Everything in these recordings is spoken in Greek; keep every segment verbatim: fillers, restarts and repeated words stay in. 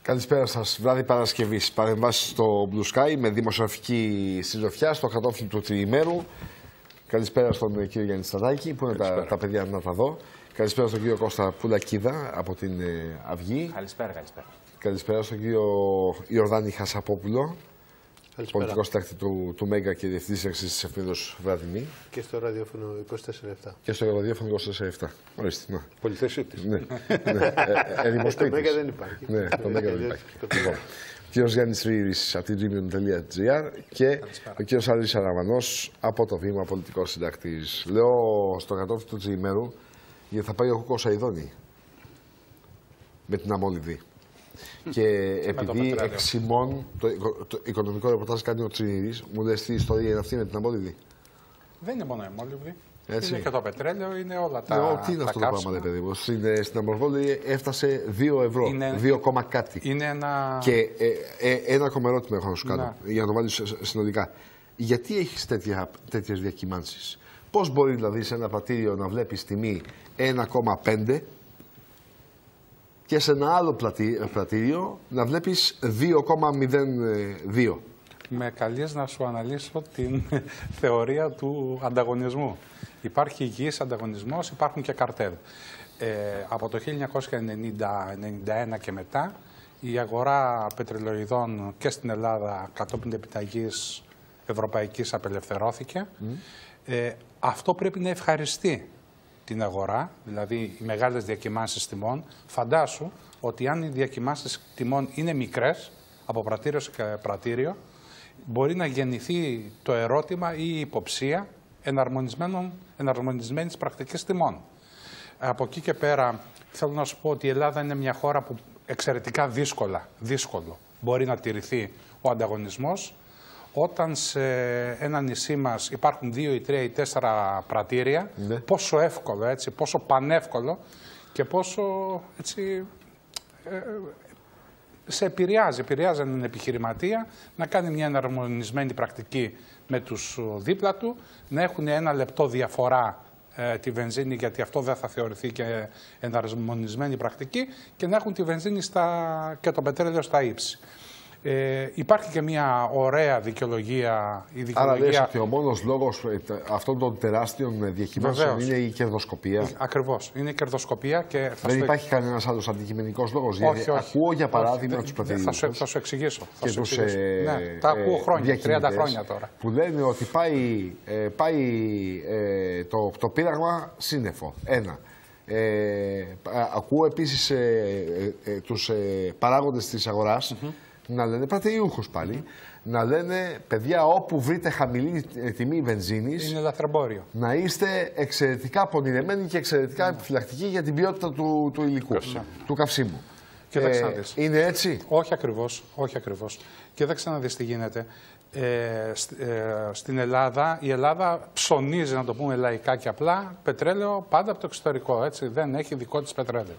Καλησπέρα σας. Βράδυ Παρασκευής. Παρεμβάσεις στο Blue Sky με δημοσιογραφική συντροφιά στο κατόφλι του τριημέρου. Καλησπέρα στον κύριο Γιάννη Σταδάκη, που είναι τα, τα παιδιά να τα δω. Καλησπέρα στον κύριο Κώστα Πουλακίδα από την ε, Αυγή. Καλησπέρα, καλησπέρα. Καλησπέρα στον κύριο Ιορδάνη Χασαπόπουλο, πολιτικό συντάκτη του, του Μέγκα και διευθυντής εξής της εφημερίδας Βραδινή. Και στο ραδιόφωνο είκοσι τέσσερα επτά. Και στο ραδιόφωνο είκοσι τέσσερα επτά. Ορίστε, να. Πολυθέσιο της. Ναι, ναι. Ε, το Μέγκα δεν υπάρχει. Ναι, το Μέγκα δεν υπάρχει. Λοιπόν, ο κύριος Γιάννης Ρίρης από την Tribune τελεία τζι άρ και ο κύριος Αλής Αραβανός από το Βήμα, πολιτικός συντάκτης. Λέω στο κατόφλι του τριημέρου γιατί θα πάει ο Κούκος Αηδόνη με την Αμόλυδη. Και επειδή εξημών το, το οικονομικό ρεπορτάζ κάνει ο Τσινίδης, μου λες τι ιστορία είναι αυτή με την Αμόλυδη. Δεν είναι μόνο η Αμόλυδη. Έτσι. Είναι και το πετρέλαιο, είναι όλα τα. Ναι, τι είναι αυτό το πράγμα, ρε παιδί μου. Στην, στην Αμορφόλη έφτασε δύο ευρώ. Είναι, δύο κόμμα κάτι. Είναι ένα. Και ε, ε, ένα ακόμα ερώτημα έχω να σου κάνω, να. για να το βάλεις συνολικά. Γιατί έχεις τέτοιες διακυμάνσεις? Πώς μπορεί δηλαδή σε ένα πρατήριο να βλέπεις τιμή ένα κόμμα πέντε και σε ένα άλλο πρατήριο να βλέπεις δύο κόμμα μηδέν δύο? Με καλείς να σου αναλύσω την θεωρία του ανταγωνισμού. Υπάρχει υγιής ανταγωνισμός, υπάρχουν και καρτέλ. Ε, από το χίλια εννιακόσια ενενήντα ενενήντα ένα και μετά η αγορά πετρελαιοειδών και στην Ελλάδα κατόπιν επιταγής ευρωπαϊκής απελευθερώθηκε. Mm. Ε, αυτό πρέπει να ευχαριστεί την αγορά, δηλαδή οι μεγάλες διακυμάνσεις τιμών. Φαντάσου ότι αν οι διακυμάνσεις τιμών είναι μικρές, από πρατήριο σε πρατήριο, μπορεί να γεννηθεί το ερώτημα ή η υποψία εναρμονισμένης πρακτικής τιμών. Από εκεί και πέρα θέλω να σου πω ότι η Ελλάδα είναι μια χώρα που εξαιρετικά δύσκολα, δύσκολο μπορεί να τηρηθεί ο ανταγωνισμός. Όταν σε ένα νησί μας υπάρχουν δύο ή τρία ή τέσσερα πρατήρια, ναι. πόσο εύκολο, έτσι, πόσο πανεύκολο και πόσο έτσι, ε, σε επηρεάζει, επηρεάζει έναν επιχειρηματία να κάνει μια εναρμονισμένη πρακτική με τους δίπλα του, να έχουν ένα λεπτό διαφορά ε, τη βενζίνη, γιατί αυτό δεν θα θεωρηθεί και εναρμονισμένη πρακτική, και να έχουν τη βενζίνη στα, και το πετρέλαιο στα ύψη. Ε, υπάρχει και μια ωραία δικαιολογία. Η δικαιολογία... Άρα λες ότι ο μόνος λόγος αυτών των τεράστιων διακυμάνσεων είναι η κερδοσκοπία. Ακριβώς, είναι η κερδοσκοπία. Και θα δεν στο... υπάρχει κανένας άλλος αντικειμενικός λόγος? Όχι, γιατί όχι, ακούω για παράδειγμα όχι, τους πρατηριούς. Θα, σου, θα σου εξηγήσω. Θα και σου τους, εξηγήσω. ε, ναι, τα ακούω χρόνια, τριάντα χρόνια τώρα. Που λένε ότι πάει, ε, πάει ε, το, το πείραγμα σύννεφο. Ένα. Ε, ακούω επίσης ε, ε, ε, τους ε, παράγοντες της αγοράς mm-hmm. να λένε, πρατηριούχους πάλι, mm. να λένε, παιδιά, όπου βρείτε χαμηλή τιμή βενζίνης, είναι λαθρεμπόριο. Να είστε εξαιρετικά πονηρεμένοι και εξαιρετικά mm. επιφυλακτικοί για την ποιότητα του, του υλικού, Καυσίμου. του καυσίμου. Και ε, δεν ξαναδείς. Είναι έτσι? Όχι ακριβώς, όχι ακριβώς. Και δεν ξαναδείς τι γίνεται. Ε, st, ε, στην Ελλάδα, η Ελλάδα ψωνίζει, να το πούμε λαϊκά και απλά, πετρέλαιο πάντα από το εξωτερικό, έτσι, δεν έχει δικό της πετρέλαιο.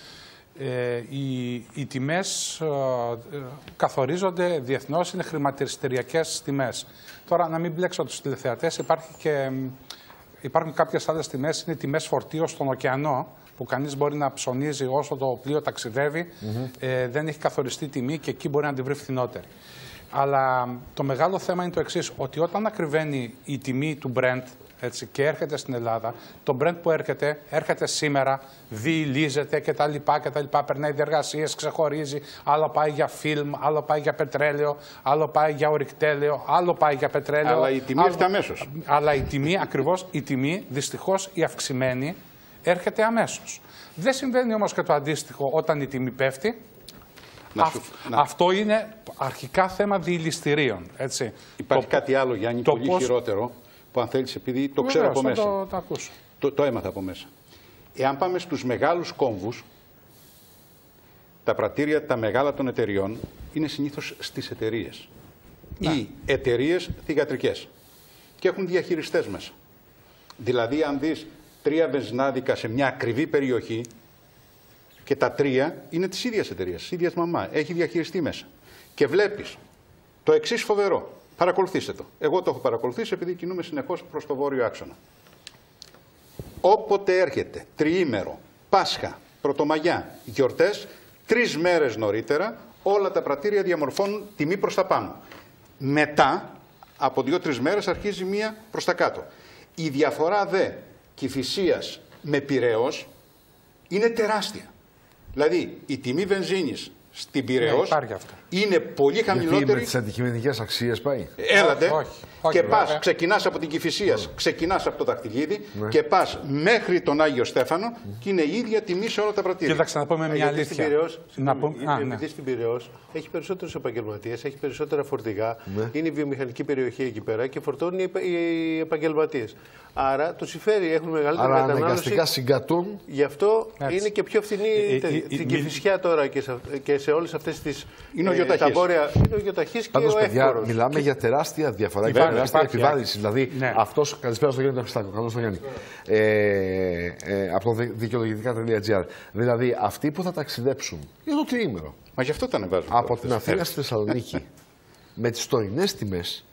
Ε, οι, οι τιμές ε, καθορίζονται διεθνώς, είναι χρηματιστηριακές τιμές. Τώρα, να μην μπλέξω τους τηλεθεατές, υπάρχει και, υπάρχουν κάποιες άλλες τιμές, είναι τιμές φορτίου στον ωκεανό, που κανείς μπορεί να ψωνίζει όσο το πλοίο ταξιδεύει, mm-hmm. ε, δεν έχει καθοριστεί τιμή και εκεί μπορεί να την βρει φθηνότερη. Αλλά το μεγάλο θέμα είναι το εξής, ότι όταν ακριβένει η τιμή του Brent, έτσι, και έρχεται στην Ελλάδα, το Brent που έρχεται, έρχεται σήμερα, διηλίζεται κτλ, κτλ, περνάει διεργασίες, ξεχωρίζει, άλλο πάει για φιλμ, άλλο πάει για πετρέλαιο, άλλο πάει για ορυκτέλαιο, άλλο πάει για πετρέλαιο. Αλλά η τιμή άλλο... έρχεται αμέσως. Αλλά η τιμή, ακριβώς, η τιμή, δυστυχώς η αυξημένη, έρχεται αμέσως. Δεν συμβαίνει όμως και το αντίστοιχο όταν η τιμή πέφτει. Να σου, Α, να... Αυτό είναι αρχικά θέμα διηλιστηρίων. Έτσι. Υπάρχει το, κάτι άλλο, Γιάννη, πολύ πώς... χειρότερο, που αν θέλεις, επειδή το ξέρω από μέσα. Το, το, ακούσω. Το, το έμαθα από μέσα. Εάν πάμε στους μεγάλους κόμβους, τα πρατήρια, τα μεγάλα των εταιριών, είναι συνήθως στις εταιρείες. Ναι. Ή εταιρείες θυγατρικές. Και έχουν διαχειριστές μέσα. Δηλαδή, αν δεις τρία βενζινάδικα σε μια ακριβή περιοχή, και τα τρία είναι της ίδιας εταιρείας, της ίδιας μαμά. Έχει διαχειριστεί μέσα. Και βλέπεις το εξής φοβερό. Παρακολουθήστε το. Εγώ το έχω παρακολουθήσει επειδή κινούμε συνεχώς προς το βόρειο άξονα. Όποτε έρχεται τριήμερο, Πάσχα, Πρωτομαγιά, γιορτές, τρεις μέρες νωρίτερα, όλα τα πρατήρια διαμορφώνουν τιμή προς τα πάνω. Μετά, από δύο-τρεις μέρες, αρχίζει μία προς τα κάτω. Η διαφορά δε Κηφισίας με Πειραιώς είναι τεράστια. Δηλαδή, η τιμή βενζίνης στην Πειραιώς ναι, είναι πολύ χαμηλότερη. Γιατί με τις αντικειμενικές αξίες πάει. Έλατε όχι, όχι, και πας, βέβαια. ξεκινάς από την Κηφισίας, mm. ξεκινάς από το Δακτυλίδι ναι. και πας μέχρι τον Άγιο Στέφανο mm. και είναι η ίδια τιμή σε όλα τα πρατήρια. Κοίταξε να πούμε μια αλήθεια. Στην Πειραιώς, να πω... ναι. στην Πειραιώς έχει περισσότερους επαγγελματίες, έχει περισσότερα φορτηγά, ναι. είναι η βιομηχανική περιοχή εκεί πέρα και φορτώνουν οι, οι επαγγελματίες. Άρα τους συμφέρει, έχουν μεγαλύτερη Άρα κατανάλωση. αναγκαστικά συγκατούν. Γι' αυτό έτσι. είναι και πιο φθηνή ε, στην Κηφισιά τώρα και σε, και σε όλες αυτές τις είναι ο ε, τα βόρεια. Είναι ο Γιοταχής και ο Εύπορος. Μιλάμε και... για τεράστια διαφορά και τεράστια επιβάρυνση. Δηλαδή, ναι. αυτός. Καλησπέρα στο Γιάννη Ταφιστάκο. Καλώς στο Γιάννη. Ε, ε, από το δικαιολογητικά τελεία τζι άρ. Δηλαδή, αυτοί που θα ταξιδέψουν για το τριήμερο. Μα γι' αυτό τα ανεβάζουν. Από την Αθήνα στη Θεσσαλονίκη με τις τωρινές τιμές,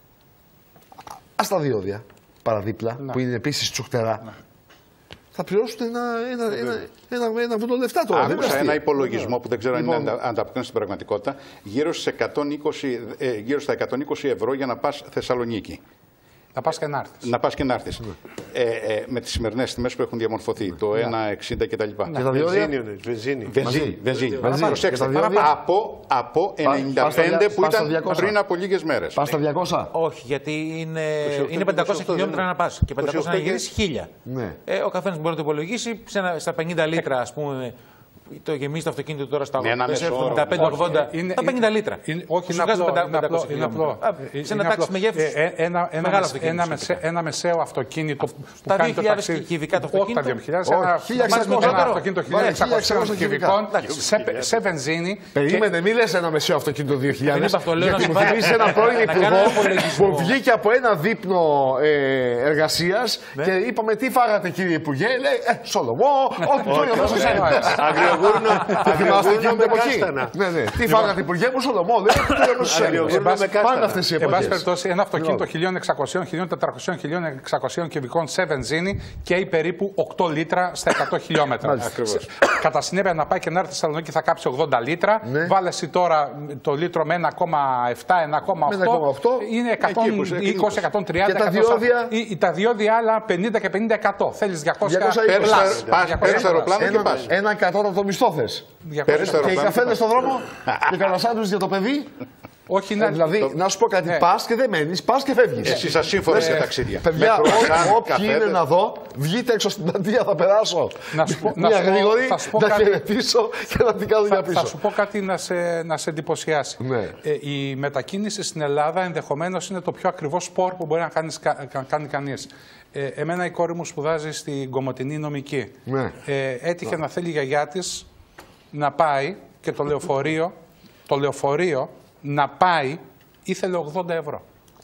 στα διόδια, παραδίπλα, ναι. που είναι επίσης τσουχτερά, ναι. θα πληρώσουν ένα, ένα, ένα, ένα, ένα βούτο λεφτά τώρα. Άκουσα ένα υπολογισμό που δεν ξέρω λοιπόν, αν είναι ανταποκρίνεται στην πραγματικότητα, γύρω, στις εκατόν είκοσι, ε, γύρω στα εκατόν είκοσι ευρώ για να πας Θεσσαλονίκη. Να πας και να έρθεις. Να πας και να έρθεις. Ναι. Ε, ε, με τις σημερινές τιμές που έχουν διαμορφωθεί, ναι. το ένα εξήντα κτλ. Ναι. Και τα διόδια. Βενζίνη. Βενζίνη. Βενζίνη. Προσέξτε. Από, από ενενήντα πέντε που ήταν πριν από λίγες μέρες. Πας στα διακόσια. Όχι, γιατί είναι, είναι πεντακόσια χιλιόμετρα να πας και πεντακόσια να γυρίσεις χίλια. Ναι. Ε, ο καθένας μπορεί να το υπολογίσει στα πενήντα λίτρα, ας πούμε. Το γεμίζει το αυτοκίνητο τώρα στα εβδομήντα πέντε ογδόντα. Τα πενήντα λίτρα. Όχι, είναι απλό. Είναι απλό. Σε ένα τάξη μεγέθους. Ένα μεσαίο αυτοκίνητο που τα κάνει το ταξίδι. Και ειδικά το αυτοκίνητο. Ένα αυτοκίνητο χίλια εξακόσια κυβικών σε βενζίνη. Περίμενε, μη λες ένα μεσαίο αυτοκίνητο δύο χιλιάδες. Γιατί μου θυμίζεις ένα πρώην υπουργό που βγήκε από ένα δείπνο εργασίας και είπαμε τι φάγατε κύριε Υπουργέ. Λέει Σολομό, ό,τι τρώει ο δώσος ένα. Αγριογούρνο με κάστανα. Ναι, ναι. Τι φάγατε υπουργέ μου, Σολομό, δεν πάνε αυτές οι εποχές. Εν πάση περιπτώσει, ένα αυτοκίνητο χίλια εξακόσια, χίλια τετρακόσια, χίλια εξακόσια κυβικών σε βενζίνη καίει περίπου οκτώ λίτρα στα εκατό χιλιόμετρα. Κατά συνέπεια, να πάει και να έρθει στη Θεσσαλονίκη θα κάψει ογδόντα λίτρα. Βάλε εσύ τώρα το λίτρο με ένα κόμμα επτά, ένα κόμμα οκτώ. Είναι εκατόν είκοσι, εκατόν τριάντα. Και τα διόδια. Τα διόδια άλλα πενήντα και πενήντα εκατό. Θέλεις διακόσια. Παίρνεις αεροπλάνο και πας. Ένα κατώτατο μισθό θες. Και οι καφέδες στον δρόμο και κανένα σάντουιτς για το παιδί. Όχι, ε, δηλαδή, το... να σου πω κάτι, ναι. πας και δεν μένεις, πας και φεύγεις. Εσύ σας σύμφωνες για ταξίδια. Παιδιά, όποιοι είναι να δω, βγείτε έξω στην πλατεία, θα περάσω. Να σου πω, μια γρήγορη, να χαιρετήσω και να την κάνω για πίσω. Θα σου πω κάτι να σε, να σε εντυπωσιάσει. Ναι. Ε, η μετακίνηση στην Ελλάδα ενδεχομένως είναι το πιο ακριβό σπορ που μπορεί να, κάνεις, να κάνει κανείς. Ε, εμένα η κόρη μου σπουδάζει στην Κομοτηνή νομική. Ναι. Ε, έτυχε ναι. να θέλει η γιαγιά της να πάει και το λεωφορείο, το λεωφορείο να πάει, ήθελε ογδόντα ευρώ.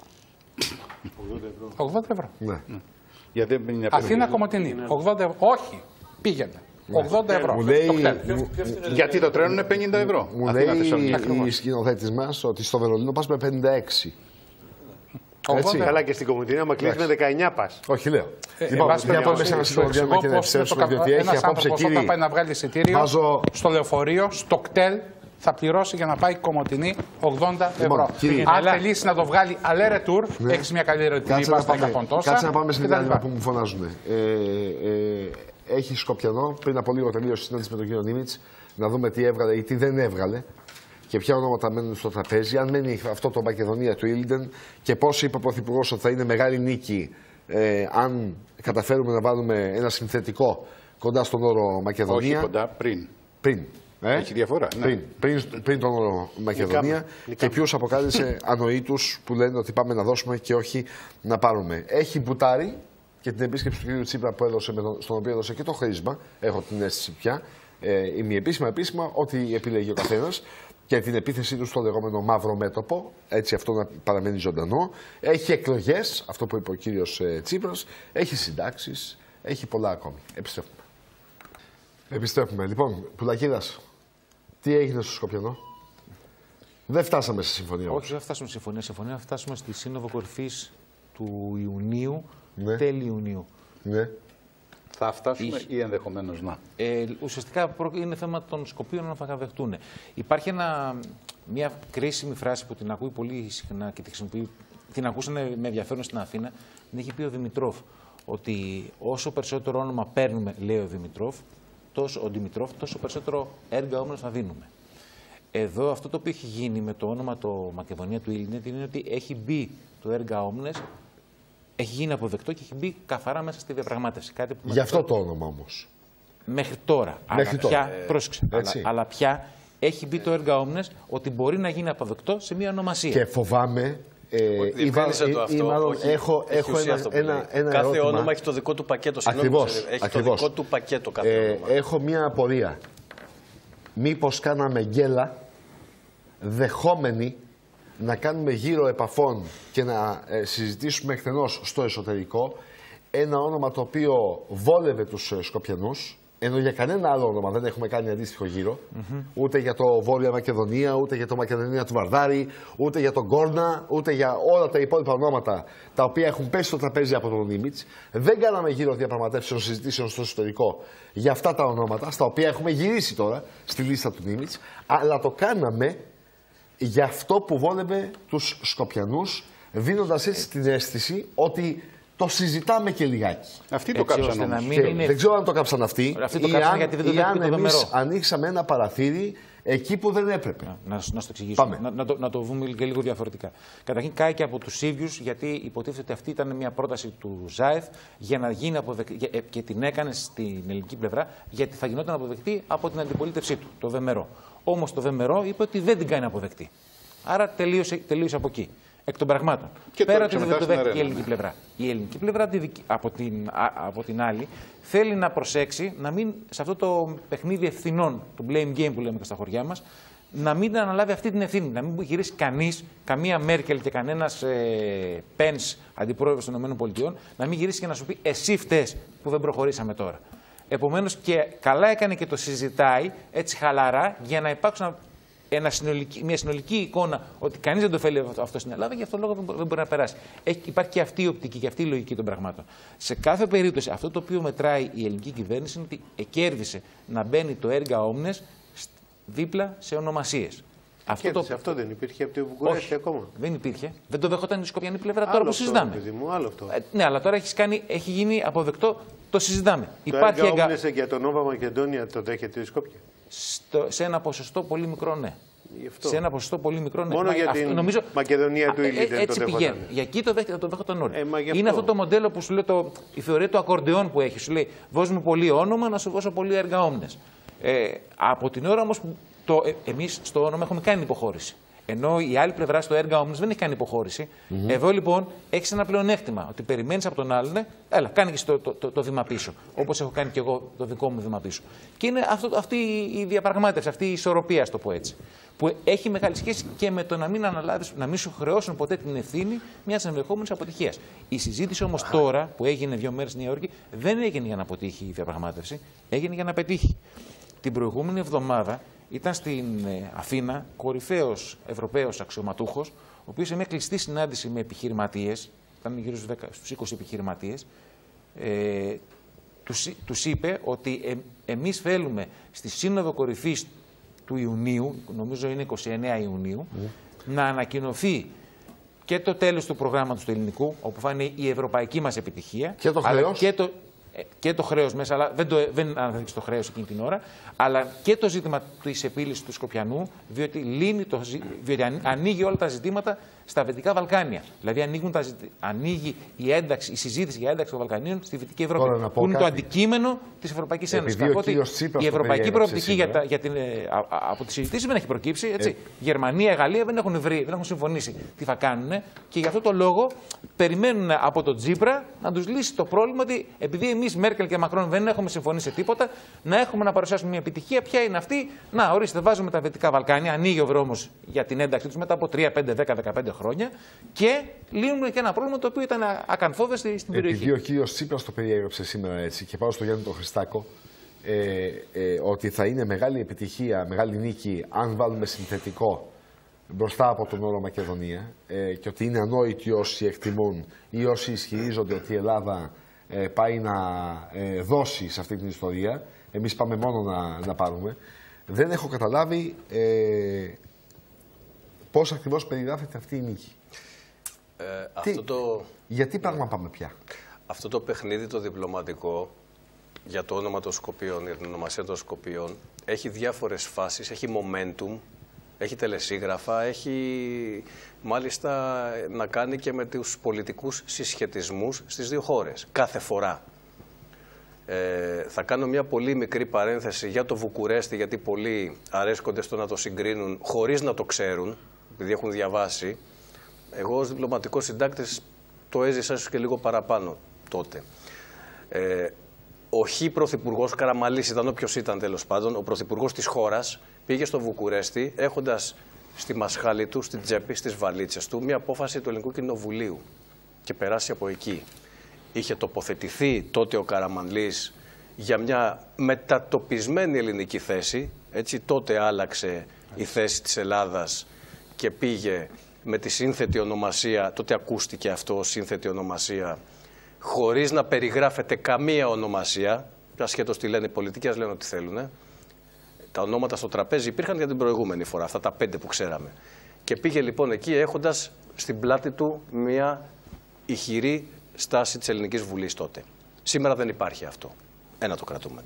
ογδόντα ευρώ. Ναι. Γιατί δεν είναι Αθήνα Κομοτηνή. ογδόντα ευρώ. Όχι, πήγαινε. ογδόντα ευρώ. Μου λέει, το μου, γιατί το τρένο είναι πενήντα ευρώ. Μου λέει η σκηνοθέτης μας ότι στο Βερολίνο πας με πενήντα έξι. Έτσι. Καλά και στην Κομοτηνή, άμα κλείσει με δεκαεννιά πας. Όχι, λέω. Λοιπόν, για πάμε σε ένα συγκεκριμένο και να επιστρέψουμε, διότι έχει απόψε κύριε. Όταν πάει να βγάλει εισιτήριο στο λεωφορείο, στο κτέλ, θα πληρώσει για να πάει Κομοτηνή ογδόντα ευρώ. Αν θελήσει να το βγάλει αλέ ρετούρ, ναι. έχει μια καλύτερη τιμή. Κάτσε να πάμε στην άλλη που μου φωνάζουν. Ε, ε, έχει Σκοπιανό, πριν από λίγο τελείωσε η συνάντηση με τον κύριο Νίμιτς, να δούμε τι έβγαλε ή τι δεν έβγαλε και ποια ονόματα μένουν στο τραπέζι. Αν μένει αυτό το Μακεδονία του Ήλντεν και πώς είπε ο Πρωθυπουργός ότι θα είναι μεγάλη νίκη ε, αν καταφέρουμε να βάλουμε ένα συνθετικό κοντά στον όρο Μακεδονία. Όχι κοντά, πριν. Πριν. Ε? Έχει διαφορά. Ναι. Πριν, πριν, πριν τον όρο Μακεδονία Λικάμε. και Λικάμε. ποιους αποκάλυψε ανοήτους που λένε ότι πάμε να δώσουμε και όχι να πάρουμε. Έχει μπουτάρει και την επίσκεψη του κ. Τσίπρα που έδωσε, με τον, στον οποίο έδωσε και το χρήσμα, έχω την αίσθηση πια, ε, ημιεπίσημα επίσημα, ό,τι επιλέγει ο καθένας και την επίθεσή του στο λεγόμενο μαύρο μέτωπο, έτσι αυτό να παραμένει ζωντανό. Έχει εκλογές, αυτό που είπε ο κύριος ε, Τσίπρας, έχει συντάξεις, έχει πολλά ακόμη. Επιστρέφουμε. Επιστρέφουμε. Λοιπόν, Πουλακίδας, τι έγινε στο Σκοπιανό? Δεν φτάσαμε σε συμφωνία. Όχι, δεν φτάσαμε σε συμφωνία. Συμφωνία θα φτάσουμε στη Σύνοδο Κορυφής του Ιουνίου, ναι. τέλη Ιουνίου. Ναι. Θα φτάσουμε Είχε. ή ενδεχομένως να. Ε, ουσιαστικά είναι θέμα των Σκοπίων να παραδεχτούν. Υπάρχει ένα, μια κρίσιμη φράση που την ακούει πολύ συχνά και τη χρησιμοποιεί, την ακούσανε με ενδιαφέρον στην Αθήνα, την έχει πει ο Δημητρόφ. Ότι όσο περισσότερο όνομα παίρνουμε, λέει ο Δημητρόφ, τόσο, ο Δημητρόφ, τόσο περισσότερο έργα όμως θα δίνουμε. Εδώ αυτό το οποίο έχει γίνει με το όνομα το Μακεδονία του Ήλινετ είναι ότι έχει μπει το έργα όμνες, έχει γίνει αποδεκτό και έχει μπει καθαρά μέσα στη διαπραγμάτευση. Κάτι που Γι' αυτό το όνομα όμως. Μέχρι τώρα. Μέχρι αλλά, τώρα. Πια, ε, πρόσεξε, αλλά, αλλά πια έχει μπει το έργα όμνες ότι μπορεί να γίνει αποδεκτό σε μια ονομασία. Και φοβάμαι. Ε, ή, το αυτό, ή μάλλον όχι, έχω, έχω ένα, ένα, ένα κάθε ερώτημα. όνομα έχει το δικό του πακέτο. Ακριβώς, έχει ακριβώς. το δικό του πακέτο κάθε ε, όνομα. Έχω μια απορία. Μήπως κάναμε γκέλα δεχόμενοι να κάνουμε γύρω επαφών και να ε, συζητήσουμε εκτενώς στο εσωτερικό ένα όνομα το οποίο βόλευε τους ε, Σκοπιανούς, ενώ για κανένα άλλο όνομα δεν έχουμε κάνει αντίστοιχο γύρο, mm-hmm. ούτε για το Βόρεια Μακεδονία, ούτε για το Μακεδονία του Βαρδάρη, ούτε για τον Γκόρνα, ούτε για όλα τα υπόλοιπα ονόματα τα οποία έχουν πέσει στο τραπέζι από τον Νίμιτς. Δεν κάναμε γύρο διαπραγματεύσεων, συζητήσεων στο εσωτερικό για αυτά τα ονόματα, στα οποία έχουμε γυρίσει τώρα στη λίστα του Νίμιτς, αλλά το κάναμε για αυτό που βόλευε τους Σκοπιανούς, δίνοντας έτσι την αίσθηση ότι το συζητάμε και λιγάκι. Αυτοί το κάψαν όμως. Είναι... Δεν ξέρω αν το κάψαν αυτοί. Αυτοί το κάψαν γιατί δεν το δέχτηκε το δεμερό. Ανοίξαμε ένα παραθύρι εκεί που δεν έπρεπε. Να, να, να σου το εξηγήσω. Να, να, το, να το δούμε και λίγο διαφορετικά. Καταρχήν κάει και από τους ίδιους, γιατί υποτίθεται ότι αυτή ήταν μια πρόταση του ΖΑΕΘ για να γίνει αποδεκτή, και την έκανε στην ελληνική πλευρά, γιατί θα γινόταν αποδεκτή από την αντιπολίτευσή του, το δεμερό. Όμως το δεμερό είπε ότι δεν την κάνει αποδεκτή. Άρα τελείωσε, τελείωσε από εκεί. Εκ των πραγμάτων. Και πέρα ότι δεν το δέχτηκε η ελληνική πλευρά. Η ελληνική πλευρά από την, από την άλλη θέλει να προσέξει να μην σε αυτό το παιχνίδι ευθυνών, το blame game που λέμε και στα χωριά μας, να μην αναλάβει αυτή την ευθύνη. Να μην γυρίσει κανείς, καμία Μέρκελ και κανένας ε, Πένς, αντιπρόεδρος των ΗΠΑ, να μην γυρίσει και να σου πει εσύ φταίς που δεν προχωρήσαμε τώρα. Επομένως και καλά έκανε και το συζητάει έτσι χαλαρά για να υπάρξουν ένα συνολική, μια συνολική εικόνα ότι κανείς δεν το θέλει αυτό στην Ελλάδα και αυτόν τον λόγο δεν μπορεί να περάσει. Έχει, υπάρχει και αυτή η οπτική και αυτή η λογική των πραγμάτων. Σε κάθε περίπτωση, αυτό το οποίο μετράει η ελληνική κυβέρνηση είναι ότι κέρδισε να μπαίνει το έργα όμνες δίπλα σε ονομασίες. Αυτό, το... αυτό δεν υπήρχε από τη Βουκουρέστη ακόμα. Δεν υπήρχε. Δεν το δέχονταν η Σκοπιανή πλευρά άλλο τώρα που αυτό, συζητάμε. Παιδί μου, άλλο αυτό. Ε, ναι, αλλά τώρα έχει, κάνει, έχει γίνει αποδεκτό, το συζητάμε. Το Υπάρχει έργα όμνες για τον Νόβα Μακεδόνια το δέχεται η Σκόπια. Στο, σε ένα ποσοστό πολύ μικρό, ναι. Σε ένα ποσοστό πολύ μικρό, ναι. Μόνο για την νομίζω... Μακεδονία του Ήλιου δεν έτσι το πηγαίνει. Για εκεί το δέχεται, το δέχονταν όλοι. Ε, Είναι αυτό. αυτό το μοντέλο που σου λέει το, η θεωρία του ακορντεόν που έχει. Σου λέει δώσ' μου πολύ όνομα, να σου δώσω πολύ έργα όμνες. Ε, από την ώρα όμως που ε, εμείς στο όνομα έχουμε κάνει υποχώρηση. Ενώ η άλλη πλευρά στο έργα όμως δεν έχει κάνει υποχώρηση. Mm-hmm. Εδώ λοιπόν έχει ένα πλεονέκτημα. Ότι περιμένεις από τον άλλον, έλα, κάνει και το, το, το, το βήμα πίσω. Όπως έχω κάνει και εγώ το δικό μου βήμα πίσω. Και είναι αυτό, αυτή η διαπραγμάτευση, αυτή η ισορροπία, α το πω έτσι. Που έχει μεγάλη σχέση και με το να μην αναλάβεις, να μην σου χρεώσουν ποτέ την ευθύνη μιας ενδεχόμενης αποτυχίας. Η συζήτηση όμως τώρα που έγινε δύο μέρες στη Νέα Υόρκη δεν έγινε για να αποτύχει η διαπραγμάτευση, έγινε για να πετύχει. Την προηγούμενη εβδομάδα ήταν στην Αθήνα κορυφαίος Ευρωπαίος αξιωματούχος, ο οποίος σε μια κλειστή συνάντηση με επιχειρηματίες, ήταν γύρω στους, δέκα, στους είκοσι επιχειρηματίες, ε, τους, τους είπε ότι ε, εμείς θέλουμε στη Σύνοδο Κορυφής του Ιουνίου, νομίζω είναι είκοσι εννέα Ιουνίου, mm. να ανακοινωθεί και το τέλος του προγράμματος του ελληνικού, όπου θα είναι η ευρωπαϊκή μας επιτυχία, και το χρέος. Και το, και το χρέος μέσα, αλλά δεν, το, δεν αναδείξει το χρέος εκείνη την ώρα, αλλά και το ζήτημα της επίλυσης του Σκοπιανού, διότι, λύνει το, διότι ανοίγει όλα τα ζητήματα στα Δυτικά Βαλκάνια. Δηλαδή ανοίγουν τα, ανοίγει η, ένταξη, η συζήτηση για ένταξη των Βαλκανίων στη Δυτική Ευρώπη, τώρα, που είναι το αντικείμενο της Ευρωπαϊκής Ένωσης. Η ευρωπαϊκή προοπτική για, τα, για την, α, από τις συζητήσεις δεν έχει προκύψει. Έτσι. Ε. Γερμανία, Γαλλία δεν έχουν βρει, δεν έχουν συμφωνήσει τι θα κάνουν και γι' αυτό το λόγο περιμένουν από τον Τσίπρα να τους λύσει το πρόβλημα ότι επειδή εμείς Μέρκελ και Μακρόν δεν έχουμε συμφωνήσει τίποτα, να έχουμε να παρουσιάσουμε μια επιτυχία. Ποια είναι αυτή? Να, ορίστε, βάζουμε τα Δυτικά Βαλκάνια, ανοίγει ο δρόμος για την ένταξή τους μετά από τρία, πέντε, δέκα, δεκαπέντε χρόνια και λύνουμε και ένα πρόβλημα το οποίο ήταν ακαθόδες στην περιοχή. Επειδή ο κύριος Τσίπρας το περιέγραψε σήμερα έτσι και πάω στο Γιάννη τον Χριστάκο, ε, ε, ότι θα είναι μεγάλη επιτυχία, μεγάλη νίκη αν βάλουμε συνθετικό μπροστά από τον όρο Μακεδονία ε, και ότι είναι ανόητοι όσοι εκτιμούν ή όσοι ισχυρίζονται ότι η Ελλάδα ε, πάει να ε, δώσει σε αυτή την ιστορία. Εμείς πάμε μόνο να, να πάρουμε. Δεν έχω καταλάβει ε, πώς ακριβώς περιγράφεται αυτή η νίκη. Ε, Τι, αυτό το... Γιατί πράγμα πάμε πια. Αυτό το παιχνίδι το διπλωματικό για το όνομα των Σκοπίων, για την ονομασία των Σκοπίων, έχει διάφορες φάσεις, έχει momentum, έχει τελεσίγραφα, έχει μάλιστα να κάνει και με τους πολιτικούς συσχετισμούς στις δύο χώρες, κάθε φορά. Ε, θα κάνω μια πολύ μικρή παρένθεση για το Βουκουρέστι, γιατί πολλοί αρέσκονται στο να το συγκρίνουν χωρίς να το ξέρουν, επειδή έχουν διαβάσει. Εγώ ως διπλωματικός συντάκτης το έζησα ίσως και λίγο παραπάνω τότε. Ε, ο Χ πρωθυπουργός, Καραμαλής ήταν όποιος ήταν τέλος πάντων, ο πρωθυπουργός της χώρας, πήγε στο Βουκουρέστι έχοντας στη μασχάλη του, στην τσέπη, στις βαλίτσες του, μια απόφαση του Ελληνικού Κοινοβουλίου και περάσει από εκεί. Είχε τοποθετηθεί τότε ο Καραμανλής για μια μετατοπισμένη ελληνική θέση, έτσι τότε άλλαξε η θέση της Ελλάδας και πήγε με τη σύνθετη ονομασία, τότε ακούστηκε αυτό, σύνθετη ονομασία, χωρίς να περιγράφεται καμία ονομασία, ασχέτως τι λένε οι πολιτικοί, ας λένε ό,τι θέλουν. Τα ονόματα στο τραπέζι υπήρχαν για την προηγούμενη φορά, αυτά τα πέντε που ξέραμε. Και πήγε λοιπόν εκεί έχοντας στην πλάτη του μια ηχηρή στάση της Ελληνικής Βουλής τότε. Σήμερα δεν υπάρχει αυτό. Ένα το κρατούμενο.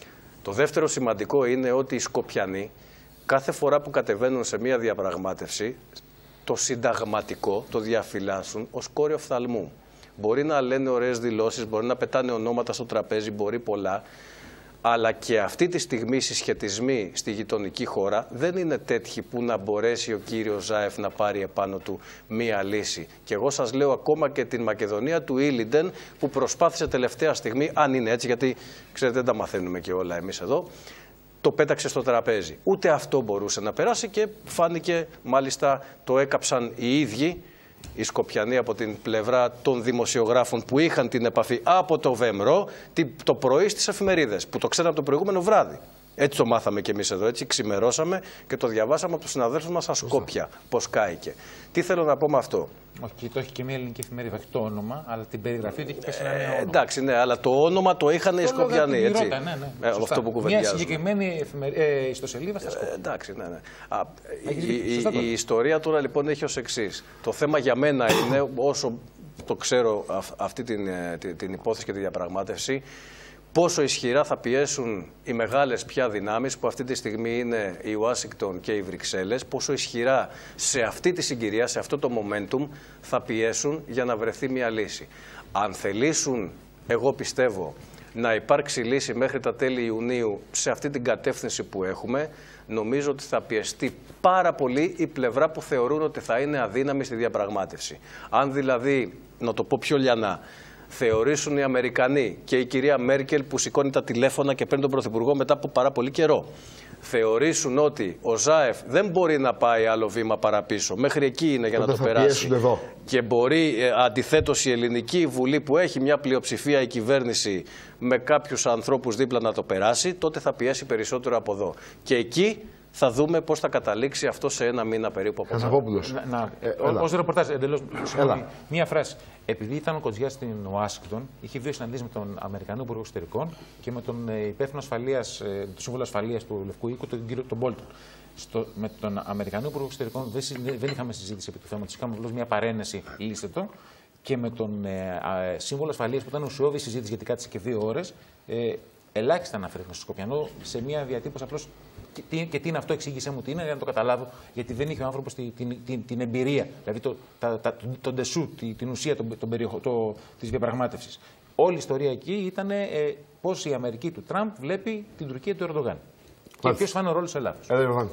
Το δεύτερο σημαντικό είναι ότι οι Σκοπιανοί κάθε φορά που κατεβαίνουν σε μια διαπραγμάτευση το συνταγματικό το διαφυλάσσουν ως κόριο οφθαλμού. Μπορεί να λένε ωραίες δηλώσεις, μπορεί να πετάνε ονόματα στο τραπέζι, μπορεί πολλά, αλλά και αυτή τη στιγμή οι συσχετισμοί στη γειτονική χώρα δεν είναι τέτοιοι που να μπορέσει ο κύριος Ζάεφ να πάρει επάνω του μία λύση. Και εγώ σας λέω ακόμα και την Μακεδονία του Ήλιντεν που προσπάθησε τελευταία στιγμή, αν είναι έτσι, γιατί ξέρετε δεν τα μαθαίνουμε και όλα εμείς εδώ, το πέταξε στο τραπέζι. Ούτε αυτό μπορούσε να περάσει και φάνηκε, μάλιστα το έκαψαν οι ίδιοι οι Σκοπιανοί από την πλευρά των δημοσιογράφων που είχαν την επαφή από το Βέμρο το πρωί στις εφημερίδες, που το ξέραμε το προηγούμενο βράδυ. Έτσι το μάθαμε κι εμείς εδώ, έτσι ξημερώσαμε και το διαβάσαμε από τους συναδέλφους μας στα Σκόπια, πώς κάηκε. Τι θέλω να πω με αυτό. Όχι, το έχει και μια ελληνική εφημερίδα, όχι το όνομα, αλλά την περιγραφή ότι έχει πέσει ένα νέο όνομα. Ε, εντάξει, ναι, αλλά το όνομα το είχαν οι Σκοπιανοί, έτσι. Ναι, ναι, ε, αυτό που κουβεντιάζουμε. Μια συγκεκριμένη εφημερί... ε, ιστοσελίδα στα Σκόπια. Ε, εντάξει, ναι, ναι. Α, η, η, η, η ιστορία τώρα λοιπόν έχει ως εξής. Το θέμα για μένα είναι, όσο το ξέρω αυ, αυτή την, την, την υπόθεση και τη διαπραγμάτευση, πόσο ισχυρά θα πιέσουν οι μεγάλες πια δυνάμεις που αυτή τη στιγμή είναι η Ουάσιγκτον και οι Βρυξέλλες, πόσο ισχυρά σε αυτή τη συγκυρία, σε αυτό το momentum θα πιέσουν για να βρεθεί μια λύση. Αν θελήσουν, εγώ πιστεύω, να υπάρξει λύση μέχρι τα τέλη Ιουνίου σε αυτή την κατεύθυνση που έχουμε, νομίζω ότι θα πιεστεί πάρα πολύ η πλευρά που θεωρούν ότι θα είναι αδύναμη στη διαπραγμάτευση. Αν δηλαδή, να το πω πιο λιανά, θεωρήσουν οι Αμερικανοί και η κυρία Μέρκελ που σηκώνει τα τηλέφωνα και παίρνει τον Πρωθυπουργό μετά από πάρα πολύ καιρό, θεωρήσουν ότι ο Ζάεφ δεν μπορεί να πάει άλλο βήμα παραπίσω, μέχρι εκεί είναι για να το περάσει, εδώ. Και μπορεί ε, αντιθέτως η Ελληνική Βουλή που έχει μια πλειοψηφία η κυβέρνηση με κάποιους ανθρώπους δίπλα να το περάσει, τότε θα πιέσει περισσότερο από εδώ. Και εκεί θα δούμε πώς θα καταλήξει αυτό σε ένα μήνα περίπου από εδώ. Να, να, ε, ως ρεπορτάζ, εντελώς, μία φράση. Επειδή ήταν ο Κοτζιάς στην Ουάσιγκτον, είχε δύο συναντήσεις με τον Αμερικανό Υπουργό Εξωτερικών και με τον υπεύθυνο ασφαλείας, το Σύμβουλο Ασφαλείας του Λευκού Οίκου, τον κύριο τον Μπόλτον. Στο, με τον Αμερικανό Υπουργό Εξωτερικών δεν, δεν είχαμε συζήτηση επί του θέματος, είχαμε απλώς μια παρένεση, λύστε το. Και με τον ε, ε, Σύμβουλο Ασφαλείας που ήταν ουσιώδη συζήτηση, γιατί κάτσε και δύο ώρες, ε, ελάχιστα αναφέρθηκε στο Σκοπιανό σε μια διατύπωση απλώς. Και τι, και τι είναι αυτό, εξήγησέ μου τι είναι, για να το καταλάβω, γιατί δεν είχε ο άνθρωπος την, την, την, την εμπειρία, δηλαδή το, τα, τα, τον τεσού, την, την ουσία των, των περιοχο, το, της διαπραγμάτευσης. Όλη η ιστορία εκεί ήταν ε, πώς η Αμερική του Τραμπ βλέπει την Τουρκία του Ερντογάν. Και ποιος θα είναι ο ρόλος της Ελλάδας.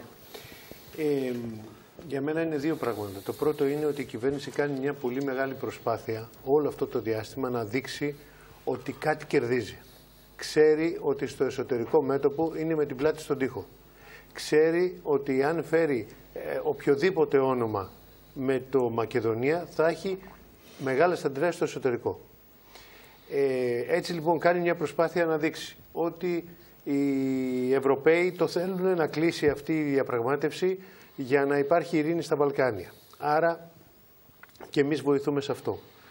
Ε, για μένα είναι δύο πράγματα. Το πρώτο είναι ότι η κυβέρνηση κάνει μια πολύ μεγάλη προσπάθεια όλο αυτό το διάστημα να δείξει ότι κάτι κερδίζει. Ξέρει ότι στο εσωτερικό μέτωπο είναι με την πλάτη στον τοίχο. Ξέρει ότι αν φέρει ε, οποιοδήποτε όνομα με το Μακεδονία θα έχει μεγάλες αντιδράσεις στο εσωτερικό. Ε, έτσι λοιπόν κάνει μια προσπάθεια να δείξει ότι οι Ευρωπαίοι το θέλουν να κλείσει αυτή η διαπραγμάτευση για να υπάρχει ειρήνη στα Βαλκάνια. Άρα και εμείς βοηθούμε σε αυτό.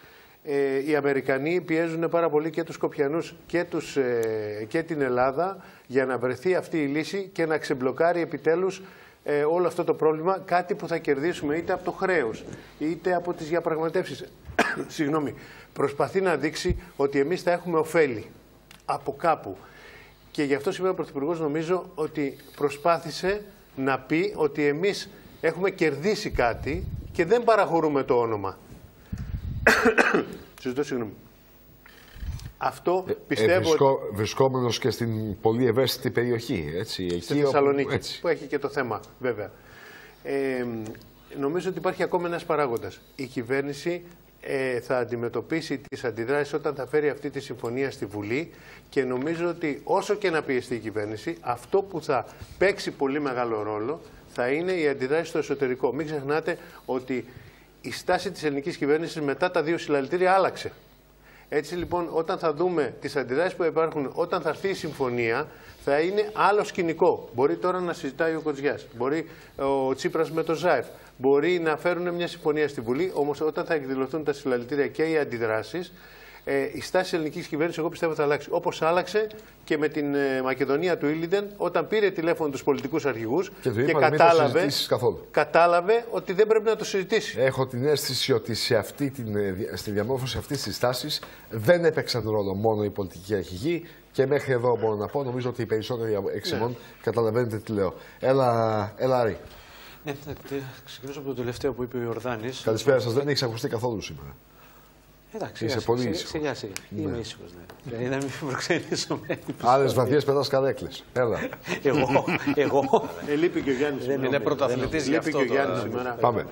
Ε, οι Αμερικανοί πιέζουν πάρα πολύ και τους Σκοπιανούς και, τους, ε, και την Ελλάδα για να βρεθεί αυτή η λύση και να ξεμπλοκάρει επιτέλους ε, όλο αυτό το πρόβλημα, κάτι που θα κερδίσουμε είτε από το χρέος είτε από τις διαπραγματεύσεις. Συγγνώμη. Προσπαθεί να δείξει ότι εμείς θα έχουμε ωφέλη από κάπου. Και γι' αυτό σήμερα ο Πρωθυπουργός νομίζω ότι προσπάθησε να πει ότι εμείς έχουμε κερδίσει κάτι και δεν παραχωρούμε το όνομα. Συζητώ, συγγνώμη. Αυτό πιστεύω. Ε, βρισκό, βρισκόμενος και στην πολύ ευαίσθητη περιοχή. Έτσι, εκεί στη Θεσσαλονίκη, όπου, έτσι. που έχει και το θέμα, βέβαια. Ε, νομίζω ότι υπάρχει ακόμα ένας παράγοντας. Η κυβέρνηση ε, θα αντιμετωπίσει τις αντιδράσεις όταν θα φέρει αυτή τη συμφωνία στη Βουλή και νομίζω ότι όσο και να πιεστεί η κυβέρνηση, αυτό που θα παίξει πολύ μεγάλο ρόλο θα είναι η αντιδράση στο εσωτερικό. Μην ξεχνάτε ότι η στάση της ελληνικής κυβέρνησης μετά τα δύο συλλαλητήρια άλλαξε. Έτσι λοιπόν, όταν θα δούμε τις αντιδράσεις που υπάρχουν, όταν θα έρθει η συμφωνία, θα είναι άλλο σκηνικό. Μπορεί τώρα να συζητάει ο Κοτζιάς, μπορεί ο Τσίπρας με το ΖΑΕΦ, μπορεί να φέρουν μια συμφωνία στη Βουλή, όμως όταν θα εκδηλωθούν τα συλλαλητήρια και οι αντιδράσεις, ε, η στάση της ελληνικής κυβέρνησης, εγώ πιστεύω, θα αλλάξει. Όπως άλλαξε και με την ε, Μακεδονία του Ήλιντεν, όταν πήρε τηλέφωνο τους πολιτικούς αρχηγούς και, και κατάλαβε, κατάλαβε ότι δεν πρέπει να το συζητήσει. Έχω την αίσθηση ότι σε αυτή την, στη διαμόρφωση αυτής της στάσης δεν έπαιξαν ρόλο μόνο οι πολιτικοί αρχηγοί και μέχρι εδώ μπορώ να πω, νομίζω ότι οι περισσότεροι εξημών ναι. καταλαβαίνετε τι λέω. Έλα, έλα Άρη. Ναι, θα ξεκινήσω από το τελευταίο που είπε ο Ιορδάνης. Καλησπέρα σας, δεν έχεις ακουστεί καθόλου σήμερα. Εντάξει, είσαι σιγά, πολύ σιγά, ήσυχος. Σιγά, σιγά. Ναι. Είμαι ήσυχος, ναι. Δηλαδή να μην προξενήσουμε. Άλλες βαθιές πετάς καρέκλες. Έλα. εγώ, εγώ. Ε, λείπει και ο Γιάννης. Δεν είναι πρωταθλητής γι' αυτό. Λείπει και ο Γιάννης σήμερα. Πάμε.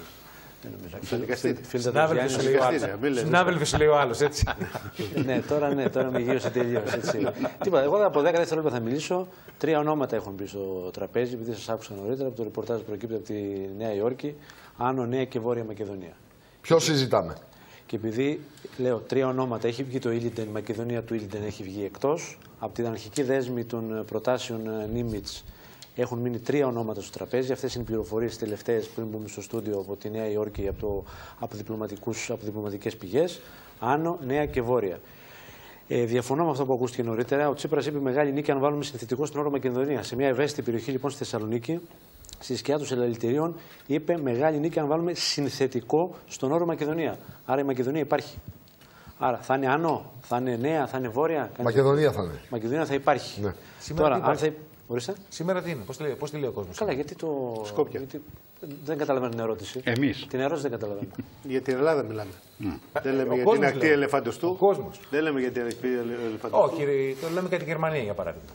Συνάδελφοι σου λέει ο άλλος, έτσι. Ναι, τώρα ναι, τώρα με γύρωσε τελείως. Τίποτα, εγώ από δέκα δευτερόλεπτα θα μιλήσω. Τρία ονόματα έχουν μπει στο τραπέζι, επειδή σας άκουσα νωρίτερα από το ρεπορτάζ που προκύπτει από τη Νέα Υόρκη, Άνω, Νέα και Βόρεια Μακεδονία. Ποιο συζητάμε? Και επειδή λέω τρία ονόματα, έχει βγει το Ήλιντεν, η Μακεδονία του Ήλιντεν έχει βγει εκτός. Από την αρχική δέσμη των προτάσεων Νίμιτς έχουν μείνει τρία ονόματα στο τραπέζι. Αυτές είναι οι πληροφορίες τελευταίες πριν μπούμε στο στούντιο από τη Νέα Υόρκη από, το, από, διπλωματικούς, από διπλωματικές πηγές. Άνω, Νέα και Βόρεια. Ε, διαφωνώ με αυτό που ακούστηκε νωρίτερα. Ο Τσίπρας είπε μεγάλη νίκη αν βάλουμε συνθετικό στην όρο Μακεδονία. Σε μια ευαίσθητη περιοχή λοιπόν στη Θεσσαλονίκη, στη σκιά των συλλαλητηρίων, είπε μεγάλη νίκη αν βάλουμε συνθετικό στον όρο Μακεδονία. Άρα η Μακεδονία υπάρχει. Άρα θα είναι Άνω, θα είναι Νέα, θα είναι Βόρεια. Μακεδονία θα είναι. Μακεδονία θα υπάρχει. Ναι. Τώρα, αν θα... Ορίστε. Σήμερα τι είναι, πώς, λέει, πώς τη λέει ο κόσμος? Καλά, γιατί το. Σκόπια. Γιατί... Δεν καταλαβαίνω την ερώτηση. Εμείς. Την ερώτηση δεν καταλαβαίνω. Για την Ελλάδα μιλάμε. Mm. Δεν λέμε ο για κόσμος την ακτή λέει. ελεφαντοστού. Ο κόσμος. Δεν λέμε για την ακτή ελεφαντοστού. Όχι, το λέμε για τη Γερμανία για παράδειγμα.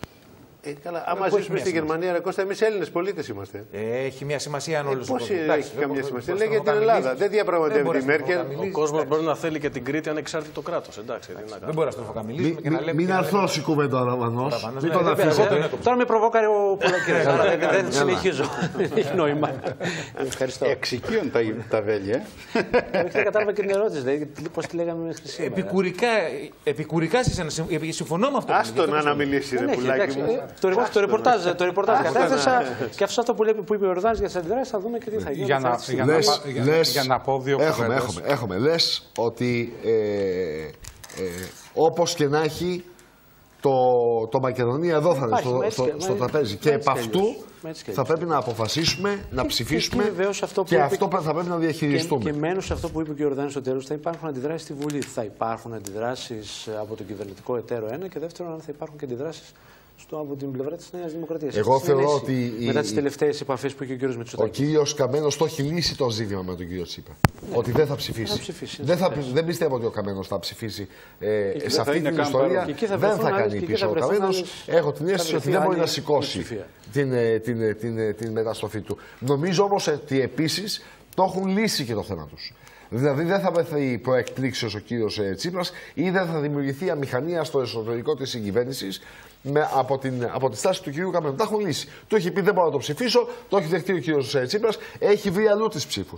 Ε, καλά, άμα ζήσουμε στη Γερμανία, ρε Κώστα, εμείς Έλληνες πολίτες είμαστε. Έχει μια σημασία αν όλους. Ε, πώς έχει καμία σημασία? Λέει για την Ελλάδα. Δεν διαπραγματεύεται η Μέρκελ. Ο κόσμος μπορεί να θέλει και την Κρήτη ανεξάρτητο κράτος. Δεν μπορεί να στροφοκαμιλήσουμε και να λέμε. Μην αρθρώσει κουβέντα ο Ραμανός. Μην τον αφήσετε. Τώρα με προβόκαρε ο Πολακύρας. Δεν συνεχίζω. Έχει νόημα. Ευχαριστώ. Εξοικείων τα βέλια. Δεν κατάλαβα και την ερώτηση. Πώς τη λέγαμε μέχρι σήμερα. Επικουρικά συμφωνώ με αυτό. Άστο να αναμιλήσει, ρε πουλάκι μου. Το, το ρεπορτάζ, το ρεπορτάζ κατέθεσα και αυτό αυτό που, λέει, που είπε ο Ιορδάνης για τις αντιδράσεις θα δούμε και τι θα γίνει. Για να, για λες, να, για, λες, για να πω δύο έχουμε, έχουμε, έχουμε. Λες ότι ε, ε, όπως και να έχει το, το Μακεδονία εδώ θα είναι στο, στο, στο, στο τραπέζι και επ' αυτού θα πρέπει να αποφασίσουμε, να ψηφίσουμε και, αυτό και αυτό θα πρέπει να διαχειριστούμε. Και, και μένω σε αυτό που είπε και ο Ιορδάνης στο τέλος, θα υπάρχουν αντιδράσεις στη Βουλή. Θα υπάρχουν αντιδράσεις από τον κυβερνητικό εταίρο ένα και δεύτερον, αν θα υπάρχουν και αντιδράσεις στο, από την πλευρά της Νέας Δημοκρατίας. Εγώ θεωρώ ότι. Μετά η... τις τελευταίες επαφές που είχε ο κύριος Μητσοτάκης. Ο κύριος Καμένος το έχει λύσει το ζήτημα με τον κύριο Τσίπρα. Ναι. Ότι δεν θα ψηφίσει. Θα ψηφίσει δεν, θα, δεν πιστεύω ότι ο Καμένος θα ψηφίσει ε, σε αυτή την ιστορία. Θα δεν θα κάνει πίσω ο Καμένος. Έχω την αίσθηση ότι δεν μπορεί να σηκώσει την, την, την, την μεταστροφή του. Νομίζω όμως ότι επίσης το έχουν λύσει και το θέμα τους. Δηλαδή δεν θα βρεθεί προεκτρήξεως ο κύριος Τσίπρας ή δεν θα δημιουργηθεί αμηχανία στο εσωτερικό της συγκυβέρνησης από, την, από τη στάση του κυρίου Καμένου. Τα έχουν λύσει. Το έχει πει δεν μπορώ να το ψηφίσω, το έχει δεχτεί ο κύριος Τσίπρας, έχει βρει αλλού τις ψήφους.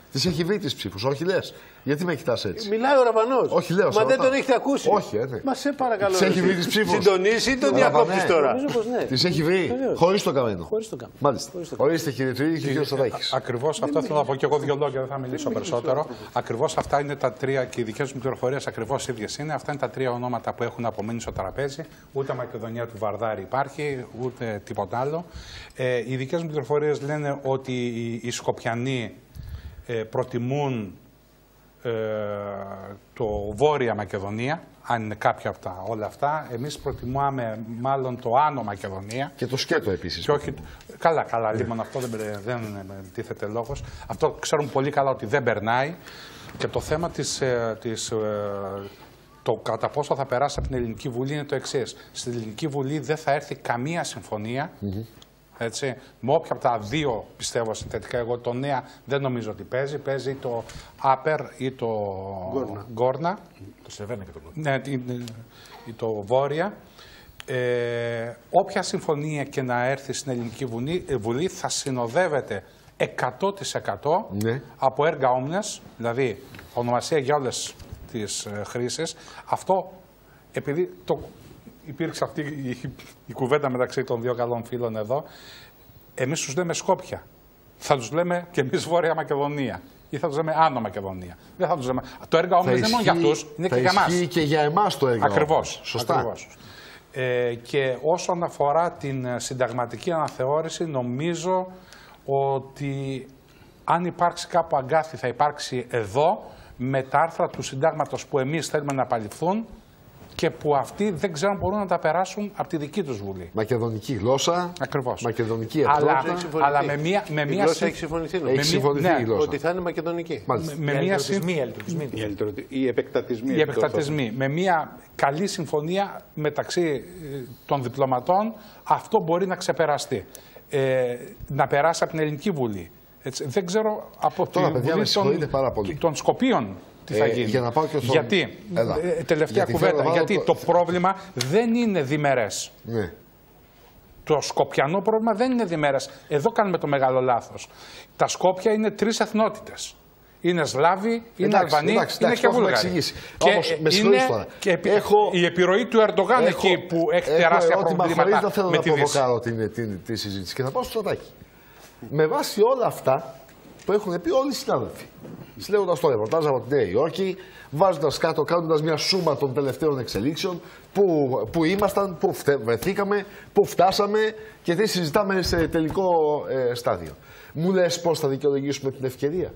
Τις έχει βρει τις ψήφους, όχι λες. Γιατί με κοιτάς έτσι. Μιλάει ο Ραβανός. Όχι, λέω. Μα δεν τον έχετε ακούσει. Όχι, ε, ναι. Μα σε παρακαλώ. Τις έχει βρει τις ψήφους. Συντονίσει ή τον διακόπτεις τώρα. Ναι. Τις έχει βρει. Βεβαίως. Χωρίς το καμένο. Χωρίς το καμένο. Μάλιστα. Ορίστε κύριε Τουρίδη και κύριο Σταδάκης. Ακριβώς αυτό θέλω να πω και εγώ δύο λόγια, δεν θα μιλήσω περισσότερο. Ακριβώς αυτά είναι τα τρία και οι δικές μου πληροφορίες ακριβώς ίδιες είναι. Αυτά είναι τα τρία ονόματα που έχουν απομείνει στο τραπέζι. Ούτε Μακεδονία του Βαρδάρη υπάρχει, ούτε τίποτα άλλο. Ε, οι δικές μου πληροφορίες λένε ότι οι, οι Σκοπιανοί ε, προτιμούν ε, το Βόρεια Μακεδονία, αν είναι κάποια από τα όλα αυτά. Εμείς προτιμάμε μάλλον το Άνω Μακεδονία. Και το σκέτο επίσης. Και όχι... Καλά, καλά, λοιπόν, αυτό δεν, δεν τίθεται λόγος. Αυτό ξέρουν πολύ καλά ότι δεν περνάει. Και το θέμα της, της, το κατά πόσο θα περάσει από την Ελληνική Βουλή είναι το εξής. Στην Ελληνική Βουλή δεν θα έρθει καμία συμφωνία. Mm-hmm. Έτσι, με όποια από τα δύο πιστεύω συνθετικά, εγώ το νέα δεν νομίζω ότι παίζει. Παίζει το Άπερ ή το Γκόρνα. Γκόρνα. Το Σεβένα και το Γκόρνα. Ναι, ή το Βόρεια. Ε, όποια συμφωνία και να έρθει στην Ελληνική Βουλή, Βουλή θα συνοδεύεται εκατό τοις εκατό ναι. από έργα όμνες, δηλαδή ονομασία για όλες τις ε, χρήσεις. Αυτό επειδή το, υπήρξε αυτή η, η κουβέντα μεταξύ των δύο καλών φίλων εδώ, εμείς τους λέμε Σκόπια. Θα τους λέμε και εμείς Βόρεια Μακεδονία. Ή θα τους λέμε Άνω Μακεδονία. Δεν θα τους λέμε. Το έργα όμνες δεν είναι μόνο για αυτούς, είναι και για μας. Ισχύει και για εμάς το έργα. Ακριβώς. Σωστά. Ακριβώς. Ε, και όσον αφορά την συνταγματική αναθεώρηση, νομίζω ότι αν υπάρξει κάπου αγκάθι θα υπάρξει εδώ με τα άρθρα του συντάγματος που εμείς θέλουμε να απαλληφθούν και που αυτοί δεν ξέρουν μπορούν να τα περάσουν από τη δική τους Βουλή. Μακεδονική γλώσσα, ακριβώς. Μακεδονική αλλά, εθνότητα. αλλά με μία... Με η μία γλώσσα συ... έχει συμφωνηθεί. Έχει συμφωνηθεί ναι, η γλώσσα. Ότι θα είναι μακεδονική. Με, με μία συμ... Οι επεκτατισμοί. Οι επεκτατισμοί. Με μια καλή συμφωνία μεταξύ των διπλωματών, αυτό μπορεί να ξεπεραστεί. Ε, να περάσει από την Ελληνική Βουλή. Έτσι, δεν ξέρω από Τώρα, την παιδιά, Βουλή των, πάρα πολύ. των Σκοπίων τι θα γίνει. Ε, για να πάω και στον... Γιατί, ε, τελευταία γιατί κουβέντα, γιατί το... το πρόβλημα δεν είναι διμερές. Ναι. Το σκοπιανό πρόβλημα δεν είναι διμερές. Εδώ κάνουμε το μεγάλο λάθος. Τα Σκόπια είναι τρεις εθνότητες. Είναι Σλάβοι, είναι εντάξει, Αλβανοί, εντάξει, είναι εντάξει, και Βούλγαροι. Και όμως, με είναι και επί... έχω... η επιρροή του Ερντογάν έχω... εκεί που έχει έχω τεράστια ερώτημα, προβλήματα δεν θέλω με να τη Δύση. προβοκάρω την, την, τη συζήτηση και θα πάω στο Στρατάκι. Με βάση όλα αυτά που έχουν πει όλοι οι συνάδελφοι, συλλέγοντας το ρεπορτάζ από τη Νέα Υόρκη, βάζοντας κάτω, κάνοντας μια σούμα των τελευταίων εξελίξεων, που, που ήμασταν, που βρεθήκαμε, που φτάσαμε και τι συζητάμε σε τελικό ε, στάδιο. Μου λες πώς θα δικαιολογήσουμε την ευκαιρία.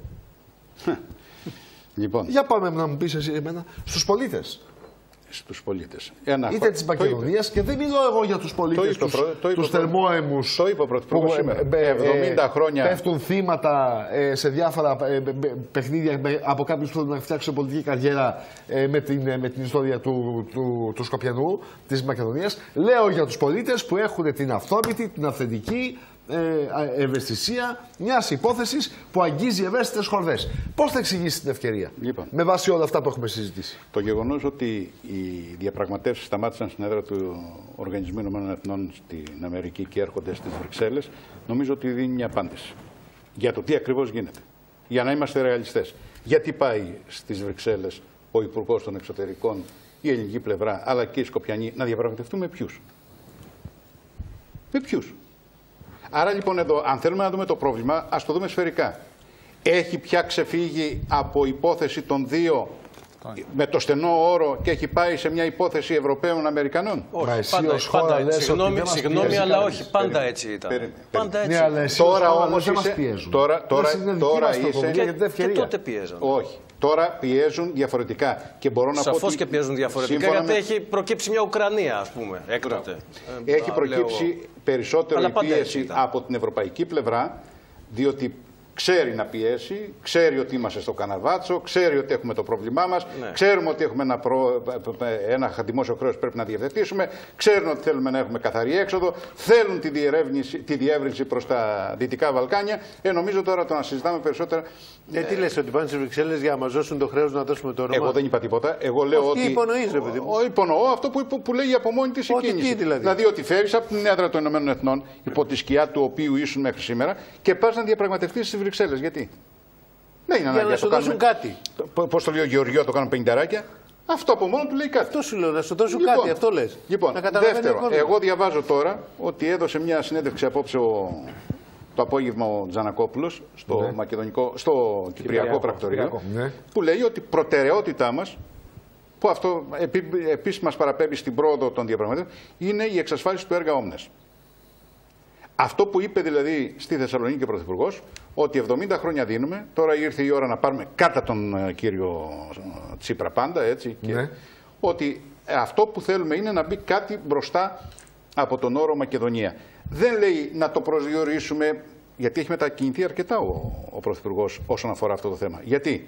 Λοιπόν. Για πάμε να μου πεις εσύ εμένα, στους πολίτες. Στους πολίτες. Ένα είτε της Μακεδονίας και δεν μιλώ εγώ για τους πολίτες, τους, τους θερμόαιμους το είπε ο Πρωθυπουργός σήμερα. εβδομήντα χρόνια πέφτουν θύματα ε, σε διάφορα ε, παιχνίδια με, από κάποιους που θέλουν να φτιάξουν πολιτική καριέρα ε, με, την, με την ιστορία του, του, του Σκοπιανού, της Μακεδονίας. Λέω για τους πολίτες που έχουν την αυθόρμητη, την αυθεντική Ε, ευαισθησία μιας υπόθεσης που αγγίζει ευαίσθητες χορδές. Πώς θα εξηγήσει την ευκαιρία, λοιπόν, με βάση όλα αυτά που έχουμε συζητήσει. Το γεγονός ότι οι διαπραγματεύσεις σταμάτησαν στην έδρα του Οργανισμού Ηνωμένων Εθνών στην Αμερική και έρχονται στις Βρυξέλλες, νομίζω ότι δίνει μια απάντηση για το τι ακριβώς γίνεται. Για να είμαστε ρεαλιστές. Γιατί πάει στις Βρυξέλλες ο Υπουργός των Εξωτερικών, η ελληνική πλευρά, αλλά και οι Σκοπιανοί να διαπραγματευτούν με ποιους. Με ποιους. Άρα λοιπόν εδώ, αν θέλουμε να δούμε το πρόβλημα, ας το δούμε σφαιρικά. Έχει πια ξεφύγει από υπόθεση των δύο με το στενό όρο και έχει πάει σε μια υπόθεση Ευρωπαίων Αμερικανών. Όχι, Μα εσύ πάντα, χώρα, πάντα έτσι. Συγγνώμη, συγγνώμη αλλά όχι, πάντα περίμενε, έτσι ήταν. Περίμενε, πάντα έτσι. Ναι, αλλά εσύ τώρα όμως δεν μας πιέζουν. Τώρα, τώρα, τώρα είσαι... Και, και τότε πιέζαν. Όχι. Τώρα πιέζουν διαφορετικά. Και μπορώ να Σαφώς πω ότι και πιέζουν διαφορετικά, γιατί με... έχει προκύψει μια Ουκρανία, ας πούμε, έκτοτε. Έχει προκύψει περισσότερο η πίεση από την ευρωπαϊκή πλευρά, διότι ξέρει να πιέσει, ξέρει ότι είμαστε στο καναβάτσο, ξέρει ότι έχουμε το πρόβλημά μας, ναι. Ξέρουμε ότι έχουμε ένα, προ... ένα δημόσιο χρέος που πρέπει να διευθετήσουμε, ξέρουν ότι θέλουμε να έχουμε καθαρή έξοδο, θέλουν τη, τη διεύρυνση προς τα Δυτικά Βαλκάνια. Ε, νομίζω τώρα το να συζητάμε περισσότερα. Ε, τι λες, ότι πάνε στις Βρυξέλλες για να μας δώσουν το χρέος να δώσουμε το όνομα. Εγώ δεν είπα τίποτα. Εγώ λέω ότι. Τι υπονοείς, ρε παιδί μου. Υπονοώ αυτό που, που λέει από μόνη της η κίνηση. Δηλαδή. δηλαδή ότι φεύγεις από την έδρα των Ηνωμένων Εθνών, υπό τη σκιά του οποίου ήσουν μέχρι σήμερα, και πας να διαπραγματευτείς στις Βρυξέλλες. Γιατί? Δεν είναι Για ανάγκη να σου το δώσουν κάνουμε. κάτι. Πώς το λέει ο Γεωργιό, το κάνουν πενηνταράκια. Αυτό από μόνο του λέει κάτι. Αυτό σου λέω, να σου δώσουν Λοιπόν, κάτι, αυτό λες. Λοιπόν, να καταλαβαίνει δεύτερο, ο κόσμος. εγώ διαβάζω τώρα ότι έδωσε μια συνέντευξη απόψε ο, το απόγευμα ο Τζανακόπουλος στο, Ναι. μακεδονικό, στο Κυπριακό, Κυπριακό Πρακτορείο, Ναι. που λέει ότι προτεραιότητά μας, που αυτό επί, επίσης μας παραπέμπει στην πρόοδο των διαπραγματεύσεων, είναι η εξασφάλιση του έργα Όμνες. Αυτό που είπε δηλαδή στη Θεσσαλονίκη ο Πρωθυπουργός, ότι εβδομήντα χρόνια δίνουμε, τώρα ήρθε η ώρα να πάρουμε κατά τον ε, κύριο Τσίπρα πάντα, έτσι, και Ναι. ότι αυτό που θέλουμε είναι να μπει κάτι μπροστά από τον όρο Μακεδονία. Δεν λέει να το προσδιορίσουμε, γιατί έχει μετακινηθεί αρκετά ο, ο Πρωθυπουργός όσον αφορά αυτό το θέμα. Γιατί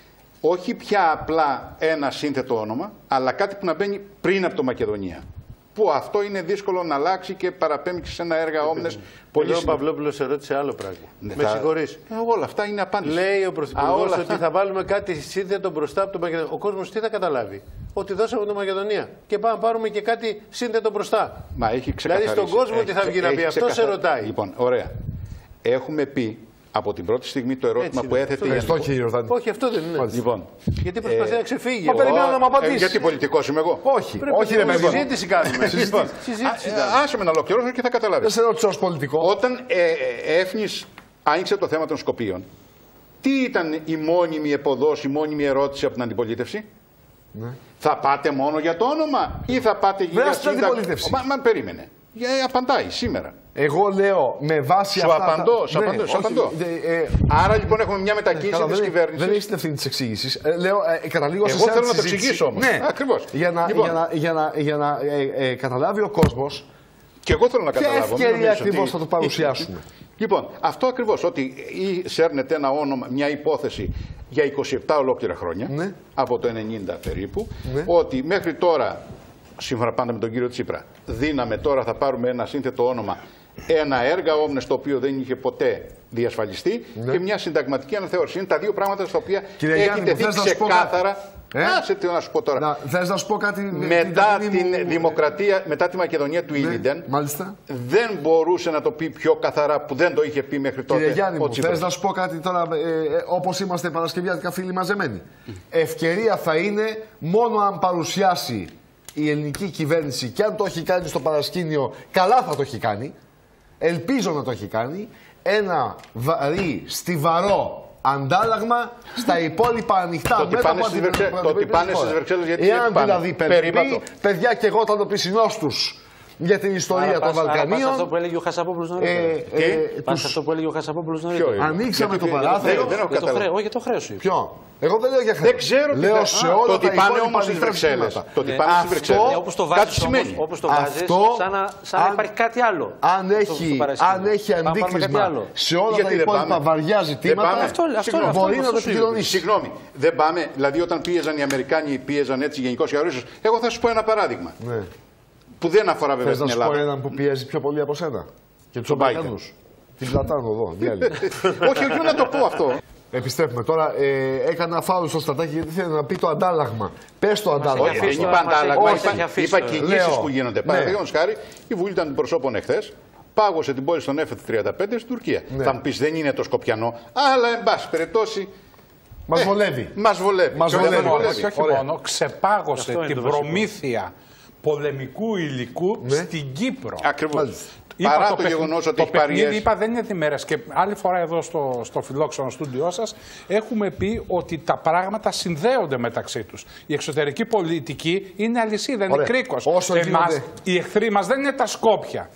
όχι πια απλά ένα σύνθετο όνομα, αλλά κάτι που να μπαίνει πριν από το Μακεδονία. Που αυτό είναι δύσκολο να αλλάξει και παραπέμπει σε ένα έργα Όμνες πολύ Εδώ ο σημαντικό. Παυλόπουλος ερώτησε άλλο πράγμα. Ναι, Με θα- συγχωρείς. Ε, όλα αυτά είναι απάντηση. Λέει ο Α, Πρωθυπουργός όλα ότι αυτά. θα βάλουμε κάτι σύνθετο μπροστά από το Μακεδονία. Ο κόσμος τι θα καταλάβει? Ότι δώσαμε το Μακεδονία. Και πάμε να πάρουμε και κάτι σύνθετο μπροστά. Μα έχει ξεκαθαρίσει. Δηλαδή στον κόσμο τι θα Έχει- βγει να έχει πει, αυτό σε ξεκαθα- ρωτάει. Λοιπόν, ωραία. Έχουμε πει από την πρώτη στιγμή το ερώτημα Έτσι που είναι. έθετε η Ευχαριστώ Αννικό. κύριε Ιορδάνη. Όχι, αυτό δεν είναι. Λοιπόν, Γιατί προσπαθεί να ξεφύγει. Μα ο- περιμένω να μου ε, απαντήσει. γιατί πολιτικός είμαι εγώ. Όχι, Πρέπει όχι να ρε παιδί μου. συζήτηση κάνουμε. Λοιπόν, Συζήτηση α, ε, κάνουμε. άσε με να ολοκληρώσω και θα Δεν καταλάβεις. σε ρώτησα ως πολιτικό. Όταν ε, ε, Έφνης άνοιξε το θέμα των Σκοπίων, τι ήταν η μόνιμη εποδός, η μόνιμη ερώτηση από την αντιπολίτευση? Ναι. Θα πάτε μόνο για το όνομα ή θα πάτε για Βρες την σύνταγμα? αντιπολίτευση. Μα, μα περίμενε. Ε, απαντάει σήμερα. Εγώ λέω με βάση Σου αυτά. τα- απαντώ, σου Ναι, απαντώ, σου όχι, απαντώ. ε, ε, Άρα λοιπόν έχουμε μια μετακίνηση καλά, της δεν, κυβέρνησης. δεν έχει την ευθύνη τη εξήγηση. Ε, λέω, ε, καταλήγω σε Εγώ εσένα θέλω τη να το συζήτηση. εξηγήσω όμως. Ναι, Ακριβώς. Για να, Λοιπόν. για να, για να, για να ε, ε, καταλάβει ο κόσμο Και εγώ θέλω να ποια καταλάβω. μην ευκαιρία νομίζεις ακριβώ ότι- θα το παρουσιάσουμε. Λοιπόν, αυτό ακριβώς, ότι ή σέρνεται ένα όνομα, μια υπόθεση για είκοσι επτά ολόκληρα χρόνια, Ναι. από το ενενήντα περίπου, Ναι. ότι μέχρι τώρα, σύμφωνα πάντα με τον κύριο Τσίπρα, δίναμε, τώρα θα πάρουμε ένα σύνθετο όνομα, ένα έργα Όμνες το οποίο δεν είχε ποτέ διασφαλιστεί Ναι. και μια συνταγματική αναθεώρηση. Είναι τα δύο πράγματα στα οποία Κύριε έχει Γιάννη, μου τεθεί θες να σου πω ξεκάθαρα. κάτι? Ε? Άσε τι να σου πω τώρα. Να, θες να σου πω κάτι με Μετά ταπεινή την μου- δημοκρατία, μετά τη Μακεδονία του Ναι, Ήλιντεν, μάλιστα. δεν μπορούσε να το πει πιο καθαρά που δεν το είχε πει μέχρι τότε. Κύριε Γιάννη, ο μου Τσίπρας. θες να σου πω κάτι τώρα, ε, ε, όπως είμαστε παρασκευιάτικα φίλοι μαζεμένοι. Ευκαιρία θα είναι μόνο αν παρουσιάσει η ελληνική κυβέρνηση και αν το έχει κάνει στο παρασκήνιο, καλά θα το έχει κάνει. Ελπίζω να το έχει κάνει. Ένα βαρύ, στιβαρό αντάλλαγμα στα υπόλοιπα ανοιχτά Το ότι μέτωπα πάνε στις της- Βρυξέ- της- το ότι της πάνε χώρας. στις Βρυξέλλες, γιατί Εάν πάνε. δηλαδή Περίπατο. περίπου, παιδιά, και εγώ ήταν το πισινός τους για την ιστορία Άρα των πας- άρα πας Βαλκανίων. αυτό που έλεγε ο Χασαπόπουλος νωρίτερα. Ε, Τι? ε, Πας τους- αυτό που έλεγε ο Χασαπόπουλος Ποιο νωρίτερα. είναι? Ανοίξαμε Γιατί- το δεν- παράθυρο. δεν- δεν έχω Για το καταλάβει. χρέο, όχι για το χρέο σου. είπα. Ποιο? Εγώ δεν λέω για χρέο. Δεν ξέρω τι Λέω θα- σε Α, όλα το τα ότι πάνε υπόλοιπα όμως στις ανοιχτά Βρυξέλλες. ζητήματα. Το ότι Ναι. πάνε στις Αυτό- Βρυξέλλες. Ε, όπως το Κάτι βάζεις όμως, σημαίνει. όπως το βάζεις, Αυτό, σαν να, σαν να αν- υπάρχει κάτι άλλο. Αν στο- έχει, στο παρασκήνιο. αν έχει Πάμε να πάρουμε κάτι αντίκρισμα άλλο. σε όλα Γιατί τα δεν υπόλοιπα πάμε? βαριά Δεν ζητήματα, πάμε. Αυτό- αυτό- Συγγνώμη, αυτό- μπορεί αυτό να το σου είπα. επικοινωνήσει. Συγγνώμη, δεν πάμε. Δηλαδή, όταν πίεζαν οι Αμερικάνοι, πίεζαν έτσι γενικώς για ορίσους. Εγώ θα σου πω ένα παράδειγμα. Ναι. Που δεν αφορά βέβαια Θες να στην σου πω Ελλάδα. έναν που πιέζει πιο πολύ από σένα? Και τους Τον Biden. Αμερικανούς. Την Πλατάνο εδώ, διάλειμμα. Όχι, όχι να το πω αυτό. Επιστρέφουμε τώρα. Ε, έκανα φάουλ στο στρατάκι γιατί θέλει να πει το αντάλλαγμα. Πες το αντάλλαγμα. έχει Δεν αφήσει είπα τώρα, μας αντάλλαγμα, έχει είπα, αφήσει είπα τώρα. κινήσεις Λέω, που γίνονται. ναι. Παραδείγματος χάρη, η Βουλή των Αντιπροσώπων εχθές πάγωσε την πόλη στον Εφ τριάντα πέντε στην Τουρκία. Ναι. Θα μου πεις δεν είναι το Σκοπιανό, αλλά εν πάση περιπτώσει. Μας ε, βολεύει. Μας βολεύει. Μας Και όχι βολεύει. μόνο Ωραία. Όχι, όχι Ωραία. μόνο, ξεπάγωσε Αυτό είναι την το βασικό. προμήθεια πολεμικού υλικού Ναι. στην Κύπρο. Ακριβώς. Μάλιστα. Είπα, Παρά το, παιχν- γεγονός ότι το έχει πάρει παιχνίδι, έσω. είπα, δεν είναι διμέρες. Και άλλη φορά εδώ στο, στο φιλόξενο στούντιό σας έχουμε πει ότι τα πράγματα συνδέονται μεταξύ τους. Η εξωτερική πολιτική είναι αλυσίδα, είναι Ωραία. κρίκος. Όσο Εμάς, γίνονται- οι εχθροί μας δεν είναι τα Σκόπια.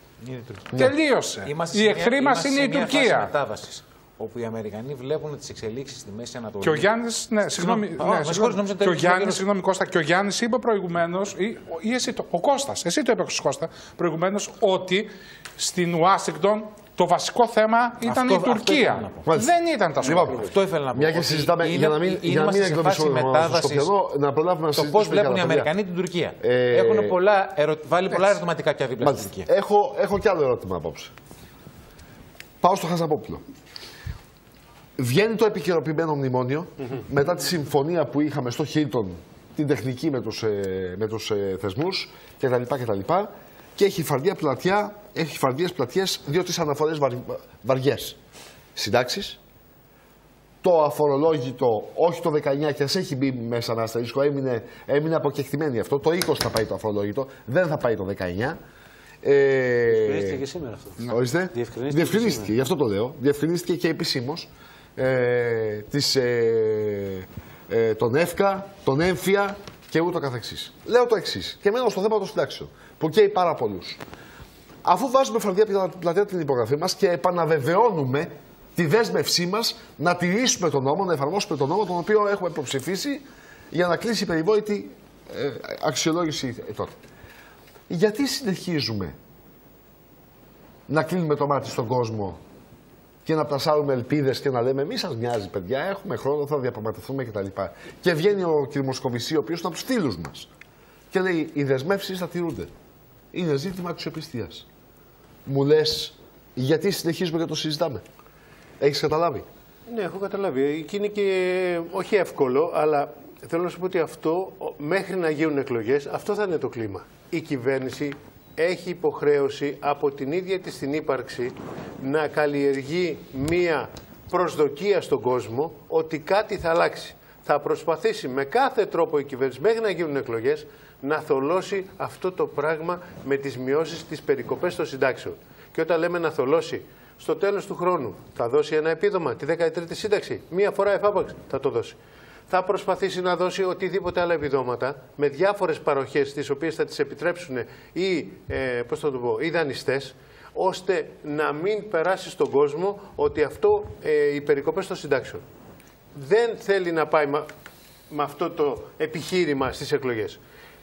Τελείωσε. Είμαστε Οι σε εχθροί μια- μας είμαστε είναι η σε μια φάση Τουρκία. μετάβασης, όπου οι Αμερικανοί βλέπουν τις εξελίξεις στη Μέση Ανατολή. Και ο Γιάννης, ναι, συγγνώμη, Συγγνώμη, ναι, α, με συγγνώμη. συγχωρείς, νόμιζα ότι Και ο έλεγες Γιάννης, λόγια- συγγνώμη Κώστα, και ο Γιάννης είπε προηγουμένως, ή, ή εσύ το, ο Κώστας, εσύ το είπες Κώστα, προηγουμένως, ότι στην Ουάσιγκτον το βασικό θέμα ήταν Αυτό- η αυτό Τουρκία. ήθελα να πω. Μάλιστα. Δεν ήταν τα Λοιπόν, Σκόπια. Αυτό ήθελα να πω. Μια και ότι συζητάμε, είναι- για να μην, για να μην είμαστε σε εκδομήσουμε φάση στο μετάβασης Σκοπιανό, να προλάβουμε να το πώς συζητήσουμε βλέπουν οι για τα Αμερικανοί την Τουρκία. Ε, Έχουν πολλά, ερω... βάλει πολλά ερωτηματικά πια δίπλα στην Μάλιστα. Τουρκία. Έχω, έχω κι άλλο ερώτημα απόψε. Πάω στο Χασαπόπουλο. Βγαίνει το επικαιροποιημένο μνημόνιο μετά τη συμφωνία που είχαμε στο Χίλτον, την τεχνική με τους, ε, με τους ε, θεσμούς κτλ. κτλ. Και έχει φαρδία πλατιά, έχει φαρδίες πλατιές, δύο-τρεις αναφορές βαρ, βαριές. Συντάξεις, το αφορολόγητο, όχι το δεκαεννιά, και ας έχει μπει μέσα ένα αστερίσκο, έμεινε, έμεινε αποκεκτημένη αυτό. Το είκοσι θα πάει το αφορολόγητο, δεν θα πάει το δεκαεννιά. Ε, Διευκρινίστηκε και σήμερα αυτό. Ορίστε. Διευκρινίστηκε, Διευκρινίστηκε, γι' αυτό το λέω. Διευκρινίστηκε και επισήμως. Ε, της, ε, ε, τον ΕΦΚΑ, τον ΕΜΦΙΑ και ούτω καθεξής. Λέω το εξής, και μένω στο θέμα των συντάξεων, που καίει πάρα πολλούς. Αφού βάζουμε φροντίδα από την πλατεία την υπογραφή μας και επαναβεβαιώνουμε τη δέσμευσή μας να τηρήσουμε τον νόμο, να εφαρμόσουμε τον νόμο τον οποίο έχουμε υποψηφίσει για να κλείσει η περιβόητη ε, αξιολόγηση ε, τότε. Γιατί συνεχίζουμε να κλείνουμε το μάτι στον κόσμο και να πλασάρουμε ελπίδες και να λέμε: μη σας νοιάζει, παιδιά, έχουμε χρόνο, θα διαπραγματευτούμε κτλ. Και, και βγαίνει ο κ. Μοσκοβισή, ο οποίος είναι από τους φίλους μας, και λέει: οι δεσμεύσεις θα τηρούνται. Είναι ζήτημα αξιοπιστίας. Μου λες, γιατί συνεχίζουμε και το συζητάμε? Έχεις καταλάβει? Ναι, έχω καταλάβει. Και είναι και όχι εύκολο, αλλά θέλω να σου πω ότι αυτό, μέχρι να γίνουν εκλογές, αυτό θα είναι το κλίμα. Η κυβέρνηση έχει υποχρέωση από την ίδια της την ύπαρξη να καλλιεργεί μία προσδοκία στον κόσμο ότι κάτι θα αλλάξει. Θα προσπαθήσει με κάθε τρόπο η κυβέρνηση, μέχρι να γίνουν εκλογές, να θολώσει αυτό το πράγμα με τις μειώσεις, τις περικοπές των συντάξεων. Και όταν λέμε να θολώσει, στο τέλος του χρόνου θα δώσει ένα επίδομα, τη δεκατρίτη σύνταξη, μία φορά εφάπαξ θα το δώσει. Θα προσπαθήσει να δώσει οτιδήποτε άλλα επιδόματα με διάφορες παροχές, τις οποίες θα τις επιτρέψουν οι, ε, πώς θα το πω, οι δανειστές, ώστε να μην περάσει στον κόσμο ότι αυτό, ε, οι περικοπές των συντάξεων. Δεν θέλει να πάει με, με αυτό το επιχείρημα στις εκλογές.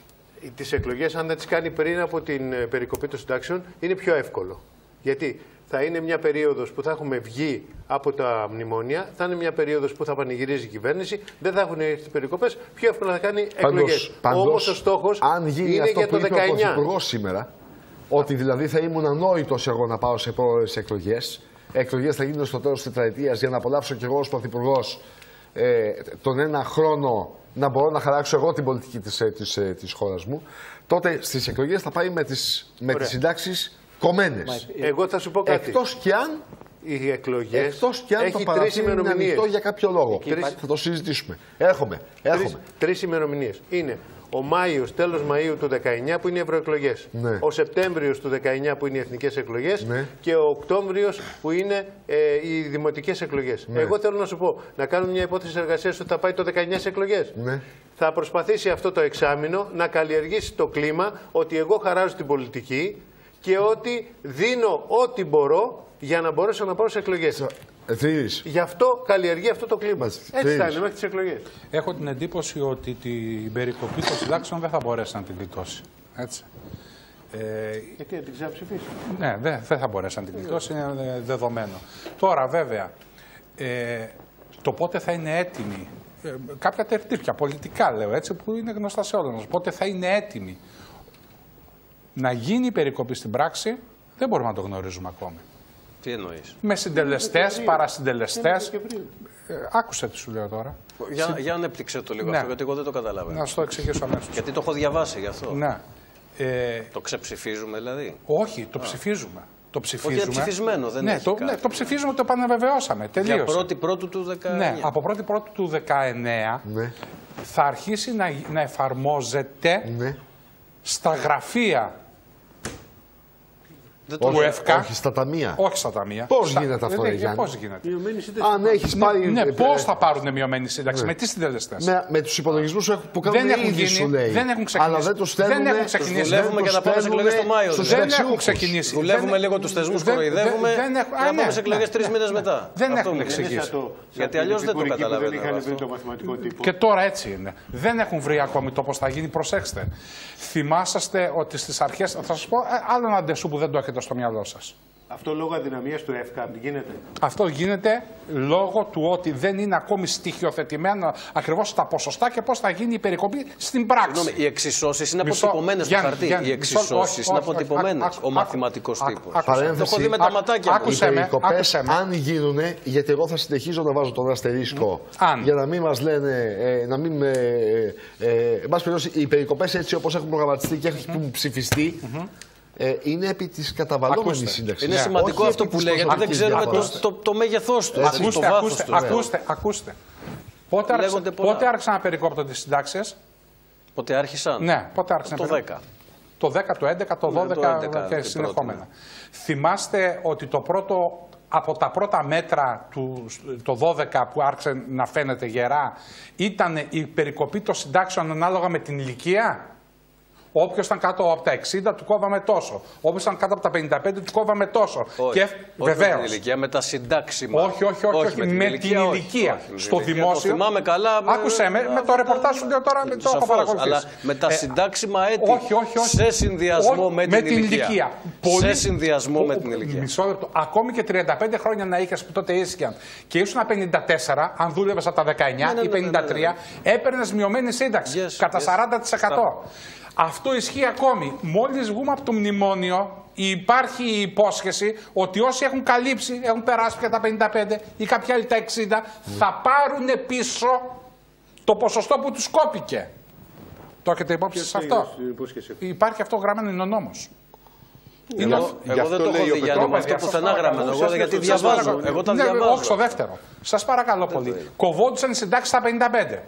Τις εκλογές, αν δεν τις κάνει πριν από την ε, περικοπή των συντάξεων, είναι πιο εύκολο. Γιατί θα είναι μια περίοδος που θα έχουμε βγει από τα μνημόνια, θα είναι μια περίοδος που θα πανηγυρίζει η κυβέρνηση, δεν θα έχουν έρθει περικοπές, πιο εύκολα θα κάνει εκλογές. Όμως ο στόχος αν γίνει είναι αυτό για που το είπε ο Πρωθυπουργός σήμερα, ότι δηλαδή θα ήμουν ανόητος εγώ να πάω σε πρόορες εκλογές, εκλογές θα γίνουν στο τέλος της τετραετίας για να απολαύσω κι εγώ ως Πρωθυπουργός ε, τον ένα χρόνο να μπορώ να χαράξω εγώ την πολιτική της, της, της χώρας μου, τότε στις εκλογές θα πάει με τις, με τις συντάξεις κομμένες. Εγώ θα σου πω κάτι. Εκτός κι αν, οι εκλογές εκτός κι αν το παραθύρι είναι ανοιχτό για κάποιο λόγο. Τρεις... Θα το συζητήσουμε. Έρχομαι. Έρχομαι. Τρεις, τρεις ημερομηνίες. Είναι ο Μάιος, τέλος Μαΐου του δεκαεννιά που είναι οι ευρωεκλογές. Ναι. Ο Σεπτέμβριος του δεκαεννιά που είναι οι εθνικές εκλογές. Ναι. Και ο Οκτώβριος που είναι ε, οι δημοτικές εκλογές. Ναι. Εγώ θέλω να σου πω, να κάνουμε μια υπόθεση εργασίας ότι θα πάει το δεκαεννιά σε εκλογές. Ναι. Θα προσπαθήσει αυτό το εξάμηνο να καλλιεργήσει το κλίμα ότι εγώ χαράζω την πολιτική και ότι δίνω ό,τι μπορώ για να μπορέσω να πάω σε εκλογές. Ευθύης. Γι' αυτό καλλιεργεί αυτό το κλίμα. Μάλιστα. Έτσι θα Ευθύης. είναι μέχρι τις εκλογές. Έχω την εντύπωση ότι την περικοπή των συντάξεων δεν θα μπορέσει να την γλιτώσει. Έτσι. Ε, Γιατί να την ξαναψηφίσει. ναι, δεν, δεν θα μπορέσει να την γλιτώσει, είναι δεδομένο. Τώρα βέβαια, ε, το πότε θα είναι έτοιμη, ε, κάποια τερτύπια πολιτικά λέω έτσι, που είναι γνωστά σε όλους μας, πότε θα είναι έτοιμη να γίνει η περικοπή στην πράξη, δεν μπορούμε να το γνωρίζουμε ακόμη. Τι εννοείς? Με συντελεστές, παρασυντελεστές. Ε, άκουσε τι σου λέω τώρα. Για, Συ... για ανέπτυξε το λίγο ναι. αυτό, γιατί εγώ δεν το καταλαβαίνω. Να σου το εξηγήσω αμέσως. Γιατί το έχω διαβάσει γι' αυτό. Ναι. Ε, Το ξεψηφίζουμε δηλαδή. όχι, το ψηφίζουμε. Το ψηφίζουμε. Όχι, είναι ψηφισμένο, δεν ναι, έχει το, κάτι. ναι, το ψηφίζουμε, το επαναβεβαιώσαμε. Τελείωσε. Για πρώτη πρώτου του δεκαεννιά. Ναι, από πρώτη πρώτου του δεκαεννιά Ναι. θα αρχίσει να, να εφαρμόζεται Ναι. στα γραφεία Δεν του το ΕΦΚΑ. Όχι στα ταμεία. Όχι στα ταμεία. Πώς Στα- γίνεται αυτό, δεν- ρε Γιάννη? Πώς γίνεται. Αν έχεις πάρει. Ναι, ε, πώς ε, θα πάρουν μειωμένη σύνταξη, με τι συντελεστές. Με, με τους υπολογισμούς που έχουν- που κάνουν Δεν έχουν ήδη, γίνει, σου λέει. δεν έχουν ξεκινήσει. Αλλά δεν τους Δεν στέλνουν. έχουν ξεκινήσει. τους Δουλεύουμε τους για να πάμε σε στέλνουνε εκλογές το Μάιο, στους Δεν έχουν συνταξιούχους. ξεκινήσει. Δουλεύουμε Δεν- λίγο τους θεσμούς, δεν- κοροϊδεύουμε δεν- δεν έχουν- για α, να πάμε ναι, σε εκλογές ναι. τρεις μήνες μετά. Δεν Αυτό έχουν μου εξηγήσει. λένε. Σαν το- σαν Γιατί την αλλιώς δεν το επικουρική που καταλαβαίνω Δεν είχαν αυτό. βρει το μαθηματικό τύπο. Και τώρα έτσι είναι. Δεν έχουν βρει ακόμη το πώς θα γίνει. Προσέξτε. Θυμάσαστε ότι στις αρχές. Θα σας πω ε, άλλο ένα ντεσού που δεν το έχετε στο μυαλό σας. Αυτό λόγω αδυναμίας του ΕΦΚΑ γίνεται. Αυτό γίνεται λόγω του ότι δεν είναι ακόμη στοιχειοθετημένο ακριβώς τα ποσοστά και πώς θα γίνει η περικοπή στην πράξη. Συγγνώμη, οι εξισώσεις είναι Μισό- αποτυπωμένες στο Γιάννη, χαρτί. Γιάννη, Οι μισό- όχι, εξισώσεις είναι όχι, όχι, αποτυπωμένες. άκου- Ο άκου- μαθηματικός άκου- τύπος. άκου- Παρένθεση. Το έχω δει με τα ματάκια μου. Οι Άκουσε με, περικοπές, άκουσε με. αν γίνουν, γιατί εγώ θα συνεχίζω να βάζω τον αστερίσκο Αν. για να μην μας λένε, ε, να μην. Ε, ε, ε, εν πάση περιπτώσει, οι περικοπές έτσι όπως έχουν προγραμματιστεί και έχουν ψηφιστεί, ε, είναι επί της καταβαλλόμενης σύνταξης. Είναι σημαντικό αυτό που λέει, γιατί δεν ξέρουμε το, το, το μέγεθός του. Ακούστε, το βάθος ακούστε, του, ακούστε, ακούστε. Πότε, άρχισα, πότε άρχισαν να περικόπτονται τις συντάξεις? Πότε άρχισαν? Ναι, πότε άρχισαν το να δέκα. Το δέκα, το έντεκα, το δώδεκα ναι, το έντεκα και συνεχόμενα. πρώτη, ναι. Θυμάστε ότι το πρώτο, από τα πρώτα μέτρα του το δώδεκα που άρχισε να φαίνεται γερά ήταν η περικοπή των συντάξεων ανάλογα με την ηλικία. Όποιος ήταν κάτω από τα εξήντα του κόβαμε τόσο. Όποιος ήταν κάτω από τα πενήντα πέντε του κόβαμε τόσο. Όχι, και όχι βεβαίως. με την ηλικία, με τα συντάξιμα. Όχι, όχι, όχι, όχι, με την ηλικία. Με την ηλικία. Όχι, στο ηλικία, δημόσιο. Το θυμάμαι καλά. Άκουσε με, με το ρεπορτάζ σου λέω τώρα, με το έχω παρακολουθήσει. Αλλά με τα συντάξιμα έτη. Όχι, όχι, όχι. Σε συνδυασμό όχι, με την, με την ηλικία. ηλικία. Σε Πολύ... συνδυασμό με την ηλικία. Μισό λεπτό. Ακόμη και τριάντα πέντε χρόνια να είχες που τότε ίσχυαν και ήσουν πενήντα τέσσερα, αν δούλευες από τα δεκαεννιά ή πενήντα τρία, έπαιρνες μειωμένη σύνταξη κατά σαράντα τοις εκατό. Αυτό ισχύει ακόμη. Μόλις βγούμε από το μνημόνιο, υπάρχει η υπόσχεση ότι όσοι έχουν καλύψει, έχουν περάσει πια τα πενήντα πέντε ή κάποια άλλοι τα εξήντα, θα πάρουν πίσω το ποσοστό που τους κόπηκε. Το έχετε υπόψη σε αυτό? Υπάρχει αυτό γραμμένο, είναι ο νόμος. Είναι εγώ, εγώ δεν το έχω δει, Γιάννη, αυτό πουθενά γραμμένο. Εγώ γιατί διαβάζω. Εγώ τα διαβάζω. Όχι, στο δεύτερο. Σας παρακαλώ πολύ. Κοβόντουσαν οι συντάξεις στα πενήντα πέντε.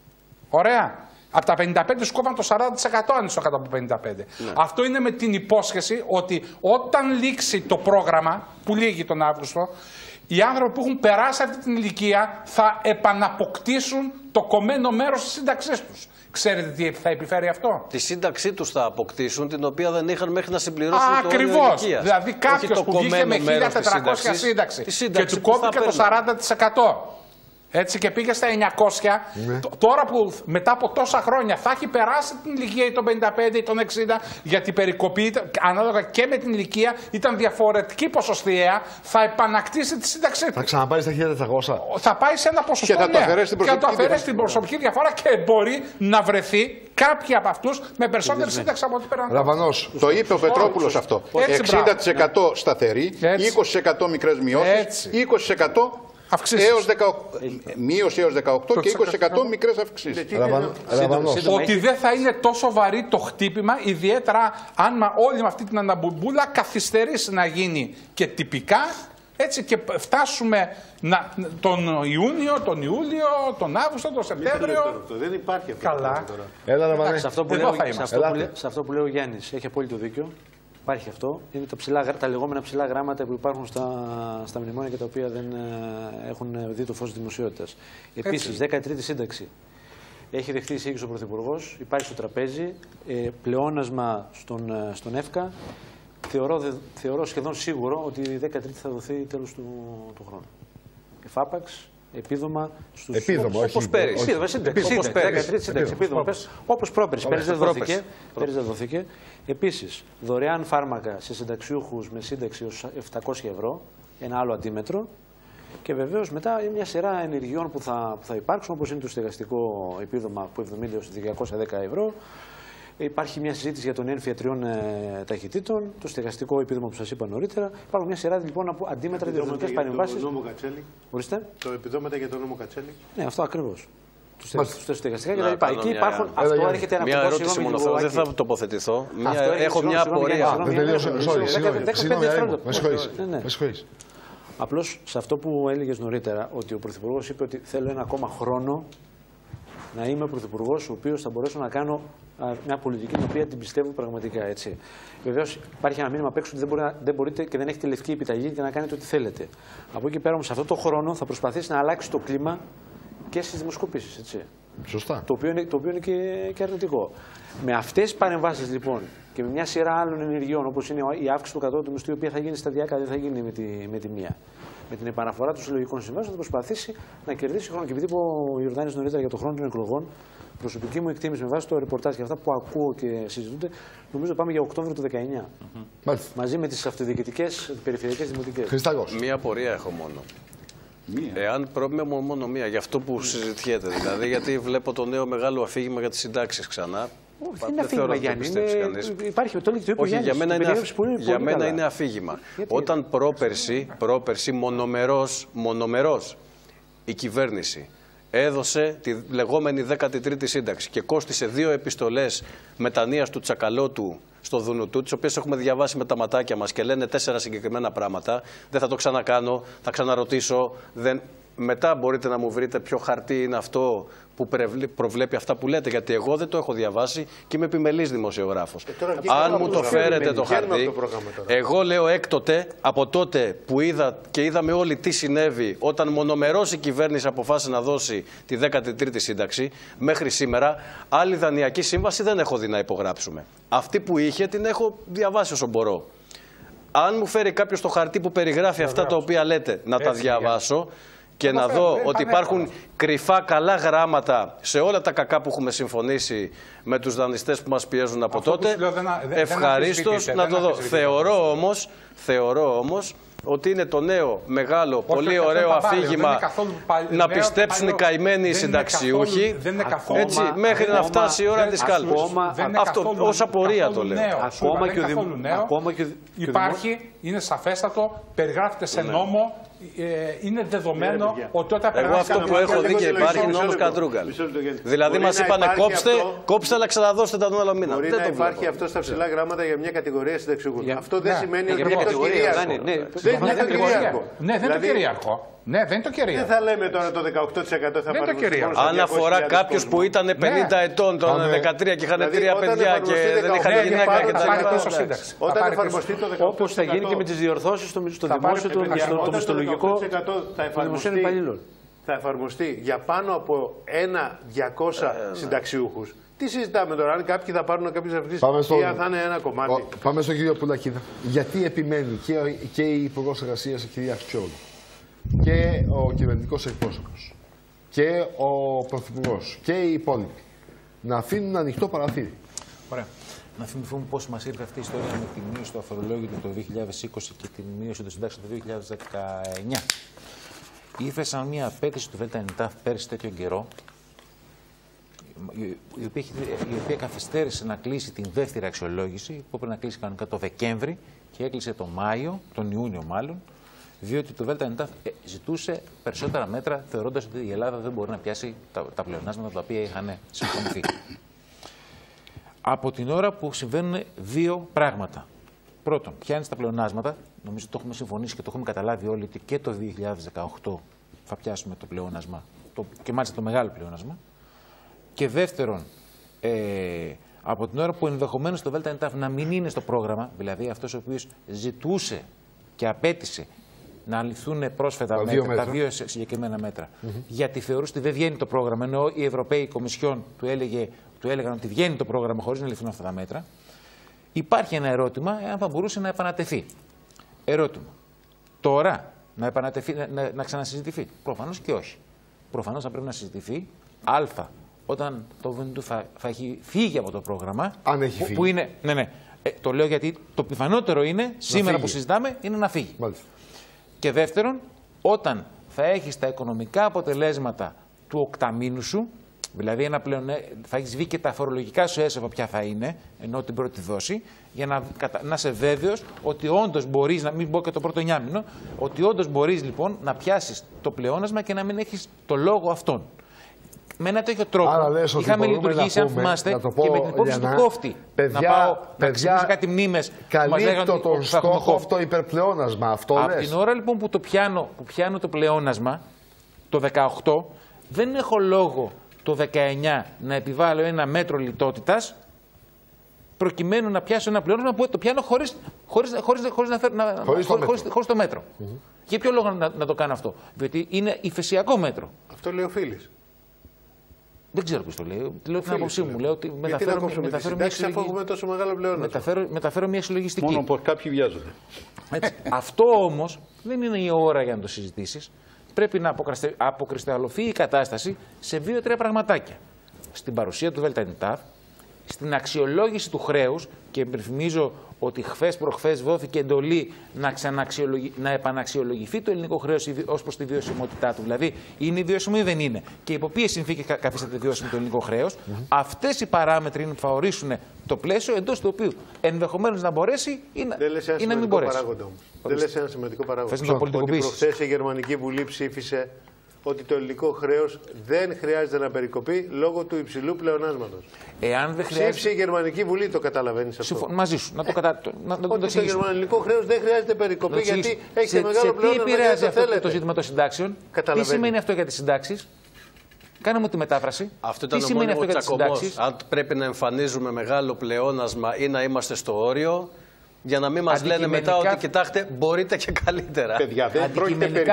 Ωραία. Από τα πενήντα πέντε σου κόβαν το σαράντα τοις εκατό αν είσαι κάτω από πενήντα πέντε. Ναι. Αυτό είναι με την υπόσχεση ότι όταν λήξει το πρόγραμμα, που λύγει τον Αύγουστο, οι άνθρωποι που έχουν περάσει αυτή την ηλικία θα επαναποκτήσουν το κομμένο μέρος της σύνταξής τους. Ξέρετε τι θα επιφέρει αυτό? Τη σύνταξή τους θα αποκτήσουν, την οποία δεν είχαν μέχρι να συμπληρώσουν το όριο ηλικίας. Ακριβώς. Δηλαδή κάποιος που βγήκε με χίλια τετρακόσια σύνταξη και του κόπηκε το σαράντα τοις εκατό. Έτσι και πήγε στα εννιακόσια, ναι. Τώρα που μετά από τόσα χρόνια θα έχει περάσει την ηλικία ή των πενήντα πέντε ή των εξήντα, γιατί η περικοπή ανάλογα και με την ηλικία ήταν διαφορετική ποσοστιαία, θα επανακτήσει τη σύνταξή του. Θα ξαναπάει στα χίλια τετρακόσια. Θα πάει σε ένα ποσοστό, και θα το αφαιρέσει στην προσωπική, προσωπική, προσωπική διαφορά και μπορεί να βρεθεί κάποιοι από αυτούς με περισσότερη σύνταξη από ό,τι πέραν. Ραβανός. Το είπε ο Πετρόπουλος αυτό. εξήντα τοις εκατό σταθερή, είκοσι τοις εκατό μικρές μειώσεις, είκοσι τοις εκατό έως δεκαοκτώ, μείωση έως δεκαοκτώ και είκοσι τοις εκατό μικρές αυξήσεις. Ότι δεν θα είναι τόσο βαρύ το χτύπημα, ιδιαίτερα αν όλη με αυτή την αναμπουμπούλα καθυστερήσει να γίνει και τυπικά, έτσι και φτάσουμε να, τον Ιούνιο, τον Ιούλιο, τον Αύγουστο, τον Σεπτέμβριο. Δεν υπάρχει αυτό. Καλά. Έλα, Ραβανέ. Σε αυτό που λέει ο Γιάννης, έχει απόλυτο δίκιο. Υπάρχει αυτό. Είναι τα, ψηλά, τα λεγόμενα ψηλά γράμματα που υπάρχουν στα, στα μνημόνια και τα οποία δεν ε, έχουν δει το φως της δημοσιότητας. Επίσης, δέκατη τρίτη σύνταξη. Έχει δεχτεί εισήγηση ο Πρωθυπουργός, υπάρχει στο τραπέζι, ε, πλεόνασμα στον, στον ΕΦΚΑ. Θεωρώ, δε, θεωρώ σχεδόν σίγουρο ότι η δέκατη τρίτη θα δοθεί τέλος του, του χρόνου. Εφάπαξ, επίδομα στους... Επίδομα, όχι. Όπως πέρυσι. Επίδομα, σύνταξη. Όπως πέρυσι. Επίδομα, όπως πρόπερσι. Πέρυσι δεν δόθηκε. Πέρυσι δεν δόθηκε. Επίσης, δωρεάν φάρμακα σε συνταξιούχους με σύνταξη ως επτακόσια ευρώ, ένα άλλο αντίμετρο. Και βεβαίως μετά μια σειρά ενεργειών που θα, που θα υπάρξουν, όπως είναι το στεγαστικό επίδομα από εβδομήντα έως διακόσια δέκα ευρώ. Υπάρχει μια συζήτηση για τον ένφια τριών ε, ταχυτήτων, το στεγαστικό επίδομα που σας είπα νωρίτερα. Υπάρχουν μια σειρά λοιπόν από αντίμετρα διευθυντικές παρεμβάσεις. Το επιδόματα για τον νόμο Κατσέλη. Ναι, αυτό ακριβώς. Του στεγαστικά και τα λοιπά. Εκεί υπάρχουν. Αυτό έρχεται να πει. Μια ερώτηση μόνο θέλω, δεν θα τοποθετηθώ. Έχω μια απορία. Δεν τελείωσε. Με συγχωρείς. Απλώς σε αυτό που έλεγες νωρίτερα, ότι ο Πρωθυπουργός είπε ότι θέλω ένα ακόμα χρόνο να είμαι Πρωθυπουργός, ο οποίος θα μπορέσω να κάνω μια πολιτική την οποία την πιστεύω πραγματικά. Έτσι. Βεβαίως υπάρχει ένα μήνυμα απ' έξω ότι δεν, μπορεί, δεν μπορείτε και δεν έχετε λευκή επιταγή και να κάνετε ό,τι θέλετε. Από εκεί πέρα όμως, σε αυτό το χρόνο θα προσπαθήσει να αλλάξει το κλίμα και στις δημοσκοπήσεις. Έτσι. Σωστά. Το οποίο είναι, το οποίο είναι και, και αρνητικό. Με αυτές τις παρεμβάσεις λοιπόν και με μια σειρά άλλων ενεργειών, όπως είναι η αύξηση του κατώτατου μισθού, η οποία θα γίνει σταδιακά, δεν θα γίνει με τη, με τη μία. Με την επαναφορά των συλλογικών συμβάσεων θα προσπαθήσει να κερδίσει χρόνο. Και επειδή είπε ο Ιορδάνης νωρίτερα για το χρόνο των εκλογών, προσωπική μου εκτίμηση με βάση το ρεπορτάζ και αυτά που ακούω και συζητούνται, νομίζω πάμε για Οκτώβριο του δεκαεννιά. Mm-hmm. Μαζί με τις αυτοδιοικητικές περιφερειακές δημοτικές. Χριστάκος. Μία απορία έχω μόνο. Μία. Εάν πρόβλημα μόνο μία, για αυτό που συζητιέται δηλαδή, γιατί βλέπω το νέο μεγάλο αφήγημα για τις συντάξεις ξανά. Δεν είναι αφήγημα, Γιάννη. Υπάρχει το είπε Όχι, για μένα είναι, αφ... για μένα είναι αφήγημα. Γιατί... Όταν πρόπερση, πρόπερση μονομερός, μονομερός η κυβέρνηση έδωσε τη λεγόμενη δέκατη τρίτη σύνταξη και κόστισε δύο επιστολές μετανοίας του Τσακαλώτου στο Δουνουτού, τις οποίες έχουμε διαβάσει με τα ματάκια μας και λένε τέσσερα συγκεκριμένα πράγματα. Δεν θα το ξανακάνω, θα ξαναρωτήσω. Δεν... Μετά μπορείτε να μου βρείτε ποιο χαρτί είναι αυτό που προβλέπει αυτά που λέτε, γιατί εγώ δεν το έχω διαβάσει και είμαι επιμελής δημοσιογράφος. Ε, Αν μου το φέρετε το χαρτί, το εγώ λέω έκτοτε, από τότε που είδα και είδαμε όλοι τι συνέβη όταν μονομερώς η κυβέρνηση αποφάσισε να δώσει τη δέκατη τρίτη σύνταξη, μέχρι σήμερα άλλη δανειακή σύμβαση δεν έχω δει να υπογράψουμε. Αυτή που είχε την έχω διαβάσει όσο μπορώ. Αν μου φέρει κάποιος το χαρτί που περιγράφει αυτά τα οποία λέτε, να τα διαβάσω και να δω ότι υπάρχουν κρυφά καλά γράμματα σε όλα τα κακά που έχουμε συμφωνήσει με τους δανειστές που μας πιέζουν από τότε, ευχαρίστως να το δω. Θεωρώ όμως, θεωρώ όμως ότι είναι το νέο μεγάλο, πολύ ωραίο αφήγημα να πιστέψουν οι καημένοι οι συνταξιούχοι, έτσι, μέχρι να φτάσει η ώρα της κάλπης. Αυτό ως απορία το λέω. Ακόμα και υπάρχει, είναι σαφέστατο, περιγράφεται σε νόμο. Είναι δεδομένο ότι όταν εγώ αυτό που έχω δει και υπάρχει νόμος Κατρούγκαλ. Δηλαδή μας είπανε κόψτε, κόψτε αλλά ξαναδώστε τα νούμερα μήνα. Μπορεί να υπάρχει αυτό στα ψηλά γράμματα για μια κατηγορία συνταξιούχων. Αυτό δεν σημαίνει ότι είναι το κυρίαρχο. Δεν είναι το κυρίαρχο. Ναι, δεν είναι το κυρίαρχο. Ναι, δεν είναι το κυρίαρχο. Δεν θα λέμε τώρα το δεκαοκτώ τοις εκατό θα πάρει. Αν αφορά κάποιους που ήταν πενήντα ετών, τώρα δεκατρία και είχαν τρία παιδιά και δεν είχαν γυναίκα και τα λοιπά. Όταν εφαρμοστεί το δεκαοκτώ όπως θα γίνει και με τις διορθώσεις στο δημόσιο, το μισθολογικό των δημοσίων υπαλλήλων. Θα εφαρμοστεί για πάνω από ένα διακόσια συνταξιούχους. Τι συζητάμε τώρα, αν κάποιοι θα πάρουν κάποιες αυξήσεις ή αν θα είναι ένα κομμάτι. Πάμε στον κύριο Πουλακίδα. Γιατί επιμένει και, και η Υπουργός Εργασίας, η κυρία Αξιόλου, και ο κυβερνητικός εκπρόσωπος και ο Πρωθυπουργός και οι υπόλοιποι να αφήνουν ανοιχτό παραθύρι? Ωραία. Να θυμηθούμε πώς μας ήρθε αυτή η ιστορία με τη μείωση του αφορολόγητου το δύο χιλιάδες είκοσι και τη μείωση των συντάξεων το δύο χιλιάδες δεκαεννιά. Ήρθε σαν μια απέτηση του ΔΕΛΤΑ πέρυσι τέτοιο καιρό, η οποία, η οποία καθυστέρησε να κλείσει την δεύτερη αξιολόγηση, που έπρεπε να κλείσει κανονικά το Δεκέμβρη και έκλεισε το Μάιο, τον Ιούνιο μάλλον, διότι το ΔΕΛΤΑ ζητούσε περισσότερα μέτρα, θεωρώντας ότι η Ελλάδα δεν μπορεί να πιάσει τα, τα πλεονάσματα τα οποία είχαν συμφωνηθεί. Από την ώρα που συμβαίνουν δύο πράγματα. Πρώτον, πιάνει τα πλεονάσματα, νομίζω το έχουμε συμφωνήσει και το έχουμε καταλάβει όλοι ότι και το δύο χιλιάδες δεκαοκτώ θα πιάσουμε το πλεόνασμα, το, και μάλιστα το μεγάλο πλεόνασμα. Και δεύτερον, ε, από την ώρα που ενδεχομένως το ΔΕΛΤΑ να μην είναι στο πρόγραμμα, δηλαδή αυτός ο οποίος ζητούσε και απέτησε να ληφθούν πρόσφατα τα, μέτρα, δύο τα δύο συγκεκριμένα μέτρα, mm-hmm. γιατί θεωρούσε ότι δεν βγαίνει το πρόγραμμα, ενώ η Ευρωπαϊκή Κομισιόν του, έλεγε, του έλεγαν ότι βγαίνει το πρόγραμμα χωρίς να ληφθούν αυτά τα μέτρα. Υπάρχει ένα ερώτημα, εάν θα μπορούσε να επανατεθεί. Ερώτημα. Τώρα να επανατεθεί, να, να ξανασυζητηθεί? Προφανώς και όχι. Προφανώς θα πρέπει να συζητηθεί α, όταν το ΒΝΤ θα, θα έχει φύγει από το πρόγραμμα. Αν έχει που, φύγει. που είναι, ναι, ναι. Ε, το λέω γιατί το πιθανότερο είναι, σήμερα που συζητάμε, είναι να φύγει. Μάλιστα. Και δεύτερον, όταν θα έχεις τα οικονομικά αποτελέσματα του οκταμήνου σου, δηλαδή ένα πλέον, θα έχεις βγει και τα φορολογικά σου έσοδα ποια θα είναι, ενώ την πρώτη δόση, για να, να είσαι βέβαιος ότι όντως μπορείς, να μην πω και το πρώτο εννιάμηνο, ότι όντως μπορείς λοιπόν να πιάσεις το πλεόνασμα και να μην έχεις το λόγο αυτόν. Με ένα τέτοιο τρόπο είχαμε λειτουργήσει, αν θυμάστε, και με την υπόθεση του κόφτη. Παιδιά, να πάω παιδιά, να ξυπνήσω κάτι μνήμες. Καλύπτω τον στόχο αυτό υπερπλεόνασμα. Αυτό Από λες. την ώρα λοιπόν που, το πιάνω, που πιάνω το πλεόνασμα, το δεκαοκτώ, δεν έχω λόγο το δεκαεννιά να επιβάλλω ένα μέτρο λιτότητας, προκειμένου να πιάσω ένα πλεόνασμα που το πιάνω χωρίς, χωρίς, χωρίς, χωρίς, να, να, χωρίς, το, χωρίς, μέτρο. χωρίς το μέτρο. Mm-hmm. Για ποιο λόγο να, να το κάνω αυτό? Διότι είναι υφεσιακό μέτρο. Αυτό λέει ο Φίλης. Δεν ξέρω ποιος το λέει. Λέω την άποψή μου. Λέω ότι μεταφέρω, μεταφέρω, μεταφέρω, μια συλλογιστική... τόσο μεγάλο μεταφέρω, μεταφέρω μια συλλογιστική. Μόνο πως κάποιοι βιάζονται. Έτσι. Αυτό όμως δεν είναι η ώρα για να το συζητήσεις. Πρέπει να αποκρισταλωθεί η κατάσταση σε δύο-τρία πραγματάκια. Στην παρουσία του ΔΕΛΤΑ, στην αξιολόγηση του χρέους, και υπενθυμίζω ότι χθες προχθές δόθηκε εντολή να, να επαναξιολογηθεί το ελληνικό χρέος ως προς τη βιωσιμότητά του. Δηλαδή, είναι βιώσιμο ή δεν είναι? Και υπό ποιες συνθήκες καθίσταται βιώσιμο το ελληνικό χρέος? Mm-hmm. Αυτές οι παράμετροι είναι που θα ορίσουν το πλαίσιο εντός του οποίου ενδεχομένως να μπορέσει ή να, ή να μην μπορέσει. Δεν λες ένα σημαντικό παράγοντα. Ότι προχθές η Γερμανική Βουλή ψήφισε ότι το ελληνικό χρέος δεν χρειάζεται να περικοπεί λόγω του υψηλού πλεονάσματος. Εάν δεν χρειάζεται... Ψήφισε η Γερμανική Βουλή, το καταλαβαίνεις αυτό. Συμφω... Μαζί σου. Να το, κατα... να, να ότι το, το γερμανικό χρέος δεν χρειάζεται περικοπή, γιατί έχει σε, μεγάλο σε πλεόνασμα. Τι επηρεάζει αυτό θέλετε. το ζήτημα των συντάξεων, τι σημαίνει αυτό για τις συντάξεις. Κάνε μου τη μετάφραση. Αυτό ήταν τι ο σημαίνει αυτό για τις συντάξεις. Αν πρέπει να εμφανίζουμε μεγάλο πλεόνασμα ή να είμαστε στο όριο, για να μην μας λένε μετά ότι κοιτάξτε, μπορείτε και καλύτερα. Παιδιά, δεν πρόκειται περί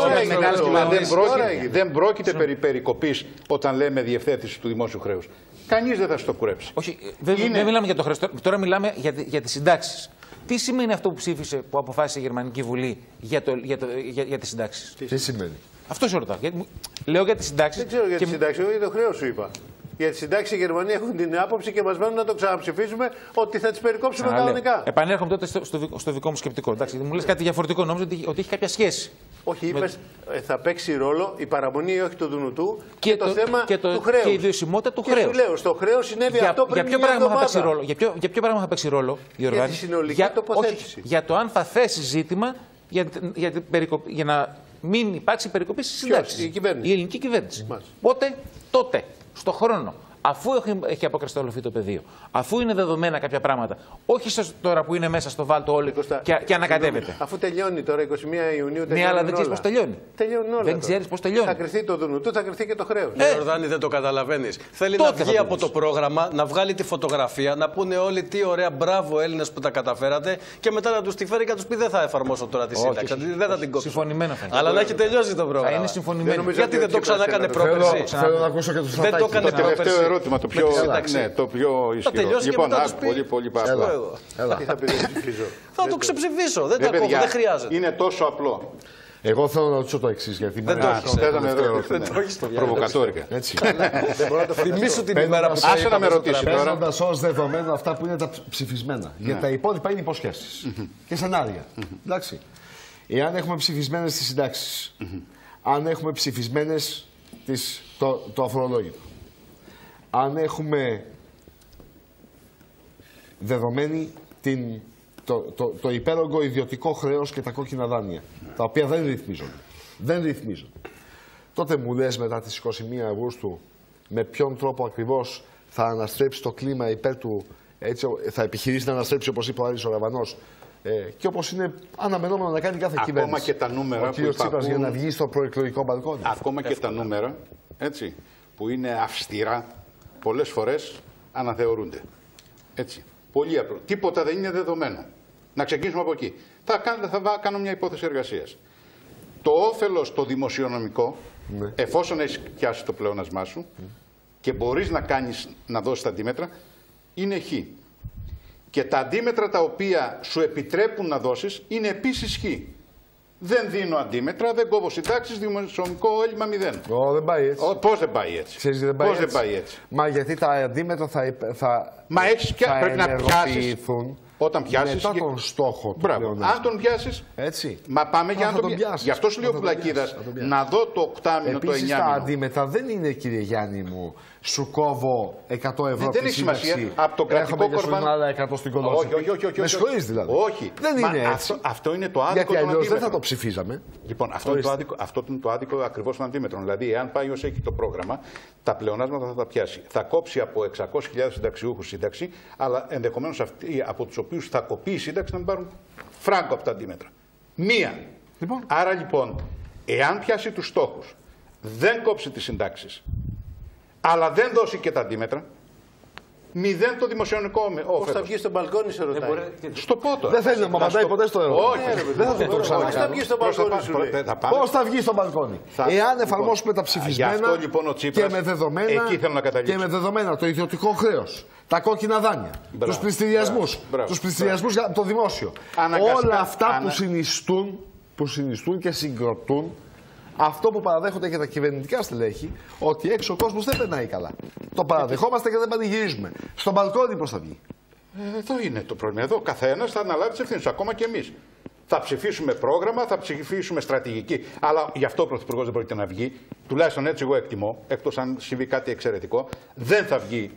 περικοπής. Δεν πρόκειται περί περικοπής όταν λέμε διευθέτηση του δημόσιου χρέους. Κανείς δεν θα στο κουρέψει. Όχι, δεν είναι... μιλάμε για το χρέος. Τώρα μιλάμε για, για τις συντάξεις. Τι σημαίνει αυτό που ψήφισε, που αποφάσισε η Γερμανική Βουλή για, το, για, το, για, για τις συντάξεις. Τι σημαίνει. Αυτό σε ρωτάω. Λέω για τις συντάξεις. Δεν ξέρω για και... τις συντάξεις, εγώ για το χρέος σου είπα. Για τις συντάξεις οι Γερμανοί έχουν την άποψη και μας μένουν να το ξαναψηφίσουμε ότι θα τις περικόψουμε κανονικά. Επανέρχομαι τότε στο, στο, δικό, στο δικό μου σκεπτικό. Εντάξει, μου λες κάτι διαφορετικό, νόμιζα ότι, ότι έχει κάποια σχέση. Όχι, είπες με... θα παίξει ρόλο η παραμονή ή όχι του Δουνουτού και, και το, το θέμα και το, του χρέους. Και η ιδιωσιμότητα του και χρέους. Σου λέω, στο χρέος συνέβη για, αυτό πριν για ποιο μια πράγμα θα εβδομάδα. παίξει ρόλο, για, ποιο, για ποιο πράγμα θα παίξει ρόλο η Ιορδάνη. Για τη συνολική για, τοποθέτηση. Όχι, για το αν θα θέσει ζήτημα για, για, την περικοπή, για να μην υπάρξει περικοπή στις συντάξεις. Η κυβέρνηση. Η ελληνική κυβέρνηση. Πότε, τότε, στο χρόνο. Αφού έχει, έχει αποκρισταλωθεί το πεδίο, αφού είναι δεδομένα κάποια πράγματα, όχι τώρα που είναι μέσα στο βάλτο όλοι και, και ανακατεύεται. Αφού τελειώνει τώρα εικοστή πρώτη Ιουνίου. Ναι, αλλά δεν ξέρει πώς τελειώνει. Τελειώνουν όλα. Δεν ξέρει πώς τελειώνει. Θα κρυθεί το Δουνουτού, θα κρυθεί και το χρέος. Ε, Ιορδάνη, δεν το καταλαβαίνεις. Θέλει να βγει από το πρόγραμμα, να βγάλει τη φωτογραφία, να πούνε όλοι τι ωραία, μπράβο Έλληνες που τα καταφέρατε και μετά να τους τη φέρει και να τους πει δεν θα εφαρμόσω τώρα τη σύνταξη. Δεν θα την κόψω. Συμφωνημένο θα είναι. Αλλά να έχει τελειώσει το πρόγραμμα. Είναι συμφωνημένο. Γιατί δεν το ξανάκανε πρόπερση. Θέλω να ακούσω και του Δεν το έκανε το τελευταίο ερώτημα, το πιο. Ναι, το πιο ισχυρό. Λοιπόν, πολύ, πολύ απλό. Τι θα πει, δεν ψηφίζω. Θα το ξεψηφίσω. Δεν το ακούω, δεν χρειάζεται. Είναι τόσο απλό. Εγώ θέλω να ρωτήσω το εξής, γιατί δεν το έχεις. Δεν το έχεις. Προβοκατόρικα. Έτσι. Θυμήσου την ημέρα που άσε να με ρωτήσει τώρα. Παίρνοντας ως δεδομένο αυτά που είναι τα ψηφισμένα. Γιατί τα υπόλοιπα είναι υποσχέσεις και σενάρια. Εντάξει. Εάν έχουμε ψηφισμένες τις συντάξεις, αν έχουμε ψηφισμένες το αφορολόγητο, αν έχουμε δεδομένη την, το, το, το υπέρογκο ιδιωτικό χρέος και τα κόκκινα δάνεια, τα οποία δεν ρυθμίζονται, δεν ρυθμίζονται, τότε μου λες μετά τις εικοστή πρώτη Αυγούστου με ποιον τρόπο ακριβώς θα αναστρέψει το κλίμα υπέρ του, έτσι, θα επιχειρήσει να αναστρέψει, όπως είπε ο Άρης ο Ραβανός, ε, και όπως είναι αναμενόμενο να κάνει κάθε ακόμα κυβέρνηση. Και τα νούμερα ο κ. Τσίπρας για να βγει στο προεκλογικό μπαλκόνι. Ακόμα και τα νούμερα, έτσι, που είναι αυστηρά, πολλές φορές αναθεωρούνται. Έτσι. Πολύ απλό. Τίποτα δεν είναι δεδομένο. Να ξεκινήσουμε από εκεί. Θα κάνω, θα κάνω μια υπόθεση εργασίας. Το όφελος το δημοσιονομικό, ναι, εφόσον έχεις πιάσει το πλεόνασμά σου mm. και μπορείς να κάνεις, να δώσεις τα αντίμετρα, είναι χ. Και τα αντίμετρα τα οποία σου επιτρέπουν να δώσεις είναι επίσης χ. Δεν δίνω αντίμετρα, δεν κόβω συντάξεις, δημοσιονομικό έλλειμμα μηδέν. Ω, δεν πάει έτσι. Ο, πώς δεν πάει έτσι. Ξέρεις, δεν πάει πώς έτσι. δεν πάει έτσι. Μα γιατί τα αντίμετρα θα, θα, Μα έχεις πια, θα πρέπει να πιάσεις. Όταν πιάσεις μετά τον στόχο του. Μπράβο. Αν τον πιάσεις. Έτσι. Μα πάμε για να τον πιάσεις. Γι' αυτό σου λέω Πουλακίδας να δω το οκτάμινο, το εννιάμινο. Επίσης τα αντίμετρα δεν είναι, κύριε Γιάννη μου, σου κόβω εκατό ευρώ δεν έχει σημασία. Από το κρατικό κορβάνι. άλλα εκατό στην κολόση. Όχι, όχι, όχι, όχι. Με συγχωρείς δηλαδή. Όχι. Δεν είναι έτσι. Αυτό, αυτό είναι το άδικο. Γιατί αλλιώς δεν θα το ψηφίζαμε. Λοιπόν, αυτό είναι το άδικο, αυτό είναι το άδικο ακριβώς των αντίμετρων. Δηλαδή, εάν πάει ως έχει το πρόγραμμα, τα πλεονάσματα θα τα πιάσει. Θα κόψει από εξακόσιες χιλιάδες συνταξιούχους σύνταξη, αλλά ενδεχομένως αυτοί από τους οποίους θα κοπεί η σύνταξη να μην πάρουν φράγκο από τα αντίμετρα. Μία. Λοιπόν. Άρα λοιπόν, εάν πιάσει τους στόχους, δεν κόψει τις συντάξεις, αλλά δεν δώσει και τα αντίμετρα, μηδέν το δημοσιονομικό όφελος. Πώς θα βγει στο μπαλκόνι, σε ρωτάει. Στο πότο. Δεν θέλει να μου απαντάει ποτέ στο ερώτημα. Όχι, δεν θα το ξανακάνω. Πώς θα βγει στο μπαλκόνι, σου λέει. Πώς θα βγει στο μπαλκόνι. Εάν εφαρμόσουμε τα ψηφισμένα και με δεδομένα και με δεδομένα το ιδιωτικό χρέος, τα κόκκινα δάνεια, τους πληστηριασμούς, τους πληστηριασμούς για το δημόσιο. Όλα αυτά που συνιστούν, που συνιστούν και συγκροτούν αυτό που παραδέχονται και τα κυβερνητικά στελέχη, ότι έξω ο κόσμος δεν περνάει καλά. Το παραδεχόμαστε και δεν πανηγυρίζουμε. Στο μπαλκόνι πώς θα βγει. Ε, εδώ είναι το πρόβλημα. Εδώ καθένας θα αναλάβει τις ευθύνες, ακόμα και εμείς. Θα ψηφίσουμε πρόγραμμα, θα ψηφίσουμε στρατηγική. Αλλά γι' αυτό ο Πρωθυπουργός δεν πρόκειται να βγει. Τουλάχιστον έτσι εγώ εκτιμώ, εκτός αν συμβεί κάτι εξαιρετικό, δεν θα βγει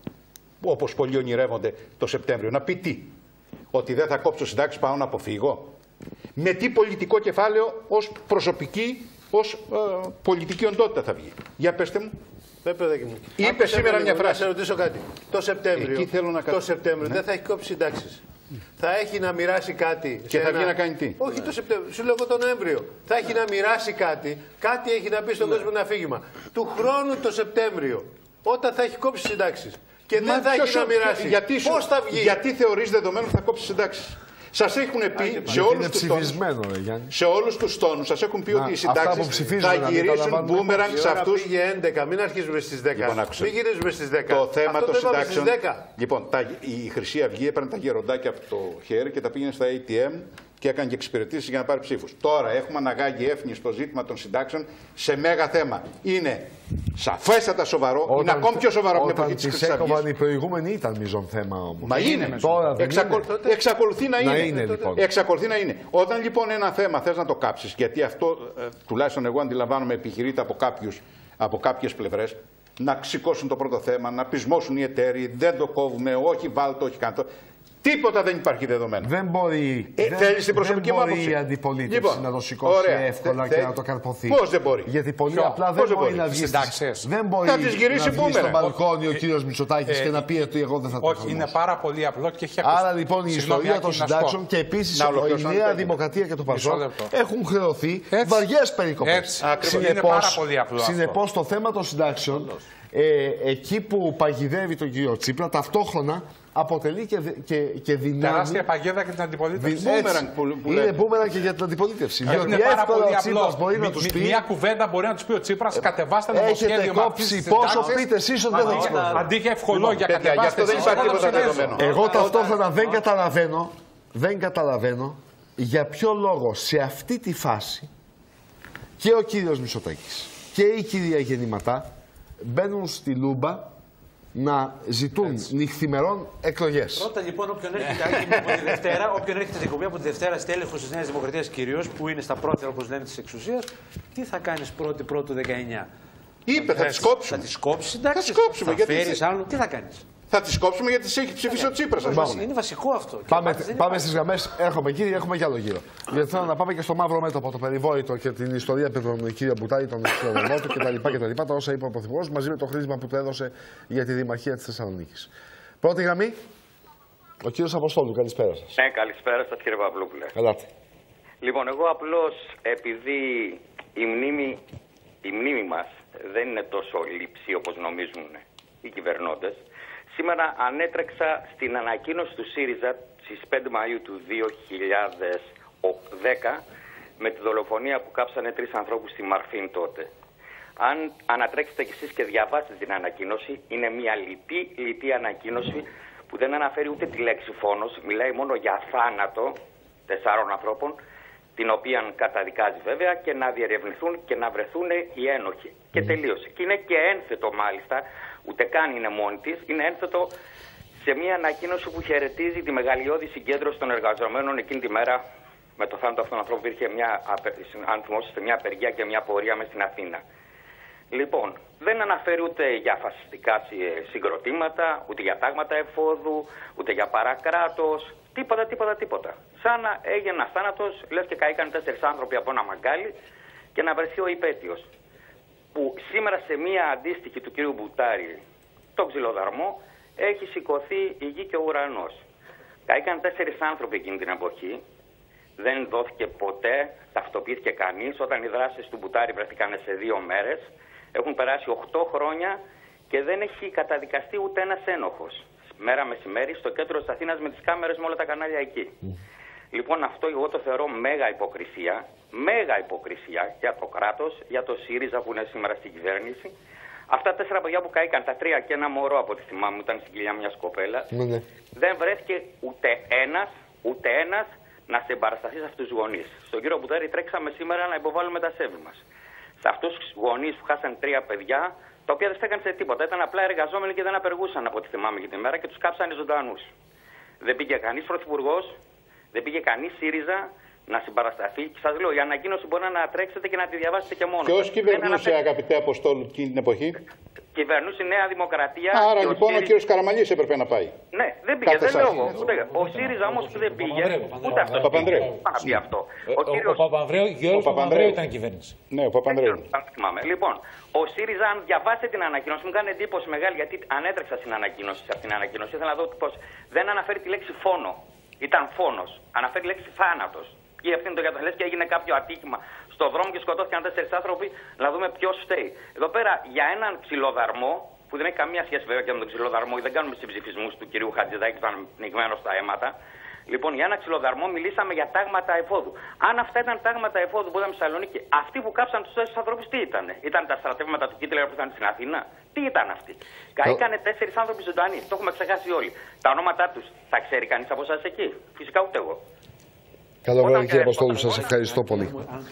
όπως πολλοί ονειρεύονται το Σεπτέμβριο. Να πει τι. Ότι δεν θα κόψω συντάξεις, πάω να αποφύγω. Με τι πολιτικό κεφάλαιο ως προσωπική. ως ε, πολιτική οντότητα θα βγει. Για πέστε μου. Μου. Είπε σήμερα μια φράση. Να σε ρωτήσω κάτι. Το Σεπτέμβριο, να το Σεπτέμβριο ναι. δεν θα έχει κόψει συντάξεις. Θα έχει να μοιράσει κάτι. Και θα ένα... βγει να κάνει τι. Όχι το Σεπτέμβριο, σου λέω το Νοέμβριο. Θα έχει να μοιράσει κάτι. Κάτι έχει να πει στον ναι. κόσμο ένα αφήγημα. Του χρόνου το Σεπτέμβριο, όταν θα έχει κόψει συντάξεις. Και Μα δεν θα έχει να μοιράσει. Γιατί, Πώς θα βγει. Γιατί θεωρείς δεδομένο θα κόψει συντάξεις. Σας έχουν πει σε όλους, τους τόνους, σε όλους τους τόνους, σας έχουν πει να, ότι οι συντάξεις θα γυρίσουν μπούμεραγκ σε αυτούς. Πήγε έντεκα, μην αρχίζουμε στις δέκα. Λοιπόν, μην γυρίζουμε στις δέκα. Το θέμα των συντάξεων. Λοιπόν, τα, η Χρυσή Αυγή έπαιρνε τα γεροντάκια από το χέρι και τα πήγαινε στα έι τι εμ και έκανε και εξυπηρετήσεις για να πάρει ψήφους. Τώρα έχουμε αναγάγει έφνη στο ζήτημα των συντάξεων σε μέγα θέμα. Είναι σαφέστατα σοβαρό, όταν, είναι ακόμη πιο σοβαρό από την εποχή της Χρυσής Αυγής. Οι προηγούμενοι ήταν μείζον θέμα όμως. Μα είναι. Τώρα δεν Εξακολ... είναι. Εξακολουθεί να είναι. Να είναι λοιπόν. Εξακολουθεί να είναι. Όταν λοιπόν ένα θέμα θες να το κάψεις, γιατί αυτό ε, τουλάχιστον εγώ αντιλαμβάνομαι επιχειρείται από, κάποιους, από κάποιες πλευρές, να σηκώσουν το πρώτο θέμα, να πεισμώσουν οι εταίροι, δεν το κόβουμε, όχι βάλτο, όχι κάτω. Τίποτα δεν υπάρχει δεδομένο. Δεν μπορεί, ε, δεν, θέλεις την προσωπική δεν μου μπορεί η αντιπολίτευση λοιπόν, να το σηκώσει ωραία, εύκολα θε, και θε, να το καρποθεί. Πώς δεν μπορεί. Γιατί πολύ Ποιο, απλά δεν μπορεί, μπορεί να βγει. Δεν μπορεί θα τις γυρίσει να βγει στο μπαλκόνι ο κύριος Μητσοτάκης και να πει ότι εγώ δεν θα το Όχι, είναι πάρα πολύ απλό και έχει ακουστεί. Άρα λοιπόν η ιστορία των συντάξεων και επίσης η Νέα Δημοκρατία και το Πασόκ έχουν χρεωθεί βαριές περικοπές. Συνεπώς το θέμα των συντάξεων εκεί που παγιδεύει τον κύριο Τσίπρα ταυτόχρονα αποτελεί και, και, και δυνάμει. Τεράστια παγίδα και την αντιπολίτευση. Είναι μπούμεραν και για την αντιπολίτευση. Διότι είναι πάρα πολύ απλό. Μπορεί να τους πει, μια κουβέντα μπορεί να του πει ο Τσίπρας, κατεβάστε το νομοσχέδιο. Έχετε κόψει πόσο πείτε εσείς ότι δεν θα τις αντί για ευχολόγια, κατεβάστε το νομοσχέδιο. Εγώ ταυτόχρονα δεν καταλαβαίνω, δεν καταλαβαίνω για ποιο λόγο σε αυτή τη φάση και ο κύριος Μητσοτάκης και η κυρία Γεννηματά μπαίνουν στη Λούμπα να ζητούν έτσι νυχθημερών εκλογές. Πρώτα λοιπόν όποιον έρχεται από τη Δευτέρα, όποιον έρχεται στην εκπομπή από τη Δευτέρα στέλεχος της Νέας Δημοκρατίας κυρίως, που είναι στα πρώτερα όπως λένε της εξουσίας, τι θα κάνεις πρώτη πρώτου δεκαεννιά. Είπε θα τις κόψουμε. Θα τις κόψεις, εντάξει. Θα τις κόψουμε. Θα γιατί φέρεις άλλον, τι θα κάνεις. Θα τις κόψουμε γιατί τις έχει ψηφίσει ο Τσίπρας. Είναι βασικό αυτό. Πάμε, πάμε στις γραμμές. Έρχομαι κύριε, έχουμε κι άλλο γύρο. Γιατί θέλω να πάμε και στο μαύρο μέτωπο, το περιβόητο και την ιστορία με τον κύριο Μπουτάρη, τον εξωτερικό του κτλ. Τα όσα είπε ο Πρωθυπουργός μαζί με το χρήσμα που του έδωσε για τη Δημαρχία της Θεσσαλονίκης. Πρώτη γραμμή, ο κύριος Αποστόλου. Καλησπέρα σας. Ναι, καλησπέρα σας κύριε Παυλόπουλε. Ελάτε. Λοιπόν, εγώ απλώς επειδή η μνήμη, η μνήμη μας δεν είναι τόσο λήψη όπως νομίζουν οι κυβερνώντες. Σήμερα ανέτρεξα στην ανακοίνωση του ΣΥΡΙΖΑ στις πέντε Μαΐου του δύο χιλιάδες δέκα με τη δολοφονία που κάψανε τρεις ανθρώπους στη Μαρφίν τότε. Αν ανατρέξετε κι εσείς και διαβάσετε την ανακοίνωση, είναι μια λιτή, λιτή ανακοίνωση που δεν αναφέρει ούτε τη λέξη φόνος, μιλάει μόνο για θάνατο τεσσάρων ανθρώπων, την οποία καταδικάζει βέβαια και να διερευνηθούν και να βρεθούν οι ένοχοι. Και τελείωσε. Και είναι και ένθετο μάλιστα, ούτε καν είναι μόνη της, είναι ένθετο σε μια ανακοίνωση που χαιρετίζει τη μεγαλειώδη συγκέντρωση των εργαζομένων εκείνη τη μέρα με το θάνατο αυτών των ανθρώπων. Υπήρχε μια, αν θυμόσαστε, μια απεργία και μια πορεία μες στην Αθήνα. Λοιπόν, δεν αναφέρει ούτε για φασιστικά συγκροτήματα, ούτε για τάγματα εφόδου, ούτε για παρακράτος. Τίποτα, τίποτα, τίποτα. Σαν να έγινε ένα θάνατο, λες και καήκαν τέσσερις άνθρωποι από ένα μαγκάλι και να βρεθεί ο υπέτειος. Που σήμερα σε μία αντίστοιχη του κ. Μπουτάρη, το ξυλοδαρμό, έχει σηκωθεί η γη και ο ουρανός. Καήκαν τέσσερις άνθρωποι εκείνη την εποχή. Δεν δόθηκε ποτέ, ταυτοποιήθηκε κανείς. Όταν οι δράσεις του Μπουτάρη βρεθήκαν σε δύο μέρες, έχουν περάσει οκτώ χρόνια και δεν έχει καταδικαστεί ούτε ένας ένοχος. Μέρα μεσημέρι στο κέντρο της Αθήνας με τις κάμερες με όλα τα κανάλια εκεί. Mm. Λοιπόν, αυτό εγώ το θεωρώ μέγα υποκρισία, μέγα υποκρισία για το κράτος, για το ΣΥΡΙΖΑ που είναι σήμερα στην κυβέρνηση. Αυτά τα τέσσερα παιδιά που καήκαν, τα τρία και ένα μωρό από τη θυμάμαι, ήταν στην κοιλιά μιας κοπέλας, mm. δεν βρέθηκε ούτε ένας, ούτε ένας να συμπαρασταθεί σε αυτούς τους γονείς. Στον κύριο Μπουτάρη τρέξαμε σήμερα να υποβάλουμε τα σέβη μας. Σε αυτούς τους γονείς που χάσαν τρία παιδιά, τα οποία δεν στέκαν σε τίποτα. Ήταν απλά εργαζόμενοι και δεν απεργούσαν από ό,τι θυμάμαι για τη μέρα και τους κάψανε ζωντανούς. Δεν πήγε κανείς πρωθυπουργός, δεν πήγε κανείς ΣΥΡΙΖΑ να συμπαρασταθεί. Και σας λέω, η ανακοίνωση μπορεί να τρέξετε και να τη διαβάσετε και μόνο. Ποιος κυβερνούσε, αγαπητέ Αποστόλου, εκείνη την εποχή? Κυβερνούσε η Νέα Δημοκρατία. Άρα και λοιπόν ο, ΣΥΡΙΖΑ... ο κύριος Καραμανλής έπρεπε να πάει. Ναι, δεν πήγε, δεν λέω εγώ. Ο ΣΥΡΙΖΑ όμως που δεν πήγε, ούτε αυτό πήγε. Να πει αυτό. Ο, κύριος... ο, ο Παπανδρέου, Γιώργος Παπανδρέου ήταν κυβέρνηση. Ναι, ο Παπανδρέου. Λοιπόν, ο ΣΥΡΙΖΑ, αν διαβάσετε την ανακοίνωση, μου κάνει εντύπωση μεγάλη γιατί ανέτρεξα στην ανακοίνωση. Σε αυτήν την ανακοίνωση ήθελα να δω πως δεν αναφέρει τη λέξη φόνο. Ήταν φόνος. Αναφέρει τη λέξη θάνατος. Ή ευθύνη το για το λες και έγινε κάποιο ατύχημα στον δρόμο και σκοτώθηκαν τέσσερις άνθρωποι, να δούμε ποιος φταίει. Εδώ πέρα για έναν ξυλοδαρμό, που δεν έχει καμία σχέση βέβαια και με τον ξυλοδαρμό, ή δεν κάνουμε συμψηφισμούς του κυρίου Χατζηδάκη που ήταν πνιγμένο στα αίματα. Λοιπόν, για ένα ξυλοδαρμό μιλήσαμε για τάγματα εφόδου. Αν αυτά ήταν τάγματα εφόδου που ήταν στη Θεσσαλονίκη, αυτοί που κάψαν τους τέσσερις ανθρώπους τι ήταν? Ήταν τα στρατεύματα του Κίτλερ που ήταν στην Αθήνα? Τι ήταν αυτοί? Καήκανε τέσσερις άνθρωποι ζωντανοί. Το έχουμε ξεχάσει όλοι. Τα ονόματά τους θα ξέρει κανείς από εσάς εκεί? Φυσικά ούτε εγώ. Καλό βράδυ κύριε Αποστόλου, σας ευχαριστώ πολύ.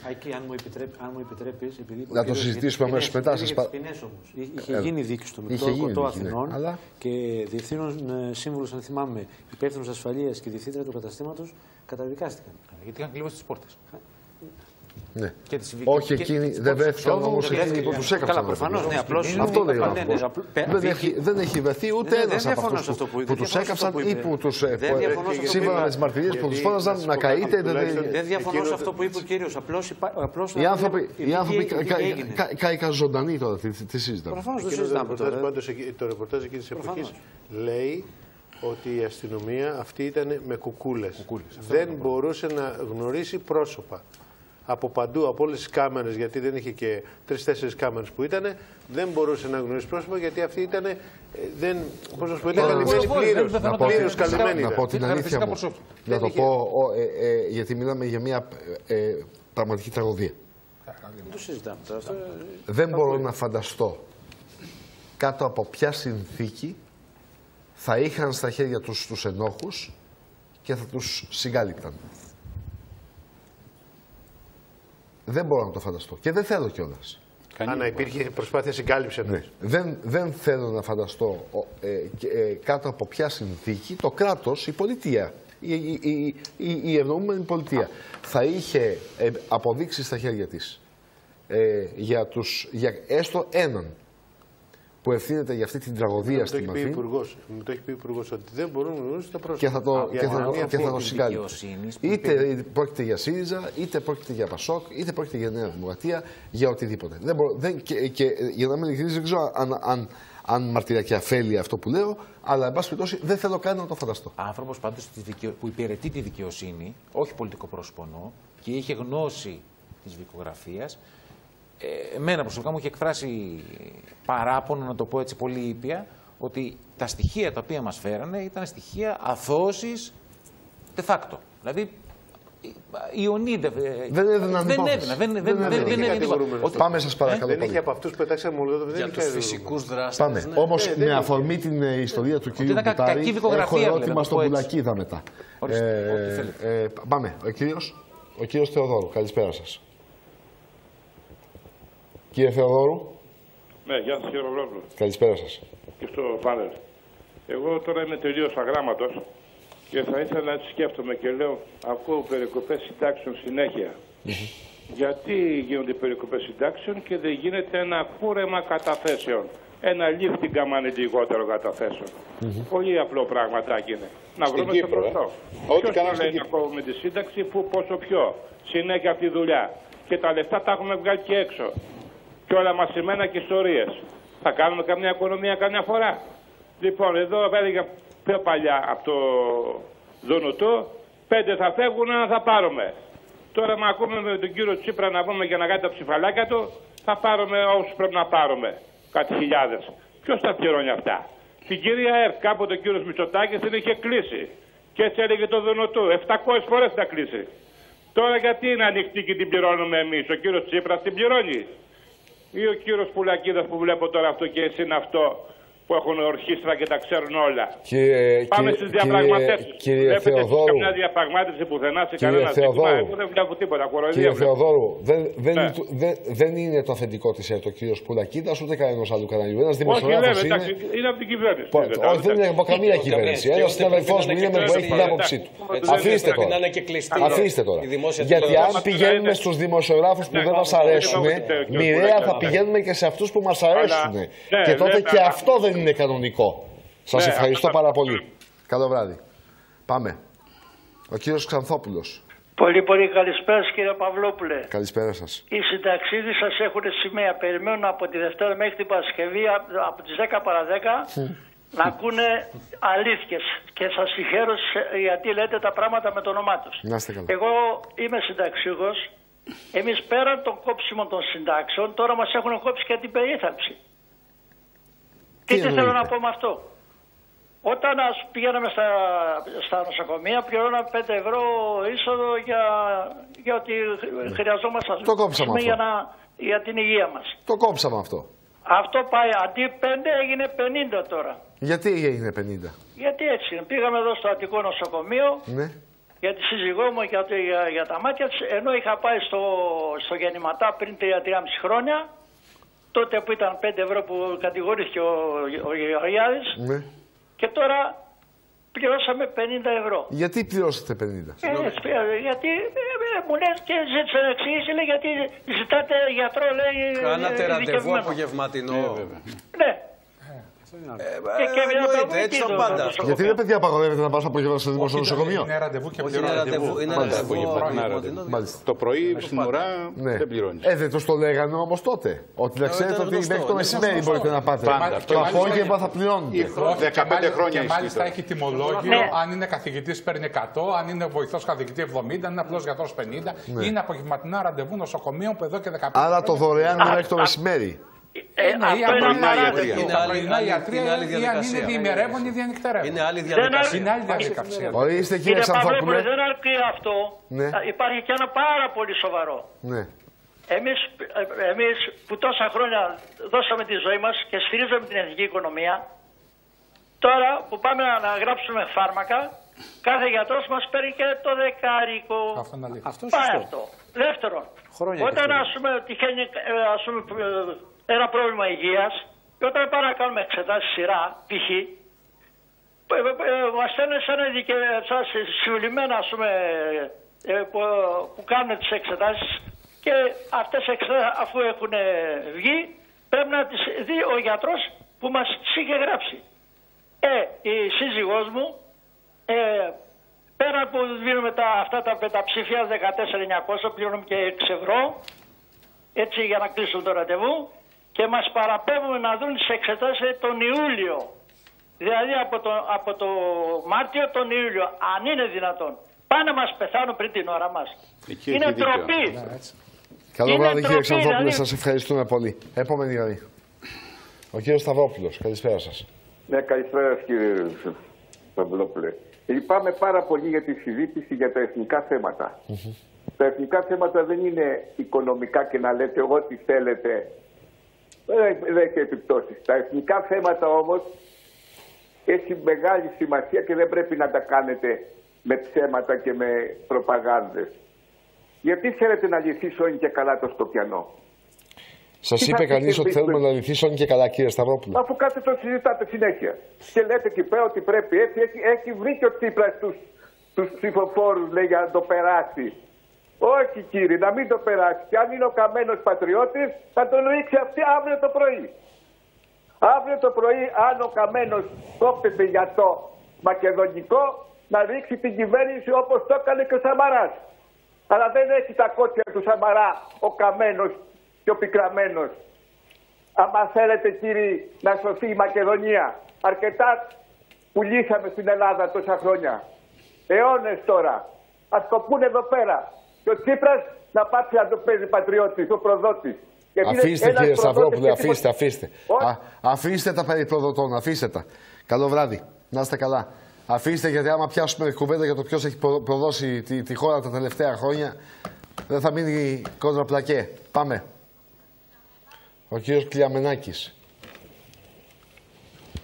Αν μου επιτρέπεις, να το συζητήσουμε αμέσως μετά. Σας πα... Είχε γίνει δίκη στο Μικρό Κοτό Αθηνών ναι, αλλά... και διευθύνων σύμβουλος, αν θυμάμαι, υπεύθυνος ασφαλείας και διευθύντρια του καταστήματος καταδικάστηκαν. Γιατί είχαν κλείσει τις πόρτες. Ναι. Όχι εκείνοι, δεν βρέθηκαν όμως εκείνοι που τους έκαψαν. Καλά, προφανώς, ναι, απλώς. Αυτό λέει ο άνθρωπος. Δεν έχει βρεθεί ούτε ένας από αυτούς που τους έκαψαν ή που τους, σύμφωνα με τις μαρτυρίες που τους φώναζαν, να καείτε. Δεν διαφωνώ σε αυτό που είπε ο κύριος. Απλώς οι άνθρωποι κάηκαν ζωντανοί τώρα. Τι συζητάμε? Προφανώς δεν συζητάμε τώρα. Το ρεπορτάζ εκείνης της εποχής λέει ότι η αστυνομία αυτή ήταν με κουκούλες. Δεν μπορούσε να γνωρίσει πρόσωπα. Από παντού, από όλες τις κάμερες, γιατί δεν είχε και τρεις-τέσσερις κάμερες που ήταν, δεν μπορούσε να γνωρίσει πρόσωπα γιατί αυτή ήταν. Δεν, πώς να σου πω, ήταν καλυμμένη πλήρως. Πλήρως καλυμμένη. Να πω την αλήθεια μου. Να το πω, γιατί μιλάμε για μια πραγματική τραγωδία. Δεν το συζητάμε τώρα. Δεν μπορώ να φανταστώ κάτω από ποια συνθήκη θα είχαν στα χέρια τους τους ενόχους και θα τους συγκάλυπταν. Δεν μπορώ να το φανταστώ. Και δεν θέλω κιόλας. Αν να υπήρχε προσπάθεια συγκάλυψης. Ναι. Δεν, δεν θέλω να φανταστώ ε, ε, κάτω από ποια συνθήκη το κράτος, η πολιτεία, η, η, η, η, η ευνοούμενη πολιτεία θα είχε ε, αποδείξει στα χέρια της ε, για, τους, για έστω έναν που ευθύνεται για αυτή την τραγωδία στην Αθήνα. Μου το έχει πει ο Υπουργός ότι δεν μπορούν να γνωρίσουν τα πρόσωπα. Και θα το, και θα, και θα το συγκάλυψε. Είτε πρόκειται για ΣΥΡΙΖΑ, είτε πρόκειται για ΠΑΣΟΚ, είτε πρόκειται για Νέα Δημοκρατία, για οτιδήποτε. Δεν μπορώ, δεν, και, και για να μην ειλικρινής, δεν ξέρω αν, αν, αν μαρτυριακή αφέλει αυτό που λέω, αλλά εν πάση περιπτώσει δεν θέλω καν να το φανταστώ. Άνθρωπος πάντως που υπηρετεί τη δικαιοσύνη, όχι πολιτικό πρόσωπο εννοώ, και είχε γνώση της δικογραφίας. Εμένα προσωπικά μου είχε εκφράσει παράπονο, να το πω έτσι πολύ ήπια, ότι τα στοιχεία τα οποία μας φέρανε ήταν στοιχεία αθώωσης de facto. Δηλαδή, Ιωνίδε. Δεν έδιναν δεν έδιναν. Δεν έδιναν. Πάμε σας παρακαλώ. Δεν είχε από αυτούς που πετάξαν μολότοφ. Για τους φυσικούς δράστες. Πάμε. Όμως με αφορμή την ιστορία του κυρίου Μπουτάρη, έχω ερώτημα στον Πουλακίδα μετά. Πάμε. Ο κύριος Θεοδόρου. Καλησπέρα σας. Κύριε Θεοδόρου. Ναι, γεια σας κύριε Παυλόπουλο. Καλησπέρα σας. Και στο πάνελ. Εγώ τώρα είμαι τελείως αγράμματος και θα ήθελα να σκέφτομαι και λέω, ακούω περικοπές συντάξεων συνέχεια. Mm-hmm. Γιατί γίνονται περικοπές συντάξεων και δεν γίνεται ένα κούρεμα καταθέσεων. Ένα lifting άμα είναι λιγότερο καταθέσεων. Mm-hmm. Πολύ απλό πράγματάκι είναι. Να στην βρούμε Κύπρο, στο μπροστό. Ε? Ό,τι Ποιος λέει να κόβουμε τη σύνταξη, που πόσο πιο. Συνέχεια από τη δουλειά. Και τα λεφτά τα έχουμε βγάλει και έξω. Και όλα μαζεμένα και ιστορίες. Θα κάνουμε καμιά οικονομία καμιά φορά. Λοιπόν, εδώ έλεγα πιο παλιά από το Δουνουτού, πέντε θα φεύγουν, ένα θα πάρουμε. Τώρα με ακούμε με τον κύριο Τσίπρα να πούμε για να κάνει τα ψηφαλάκια του, θα πάρουμε όσους πρέπει να πάρουμε. Κάτι χιλιάδες. Ποιος θα πληρώνει αυτά? Την κυρία ΕΡΤ, κάποτε ο κύριος Μητσοτάκης την είχε κλείσει. Και έτσι έλεγε το Δουνουτού, επτακόσιες φορές θα κλείσει. Τώρα γιατί είναι ανοιχτή και την πληρώνουμε εμείς? Ο κύριος Τσίπρας την πληρώνει? Ή ο κύριος Πουλακίδας που βλέπω τώρα αυτό και εσύ είναι αυτό, που έχουν ορχήστρα και τα ξέρουν όλα. Κύριε, Πάμε κύριε, στις διαπραγματεύσεις. Κύριε, κύριε Βλέπετε Θεοδόρου, καμιά διαπραγμάτευση πουθενά σε κύριε κανένα ζήτημα. Θεοδόρου, Εγώ δεν βλέπω τίποτα. Κοροϊδία Κύριε βλέπω. Θεοδόρου, δεν, δεν, Ναι. λειτου- δεν, δεν είναι το αφεντικό της ΕΡΤ ο κύριος Πουλακίτας ούτε κανένας άλλου καναλιού. Ένας Όχι, δημοσιογράφος λέμε, είναι. εντάξει, είναι από την κυβέρνηση. Πω- Λέτε, Όχι, δεν είναι από καμία Καμία. κυβέρνηση. Και Ένας ούτε συναδελφός πρέπει μου να είναι είναι που έχει την κλειστή. άποψή του. Έτσι, Αφήστε πρέπει τώρα. να είναι και κλειστή. Αφήστε τώρα. Η δημόσια Γιατί αν τηλεόραση. πηγαίνουμε στους δημοσιογράφους που Ναι, δεν μας ναι, αρέσουν, ναι, ναι, ναι, μοιραία ναι, θα ναι. πηγαίνουμε και σε αυτούς που μας αρέσουν. ναι, Και τότε ναι, και ναι. αυτό δεν είναι κανονικό. Σας Ναι, ευχαριστώ αυτό- πάρα πολύ. Καλό βράδυ. Πάμε. Ο κύριος Ξανθόπουλος. Πολύ πολύ καλησπέρα σας, κύριε Παυλόπουλε. Καλησπέρα σας. Οι συνταξίδες σας έχουν σημαία. Περιμένουν από τη Δευτέρα μέχρι την Παρασκευή απ- από τις δέκα παρά δέκα να ακούνε αλήθειες. Και σας συγχαίρω σε- γιατί λέτε τα πράγματα με το όνομά τους. Να είστε καλά. Εγώ είμαι συνταξιούχος. Εμείς πέραν των κόψιμων των συντάξεων τώρα μας έχουν κόψει και την περίθαλψη. Και τι θέλω εννοείτε? να πω με αυτό. Όταν ας πηγαίναμε στα, στα νοσοκομεία, πληρώναμε πέντε ευρώ είσοδο για, για ότι χρειαζόμαστε Το κόψαμε αυτό. για, να, για την υγεία μας. Το κόψαμε αυτό. Αυτό πάει, αντί πέντε έγινε πενήντα τώρα. Γιατί έγινε πενήντα. Γιατί έτσι είναι. Πήγαμε εδώ στο Αττικό νοσοκομείο Ναι. για τη σύζυγό μου για, το- για, για τα μάτια της, ενώ είχα πάει στο, στο γεννηματά πριν τρία με τρία χρόνια, τότε που ήταν πέντε ευρώ που κατηγορήθηκε ο, ο Γεωργιάδης, Ναι. και τώρα πληρώσαμε πενήντα ευρώ. Γιατί πληρώσατε πενήντα. Ε, ε, γιατί ε, ε, μου λες και ζήτησε να εξηγήσει, λέει, γιατί ζητάτε γιατρό, λέει. Κάνατε ε, ραντεβού ειδικευμένο. απογευματινό. Ναι. Ε, Και, και μια εννοείται, παγωγή έτσι το- ήταν το πάντα. νοσοκομείο. Γιατί δεν παιδιά απαγορεύεται να πας απογευματινό στο δημόσιο Όχι, νοσοκομείο. Είναι ραντεβού και Όχι, είναι πληρώνεται. ραντεβού. Είναι Μάλιστα. ραντεβού απογευματινό. Μάλιστα. Το πρωί στην ουρά Ναι. δεν πληρώνει. Ε, δεν τους το λέγανε όμως τότε. Ότι να Ε, ξέρετε ήταν ότι γνωστό, μέχρι το είναι μεσημέρι γνωστό. μπορείτε να πάτε. Πάντα. Το απόγευμα θα πληρώνετε. Όχι, και δεκαπέντε μάλιστα- χρόνια Και ισχύει μάλιστα τώρα. έχει τιμολόγιο. Ναι. Αν είναι καθηγητής παίρνει εκατό, αν είναι βοηθός καθηγητή εβδομήντα, αν είναι απλός γιατρός πενήντα. Είναι απογευματινά ραντεβού νοσοκομείων που εδώ και δεκαπέντε Άρα το χρόνια- δωρεάν είναι Α, μέχρι το α, μεσημέρι. Ε, Ναι, ή αυτό αν είναι είναι πρωινά απαράδεκτο. ιατρία. Είναι τα άλλη- πρωινά άλλη- ιατρία είναι άλλη ή αν είναι διαδικασία. διημερεύον ή διανυκτερεύον. Είναι άλλη Δεν διαδικασία. Είναι άλλη διαδικασία. Ορίστε κύριε Κύριε Παυλόπουλε, Ξανθόπουλε. δεν αρκεί αυτό. Ναι. Υπάρχει και ένα πάρα πολύ σοβαρό. Ναι. Εμείς, ε, εμείς που τόσα χρόνια δώσαμε τη ζωή μας και στηρίζαμε την εθνική οικονομία, τώρα που πάμε να, να γράψουμε φάρμακα, κάθε γιατρός μας παίρνει και το δεκάρικο. Αυτό είναι αλήθεια. Αυτό Πάει σωστό. αυτό. Δεύτερον, Χρόνια όταν και ας πούμε τυχαίνει ε, ας πούμε, ε, ένα πρόβλημα υγείας και όταν πάμε να κάνουμε εξετάσεις σειρά, π.χ. ε, ε, ε, μας στέλνουν σαν, ειδικε- σαν συμβουλημένα ας πούμε, ε, που, που κάνουν τις εξετάσεις και αυτές οι εξετάσεις αφού έχουν ε, βγει πρέπει να τις δει ο γιατρός που μας τις είχε γράψει. Ε, η σύζυγός μου ε, πέρα που δίνουμε τα, αυτά τα πενταψήφια δεκατέσσερα χιλιάδες εννιακόσια πληρώνουμε και έξι ευρώ έτσι για να κλείσουν το ραντεβού και μας παραπέμπουν να δουν τις εξετάσεις τον Ιούλιο. Δηλαδή από το, από το Μάρτιο τον Ιούλιο, αν είναι δυνατόν. Πάνε να μας πεθάνουν πριν την ώρα μας. Εκεί Είναι έχει δίκιο. ντροπή. Καλό Είναι βράδυ κύριε ντροπή, Ξανθόπουλε, δηλαδή. σας ευχαριστούμε πολύ. Επόμενη γραμμή. Ο κύριος Σταυρόπουλος, καλησπέρα σας. Ναι, καλησπέρα κύριε Παυλόπουλε. Λυπάμαι πάρα πολύ για τη συζήτηση για τα εθνικά θέματα. Mm-hmm. Τα εθνικά θέματα δεν είναι οικονομικά και να λέτε εγώ τι θέλετε. Δεν, δεν έχει επιπτώσεις. Τα εθνικά θέματα όμως έχει μεγάλη σημασία και δεν πρέπει να τα κάνετε με ψέματα και με προπαγάνδες. Γιατί θέλετε να λυθεί σώνει και καλά το Σκοπιανό. Σας Τι είπε θα κανείς πείτε ότι εσείς θέλουμε που- να λυθεί σώνει και καλά κύριε Σταυρόπουλο. Αφού κάθε το συζητάτε συνέχεια. Και λέτε εκεί πέρα ότι πρέπει έτσι, έχει, έχει βρει και ο Τσίπρας τους, τους ψηφοφόρους, λέει, για να το περάσει. Όχι κύριε, να μην το περάσει. Και αν είναι ο καμένος πατριώτης, θα τον ρίξει αυτή αύριο το πρωί. Αύριο το πρωί, αν ο καμένος κόπτεται για το μακεδονικό, να ρίξει την κυβέρνηση όπως το έκανε και ο Σαμαράς. Αλλά δεν έχει τα κότσια του Σαμαρά ο καμένος και ο πικραμένος. Άμα θέλετε κύριοι να σωθεί η Μακεδονία, αρκετά πουλήσαμε στην Ελλάδα τόσα χρόνια. Αιώνες τώρα. Ας το πούνε εδώ πέρα. Και ο Τσίπρας να πάψει να το παίζει πατριώτης, ο προδότης. Γιατί είναι Αφήστε ένας κύριε προδότης Σταυρόπουλε, και αφήστε, τίποτα- αφήστε. Όχι. Α, αφήστε τα περί προδοτών, αφήστε τα. Καλό βράδυ, να είστε καλά. Αφήστε γιατί άμα πιάσουμε κουβέντα για το ποιος έχει προ- προδώσει τη, τη χώρα τα τελευταία χρόνια, δεν θα μείνει κόντρα πλακέ. Πάμε. Ο κύριος Κλιαμενάκης.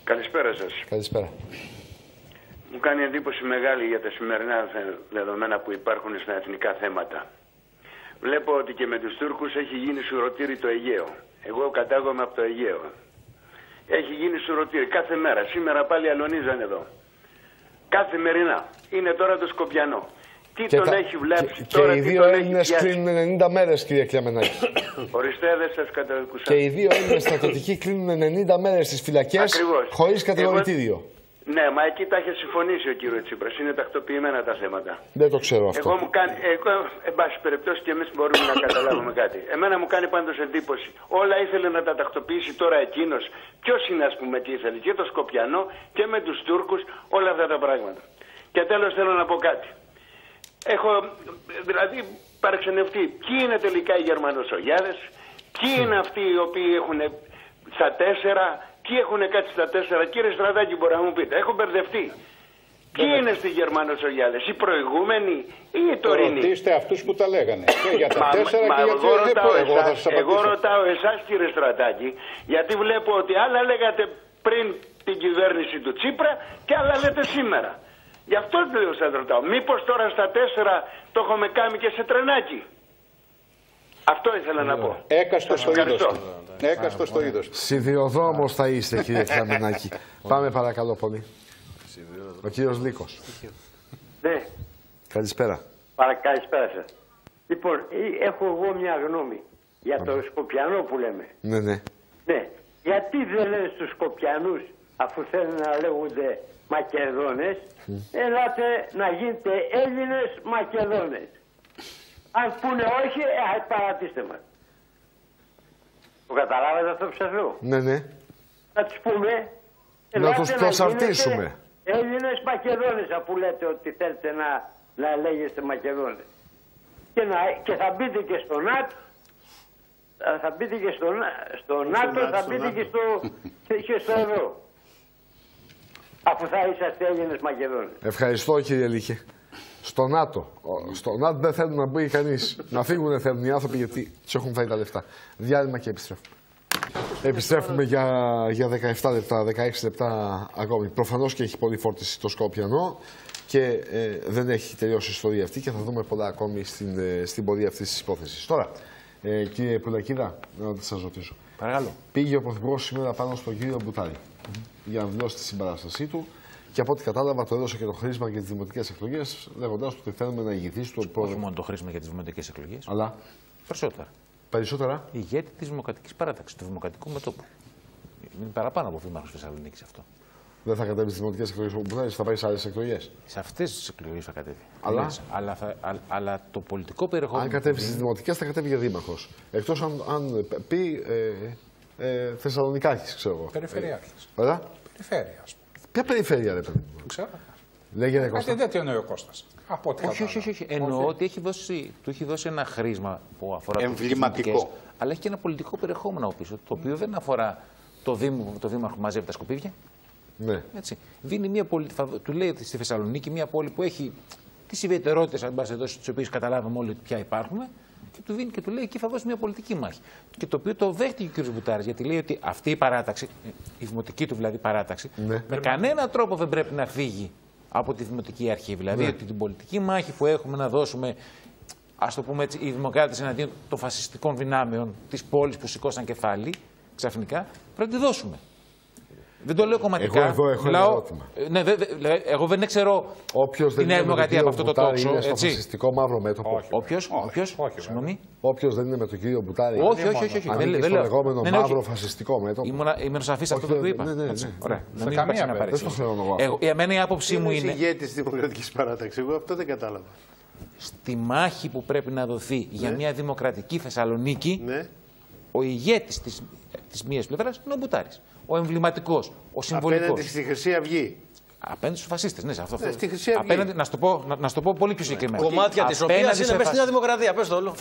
καλησπέρα σας. Καλησπέρα. Μου κάνει εντύπωση μεγάλη για τα σημερινά δεδομένα που υπάρχουν στα εθνικά θέματα. Βλέπω ότι και με τους Τούρκους έχει γίνει σουρωτήρι το Αιγαίο. Εγώ κατάγομαι από το Αιγαίο. Έχει γίνει σουρωτήρι κάθε μέρα. Σήμερα πάλι αλωνίζαν εδώ. Καθημερινά. Είναι τώρα το Σκοπιανό. Τι και τον τα... έχει βλέψει και, τώρα, και οι δύο Έλληνες κλείνουν ενενήντα μέρες, κύριε Κλαμενάκη. Οριστέ, δεν σας κατακούσα. Και οι δύο Έλληνες στρατιωτικοί κλείνουν ενενήντα μέρες στις φυλακές χωρίς κατηγορητήριο. Εγώ... Ναι, μα εκεί τα είχε συμφωνήσει ο κύριο Τσίπρας. Είναι τακτοποιημένα τα θέματα. Δεν το ξέρω αυτό. Εγώ μου κάνει, εγώ, εν πάση περιπτώσει, και εμείς μπορούμε να καταλάβουμε κάτι. Εμένα μου κάνει πάντως εντύπωση. Όλα ήθελε να τα τακτοποιήσει τώρα εκείνος. Ποιος είναι, ας πούμε, τι ήθελε. Και το Σκοπιανό και με τους Τούρκους, όλα αυτά τα πράγματα. Και τέλος θέλω να πω κάτι. Έχω δηλαδή παρεξενευτεί. Ποιοι είναι τελικά οι Γερμανοσογιάδες, ποιοι είναι αυτοί οι οποίοι έχουν στα τέσσερα. Ποιοι έχουν κάτσει στα τέσσερα, κύριε Στρατάκη, μπορεί να μου πείτε. Έχω μπερδευτεί. Ποιοι είναι στη Γερμανοσογιάδες, οι προηγούμενοι ή οι τωρινοί. Ρωτήστε αυτούς που τα λέγανε. Και για τα μα, τέσσερα μα, και για εγώ, ρωτάω εγώ, εσάς, εγώ ρωτάω εσάς, κύριε Στρατάκη, γιατί βλέπω ότι άλλα λέγατε πριν την κυβέρνηση του Τσίπρα και άλλα λέτε σήμερα. Γι' αυτό σας ρωτάω. Μήπως τώρα στα τέσσερα το έχουμε κάνει και σε τρενάκι. Αυτό ήθελα να πω. Έκαστο στο είδος του. Έκαστο στο είδος του. Σιδηροδρόμος θα είστε, κύριε Κλαμενάκη. Πάμε παρακαλώ πολύ. Ο κύριος Λύκος. Ναι. Καλησπέρα. Παρα, καλησπέρα σας. Λοιπόν, έχω εγώ μια γνώμη για το Σκοπιανό που λέμε. Ναι, ναι. Ναι. Γιατί δεν λένε στους Σκοπιανούς, αφού θέλουν να λέγονται Μακεδόνες, mm. ελάτε να γίνετε Έλληνες Μακεδόνες. Αν πούνε όχι, ε, παρατήστε μας. Το καταλάβατε αυτό που σας λέω. Ναι, ναι. Να τους πούμε, να τους προσαρτήσουμε. Έλληνες Μακεδόνες, αφού λέτε ότι θέλετε να, να λέγεστε Μακεδόνες. Και, να, και θα μπείτε και στο ΝΑΤΟ, θα μπείτε και στο, στο ΝΑΤΟ, θα μπείτε και στο, και στο ευρώ. Αφού θα είσαστε Έλληνες Μακεδόνες. Ευχαριστώ, κύριε Λύκε. Στο ΝΑΤΟ. Στο ΝΑΤΟ δεν θέλουν να μπει κανείς. Να φύγουν θέλουν οι άνθρωποι γιατί τους έχουν φάει τα λεφτά. Διάλειμμα και επιστρέφουμε. Επιστρέφουμε για, για δεκαεπτά λεπτά, δεκαέξι λεπτά ακόμη. Προφανώς και έχει πολύ φόρτιση το Σκοπιανό και ε, δεν έχει τελειώσει η ιστορία αυτή και θα δούμε πολλά ακόμη στην, ε, στην πορεία αυτής της υπόθεσης. Τώρα, ε, κύριε Πουλακίδα, να σας ρωτήσω. Παρακαλώ. Πήγε ο Πρωθυπουργός σήμερα πάνω στον κύριο Μπουτάρη mm-hmm. για να δηλώσει τη συμπαράστασή του. Και από ό,τι κατάλαβα, το έδωσε και το χρήσμα για τις δημοτικές εκλογές, λέγοντας ότι θέλουμε να ηγηθεί του πρόεδρο. Όχι μόνο το χρήσμα για τις δημοτικές εκλογές. Αλλά. Περισσότερα. Περισσότερα. Ηγέτη της Δημοκρατικής Παράταξης, του Δημοκρατικού Μετώπου. Είναι παραπάνω από δήμαρχος Θεσσαλονίκης αυτό. Δεν θα κατέβει στις δημοτικές εκλογές που θέλει, θα πάει σε άλλες εκλογές. Σε αυτές τις εκλογές θα κατέβει. Αλλά, Λες, αλλά, θα, α, αλλά το πολιτικό περιεχόμενο. Αν κατέβει στις δημοτικές, θα κατέβει για δήμαρχος. Εκτός αν, αν πει ε, ε, Θεσσαλονικάκης, ξέρω εγώ. Περιφερειάρχης. Ωραία. Περιφέρεια. Ποια περιφέρεια, ρε παιδί μου. Ξέρω. Λέγεται Κώστα. Κάτι τέτοιο εννοεί ο Κώστας. Από ό,τι όχι, όχι, όχι, όχι. Εννοώ ότι έχει δώσει, του έχει δώσει ένα χρήσμα που αφορά εμβληματικό. Αλλά έχει και ένα πολιτικό περιεχόμενο από πίσω, το οποίο δεν αφορά το, δήμο, το δήμαρχο που μαζεύει τα σκουπίδια. Ναι. Έτσι. Δίνει μια πόλη, του λέει ότι στη Θεσσαλονίκη μια πόλη που έχει τις ιδιαιτερότητες, αν πάση εδώ, τις οποίες καταλάβαμε όλοι ποια υπάρχουν, και του δίνει και του λέει εκεί θα δώσει μια πολιτική μάχη. Και το οποίο το δέχτηκε ο κ. Μπουτάρης, γιατί λέει ότι αυτή η παράταξη, η δημοτική του δηλαδή παράταξη, ναι. με κανένα τρόπο δεν πρέπει να φύγει από τη δημοτική αρχή. Δηλαδή ναι. ότι την πολιτική μάχη που έχουμε να δώσουμε, ας το πούμε έτσι, οι δημοκράτες εναντίον των φασιστικών δυνάμεων της πόλης που σηκώσαν κεφάλι ξαφνικά, πρέπει να τη δώσουμε. Δεν το λέω κομματικά. Εγώ εδώ έχω ένα ερώτημα. Ναι, δε, δε, εγώ δεν ξέρω τη Νέα Δημοκρατία από αυτό το τόξο. Είναι στο φασιστικό μαύρο μέτωπο. Όποιος, όποιος, συγγνώμη. Όποιος δεν είναι με τον κύριο Μπουτάρη. Όχι, όχι, όχι. όχι. Ανήκει στο λεγόμενο μαύρο φασιστικό μέτωπο. Ήμουν σαφής σε αυτό που είπα. Ναι, ναι, ναι. Ωραία. Να μην υπάρξει ένα παρεξήγημα. Εμένα η άποψή μου είναι. Είναι ηγέτης της Δημοκρατικής Παράταξης. Εγώ αυτό δεν κατάλαβα. Στη μάχη που πρέπει να δοθεί για μια δημοκρατική Θεσσαλονίκη, ο ηγέτης της, της μίας πλευράς είναι ο Μπουτάρης. Ο εμβληματικός, ο συμβολικός. Απέναντι στη Χρυσή Αυγή. Απέναντι στους φασίστες, ναι, σε αυτό. Ναι, στη Χρυσή Αυγή. Απέναντι, να, στο πω, να, να στο πω πολύ πιο συγκεκριμένα. Κομμάτια της οποίας είναι μες στη Νέα Δημοκρατία. Πες το όλο.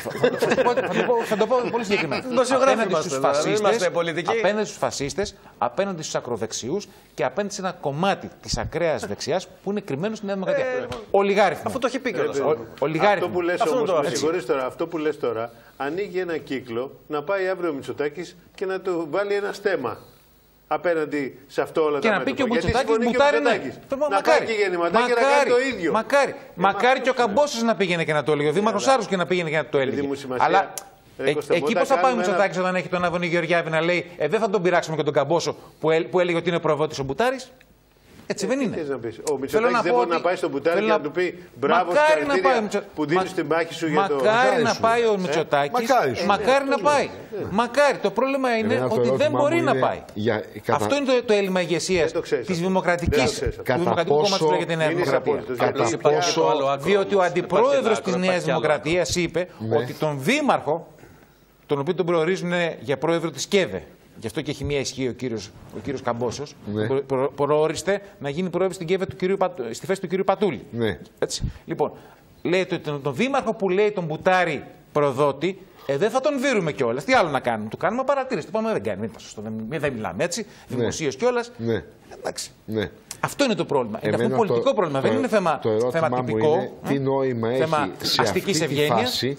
Θα το πω πολύ συγκεκριμένα. Απέναντι στους φασίστες, απέναντι στους φασίστες, απέναντι στους ακροδεξιούς και απέναντι σε ένα κομμάτι της ακραίας δεξιάς που είναι κρυμμένο στη Νέα Δημοκρατία. Ολιγάριθμο. Αυτό το έχει πει κιόλας. Αυτό που λες όμως, με συγχωρείς τώρα, αυτό που λες τώρα, ανοίγει ένα κύκλο να πάει αύριο ο Μητσοτάκης και να του βάλει ένα στέμα. απέναντι σε αυτό όλα και τα να πει και ο μέτωπα. Μητσοτάκης μπουτάρει, ναι. Να πάει και γεννηματά και να κάνει το ίδιο. Μακάρι, μακάρι και ο Καμπόσος να πήγαινε και να το έλεγε. Ο Δήμαρχος Άρους και να πήγαινε και να το έλεγε. Αλλά ε, εκεί πώς θα πάει ο Μητσοτάκης όταν έχει τον Άδωνη Γεωργιάδη να λέει ε, δεν θα τον πειράξουμε και τον Καμπόσο που, ε, που έλεγε ότι είναι προβότης ο Μπουτάρης. Έτσι δεν είναι. Ο Μητσοτάκης δεν μπορεί να πάει στον Μπουτάρη και να του πει μπράβο, συγχαρητήρια που δίνεις την μάχη σου για το... Μακάρι να πάει ο Μητσοτάκης. Μακάρι να πάει. Μακάρι. Το πρόβλημα είναι ότι δεν μπορεί να πάει. Αυτό είναι το έλλειμμα ηγεσίας της Δημοκρατικής. Του Δημοκρατικού Κόμματος που λέγεται Νέα Δημοκρατία. Διότι ο αντιπρόεδρος της Νέας Δημοκρατίας είπε ότι τον Δήμαρχο, τον οποίο τον προορίζουν για πρόεδρο της ΚΕΔΕ, γι' αυτό και έχει μία ισχύ ο κύριος, ο κύριος Καμπόσος, ναι. προ, προόριστε να γίνει πρόεδρος στην ΚΕΒΕ του κυρίου, στη θέση του κυρίου Πατούλη. Ναι. Έτσι. Λοιπόν, λέει το, τον, τον δήμαρχο που λέει τον Μπουτάρη προδότη, ε, δεν θα τον δίνουμε κιόλας. Τι άλλο να κάνουμε, του κάνουμε παρατήρηση. Του πάμε δεν κάνει, δεν, δεν μιλάμε έτσι, ναι. Δημοσίως κιόλας. Ναι. Εντάξει. Ναι. Αυτό είναι το πρόβλημα. Είναι αυτό πολιτικό το, πρόβλημα, το, δεν είναι θέμα, το θέμα τυπικό. Είναι, τι νόημα έχει σε αυτή τη φάση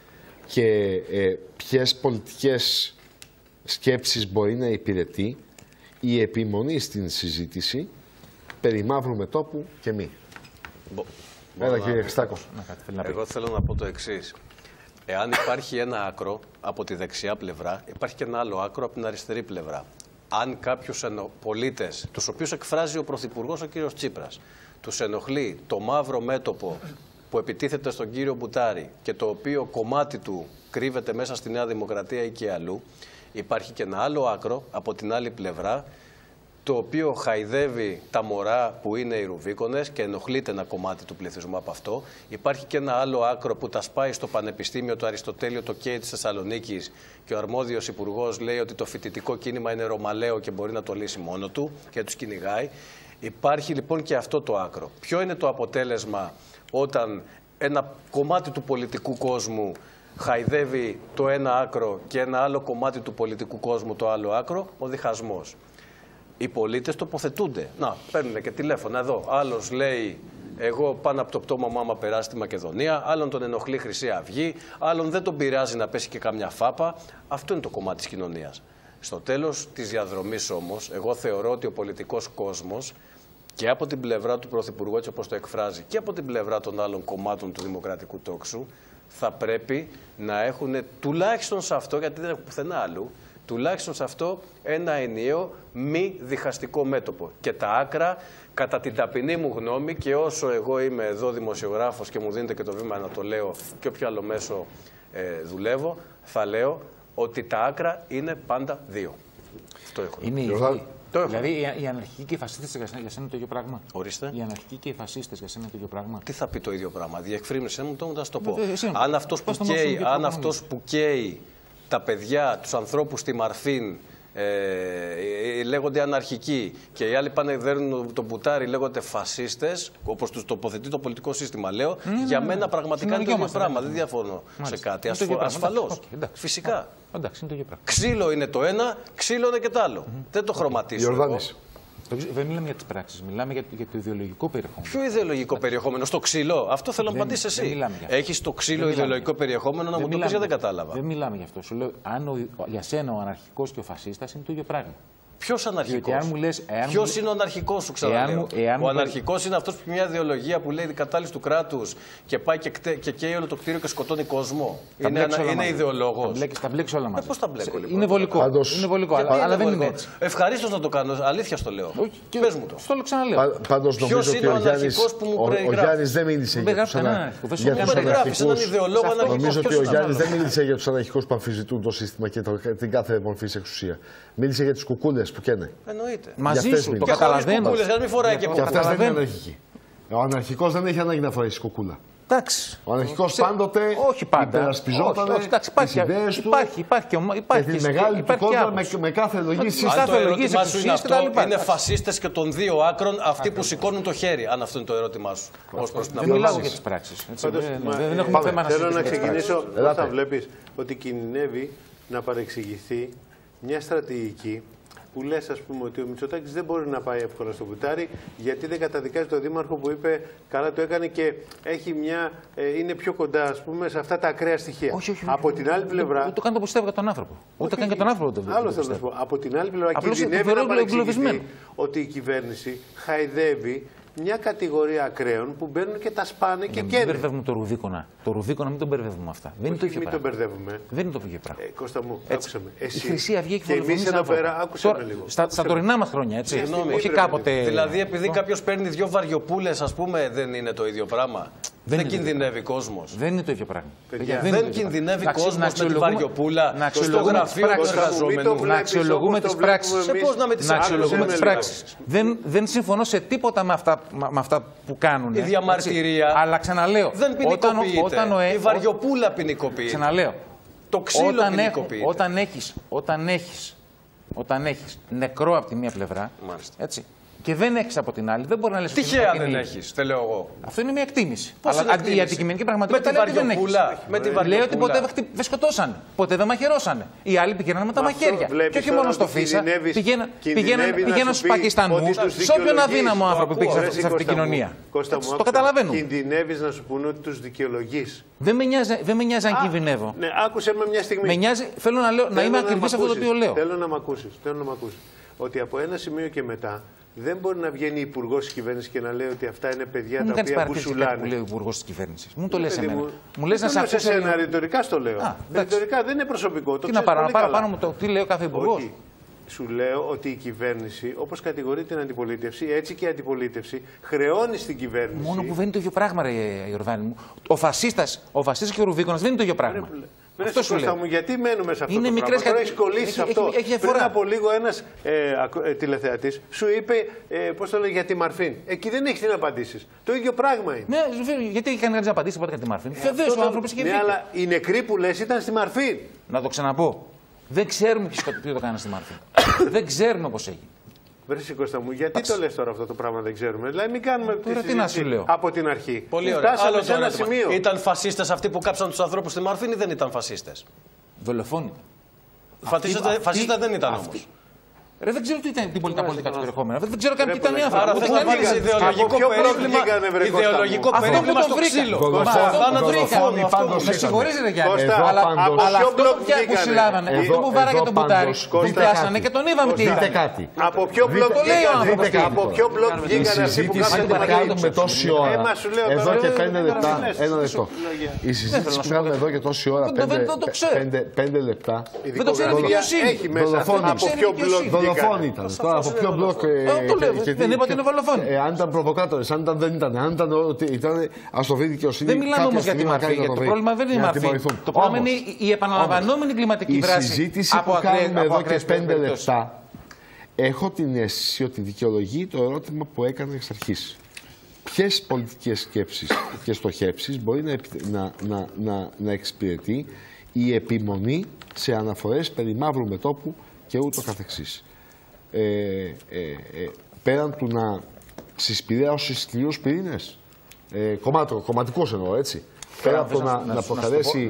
και ε, ποιες πολιτικές σκέψεις μπορεί να υπηρετεί η επιμονή στην συζήτηση περί μαύρου μετώπου και μη. Μπο, Έλα κύριε Χριστάκο. Εγώ θέλω να πω το εξής. Εάν υπάρχει ένα άκρο από τη δεξιά πλευρά, υπάρχει και ένα άλλο άκρο από την αριστερή πλευρά. Αν κάποιους πολίτες, τους οποίους εκφράζει ο Πρωθυπουργός ο κύριος Τσίπρας, τους ενοχλεί το μαύρο μέτωπο που επιτίθεται στον κύριο Μπουτάρη και το οποίο κομμάτι του κρύβεται μέσα στη Νέα Δημοκρατία ή και αλλού, υπάρχει και ένα άλλο άκρο από την άλλη πλευρά, το οποίο χαϊδεύει τα μωρά που είναι οι Ρουβίκονες και ενοχλείται ένα κομμάτι του πληθυσμού από αυτό. Υπάρχει και ένα άλλο άκρο που τα σπάει στο Πανεπιστήμιο του Αριστοτέλειο, το ΚΕΙ της Θεσσαλονίκης, και ο αρμόδιος υπουργός λέει ότι το φοιτητικό κίνημα είναι ρωμαλαίο και μπορεί να το λύσει μόνο του και τους κυνηγάει. Υπάρχει λοιπόν και αυτό το άκρο. Ποιο είναι το αποτέλεσμα όταν ένα κομμάτι του πολιτικού κόσμου χαϊδεύει το ένα άκρο και ένα άλλο κομμάτι του πολιτικού κόσμου το άλλο άκρο? Ο διχασμός. Οι πολίτες τοποθετούνται. Να, παίρνουν και τηλέφωνα εδώ. Άλλος λέει, εγώ πάνω από το πτώμα μου άμα περάσει στη Μακεδονία, άλλον τον ενοχλεί Χρυσή Αυγή, άλλον δεν τον πειράζει να πέσει και καμιά φάπα. Αυτό είναι το κομμάτι της κοινωνίας. Στο τέλος της διαδρομής όμως, εγώ θεωρώ ότι ο πολιτικός κόσμος και από την πλευρά του Πρωθυπουργού, έτσι όπως το εκφράζει, και από την πλευρά των άλλων κομμάτων του δημοκρατικού τόξου, θα πρέπει να έχουν τουλάχιστον σε αυτό, γιατί δεν έχουν πουθενά αλλού, τουλάχιστον σε αυτό ένα ενιαίο μη διχαστικό μέτωπο. Και τα άκρα, κατά την ταπεινή μου γνώμη, και όσο εγώ είμαι εδώ δημοσιογράφος και μου δίνετε και το βήμα να το λέω και όποιο άλλο μέσο ε, δουλεύω, θα λέω ότι τα άκρα είναι πάντα δύο. Αυτό έχω. Είναι η Δηλαδή οι αναρχικοί και οι φασίστες για σένα είναι το ίδιο πράγμα. Ορίστε. Οι αναρχικοί και οι φασίστες για σένα είναι το ίδιο πράγμα. Τι θα πει το ίδιο πράγμα? Διευκρίνησέ μου το, να το πω. Αν αυτός που καίει, αν αυτός που καίει τα παιδιά, τους ανθρώπους στη Μαρφίν, ε, λέγονται αναρχικοί και οι άλλοι πάνε δέρνουν τον Μπουτάρη, λέγονται φασίστες, όπως τους τοποθετεί το πολιτικό σύστημα, λέω, mm, για μένα πραγματικά είναι το ίδιο πράγμα. Δεν διαφωνώ σε κάτι. Ασφαλώς. Φυσικά. Εντάξει, είναι το ίδιο πράγμα. Ξύλο είναι το ένα, ξύλο είναι και το άλλο. Mm-hmm. Δεν το χρωματίζω. Δεν μιλάμε για τις πράξεις, μιλάμε για το, για το ιδεολογικό περιεχόμενο. Ποιο ιδεολογικό περιεχόμενο? Στο ξύλο? Αυτό θέλω να απαντήσει εσύ. Έχεις το ξύλο ιδεολογικό περιεχόμενο, να μου το πεις, γιατί δεν κατάλαβα. Δεν μιλάμε για αυτό. Σου λέω, αν ο, για σένα ο αναρχικός και ο φασίστας είναι το ίδιο πράγμα. Ποιος αναρχικός? Ποιος είναι ο αναρχικός σου, ξαναλέω? Ο αναρχικός είναι αυτός που μια ιδεολογία που λέει κατάλυση του κράτους και πάει και, κτε, και καίει όλο το κτίριο και σκοτώνει κόσμο. Τα είναι ανα, είναι ιδεολόγος. Τα μπλέξεις όλα μαζί. Ε, πώς τα μπλέκω, λοιπόν? Είναι βολικό. Πάντως... Είναι βολικό, αλλά, αλλά δεν είναι έτσι. Ευχαρίστως να το κάνω. Αλήθεια στο λέω. Και... Πες μου το. Στο το ξαναλέω. Πάντως νομίζω ότι ο Γιάννης, ο Γιάννης δεν μίλησε για τους αναρχικούς. Νομίζω ότι ο Γιάννης δεν μίλησε για τους αναρχικούς που αμφισβητούν το σύστημα και την κάθε μορφή εξουσία. Μίλησε για τις κουκούλες που καίνε. Εννοείται. Μαζί σου, το καταλαβαίνω. Και αυτές δεν είναι αναρχικοί. Ο αναρχικός δεν έχει ανάγκη να φορέσει κουκούλα. Εντάξει. Ο αναρχικός πάντοτε υπερασπιζόταν τις ιδέες του και τη μεγάλη του κόντρα με κάθε λογική. Αν το ερώτημά σου είναι αυτό, είναι φασίστες και των δύο άκρων αυτοί που σηκώνουν το χέρι, αν αυτό είναι το ερώτημά σου. Δεν μιλάω για τις πράξεις. Δεν έχουμε θέμα να συζητήσουμε. Θέλω να ξεκινήσω. Όταν βλέπεις ότι κινδυνεύει να παρεξηγηθεί μια στρατηγική που λες, ας πούμε, ότι ο Μητσοτάκης δεν μπορεί να πάει εύκολα στο κουτάρι, γιατί δεν καταδικάζει τον Δήμαρχο που είπε καλά το έκανε και έχει μια, ε, είναι πιο κοντά, ας πούμε, σε αυτά τα ακραία στοιχεία. Όχι, όχι, από την άλλη πλευρά. Ούτε καν το πιστεύω για τον άνθρωπο. Ούτε καν και τον άνθρωπο το Άλλο θέλω να σου πω. Από την άλλη πλευρά, απλώς κινδυνεύει να παρεξηγηθεί ότι η κυβέρνηση χαϊδεύει μια κατηγορία ακραίων που μπαίνουν και τα σπάνε και καίνε. Μην μπερδεύουμε το Ρουδίκονα. Το Ρουδίκονα μην τον μπερδεύουμε αυτά. Δεν είναι το ίδιο πράγμα. Μην τον μπερδεύουμε. Δεν είναι το ίδιο πράγμα. Ε, Κώστα μου, άκουσα με. Εσύ, η Χρυσή Αυγή έχει και εμείς εδώ πέρα, άκουσα με λίγο. Στα, στα τωρινά μας χρόνια, έτσι. Συγγνώμη, όχι κάποτε. Δηλαδή, επειδή κάποιο παίρνει δύο βαριοπούλες, ας πούμε, δεν είναι το ίδιο πράγμα. Δεν, δεν κινδυνεύει κόσμος. Δεν είναι το ίδιο πράγμα. Παιδιά, δεν, δεν κινδυνεύει κόσμος με τη βαριοπούλα να στο γραφείο του εργαζόμενου. Να αξιολογούμε τις πράξεις. Να αξιολογούμε τις πράξεις. Δεν συμφωνώ σε τίποτα με αυτά που κάνουν. Η διαμαρτυρία. Αλλά ξαναλέω. Δεν ποινικοποιείται. Η βαριοπούλα ποινικοποιείται. Ξαναλέω. Το ξύλο ποινικοποιείται. Όταν έχεις, όταν έχεις, όταν έχεις νεκρό από τη μία πλευρά, έτσι, και δεν έχεις από την άλλη, δεν μπορεί να λες. Τυχαία δεν έχεις, τε λέω εγώ. Αυτό είναι μια εκτίμηση. Πώς αλλά η αντικειμενική πραγματικότητα λέει ότι δεν έχεις. Με τη λέει ότι ποτέ δεν σκοτώσανε, ποτέ δεν μαχαιρώσανε. Οι άλλοι πηγαίνανε με τα μαχαίρια. Και όχι μόνο στο Φίσα, πηγαίναν στους Πακιστανούς, σε όποιον αδύναμο άνθρωπο πήγε σε αυτή την κοινωνία. Το καταλαβαίνω. Κινδυνεύεις να σου πούνε ότι τους δικαιολογείς. Δεν με νοιάζει αν κινδυνεύω. Ναι, άκουσε με μια στιγμή. Με νοιάζει, θέλω να, λέω, να είμαι ακριβής σε αυτό το οποίο λέω. Θέλω να μ' ακούσεις. Θέλω να μ' ακούσεις. Ότι από ένα σημείο και μετά δεν μπορεί να βγαίνει υπουργό τη κυβέρνηση και να λέει ότι αυτά είναι παιδιά μου τα οποία μπουσουλάνε. Μου λέει ο υπουργό τη κυβέρνηση. Μου το λε εμένα. Μου, μου λε να σε ακούσω. Εσένα, ρητορικά στο λέω. Α, ρητορικά δεν είναι προσωπικό. Τι να πάρω, να πάρω πάνω μου το τι λέει ο κάθε υπουργό. Σου λέω ότι η κυβέρνηση, όπως κατηγορεί την αντιπολίτευση, έτσι και η αντιπολίτευση χρεώνει στην κυβέρνηση. Μόνο που δεν είναι το ίδιο πράγμα, ρε Ιορδάνη μου. Ο φασίστας και ο Ρουβίκονας δεν είναι το ίδιο πράγμα. Ρε, αυτό σου λέω. Μου, γιατί μένουμε σε αυτό είναι το μικρές πράγμα. Τώρα έχεις κολλήσει σε αυτό. Έχει, έχει Πριν από λίγο ένας ε, ε, τηλεθεατής σου είπε, ε, πώς το λέει, για τη Μαρφίν. Εκεί δεν έχεις τι να απαντήσεις. Το ίδιο πράγμα είναι. Ναι, γιατί έχει κανένα να απαντήσει ποτέ για τη Μαρφίν. Ε, Βεβαίως ο άνθρωπος είχε ναι, αλλά οι νεκροί που λες ήταν στη Μαρφίν. Να το ξαναπώ. Δεν ξέρουμε ποιο το κάνει στη Μαρφίν. Δεν ξέρουμε πώς έγινε. Βρε Κώστα μου, γιατί Άξι. το λες τώρα αυτό το πράγμα δεν ξέρουμε. Δηλαδή μην κάνουμε τώρα τι να σου λέω. Από την αρχή. Πολύ ωραία. Άλλο σε ένα σημείο. Ήταν φασίστες αυτοί που κάψαν τους ανθρώπους στη Μαρφίν ή δεν ήταν φασίστες? Δολοφόνοι. Φασίστα δεν ήταν όμως. Ρε, δεν ξέρω τι ήταν την πολιτικά του περιεχόμενα. Δεν ξέρω καν τι ήταν η άνθρωποι. Άρα θες να πάρεις ιδεολογικό περίβλημα, ιδεολογικό περίβλημα στο ξύλο. Με συγχωρείς ρε Γιάννη, αλλά αυτό που συλλάβανε, αυτό που βάραγε τον Μπουτάρη, τον πιάσανε και τον είδαμε τι ήταν. Από ποιο μπλοκ βγήκανε αυτοί που κάνουν με τόση ώρα, εδώ και πέντε λεπτά, ένα λεπτό. Η συζήτηση που κάνουμε εδώ και τόση ώρα, πέντε λεπτά, δεν το ξέρει δικαιοσύνη. Από ποιο μπλοκ δολοφόνοι ήταν. Τώρα από ποιο μπλοκ. Δεν είπα ότι είναι δολοφόνοι. Αν ήταν προβοκάτορες, αν ήταν δεν ήταν. Αν ήταν ότι ήταν αστοβή δικαιοσύνη. Δεν μιλάμε όμως για τη Μαρφή. Το πρόβλημα δεν είναι η Μαρφή. Το πρόβλημα είναι η επαναλαμβανόμενη κλιματική δράση. Η συζήτηση που κάνουμε εδώ και πέντε λεπτά, έχω την αίσθηση ότι δικαιολογεί το ερώτημα που έκανε εξ αρχής. Ποιες πολιτικές σκέψεις και στοχεύσεις μπορεί να, να, να, να, να εξυπηρετεί η επιμονή σε αναφορές περί μαύρου μετώπου και ούτω καθεξής. Ε, ε, ε, πέραν του να συσπηρέωσει σκληρούς πυρήνες, ε, κομμάτο, κομματικός εννοώ, έτσι. Πέρα από το να, να, να προκαλέσει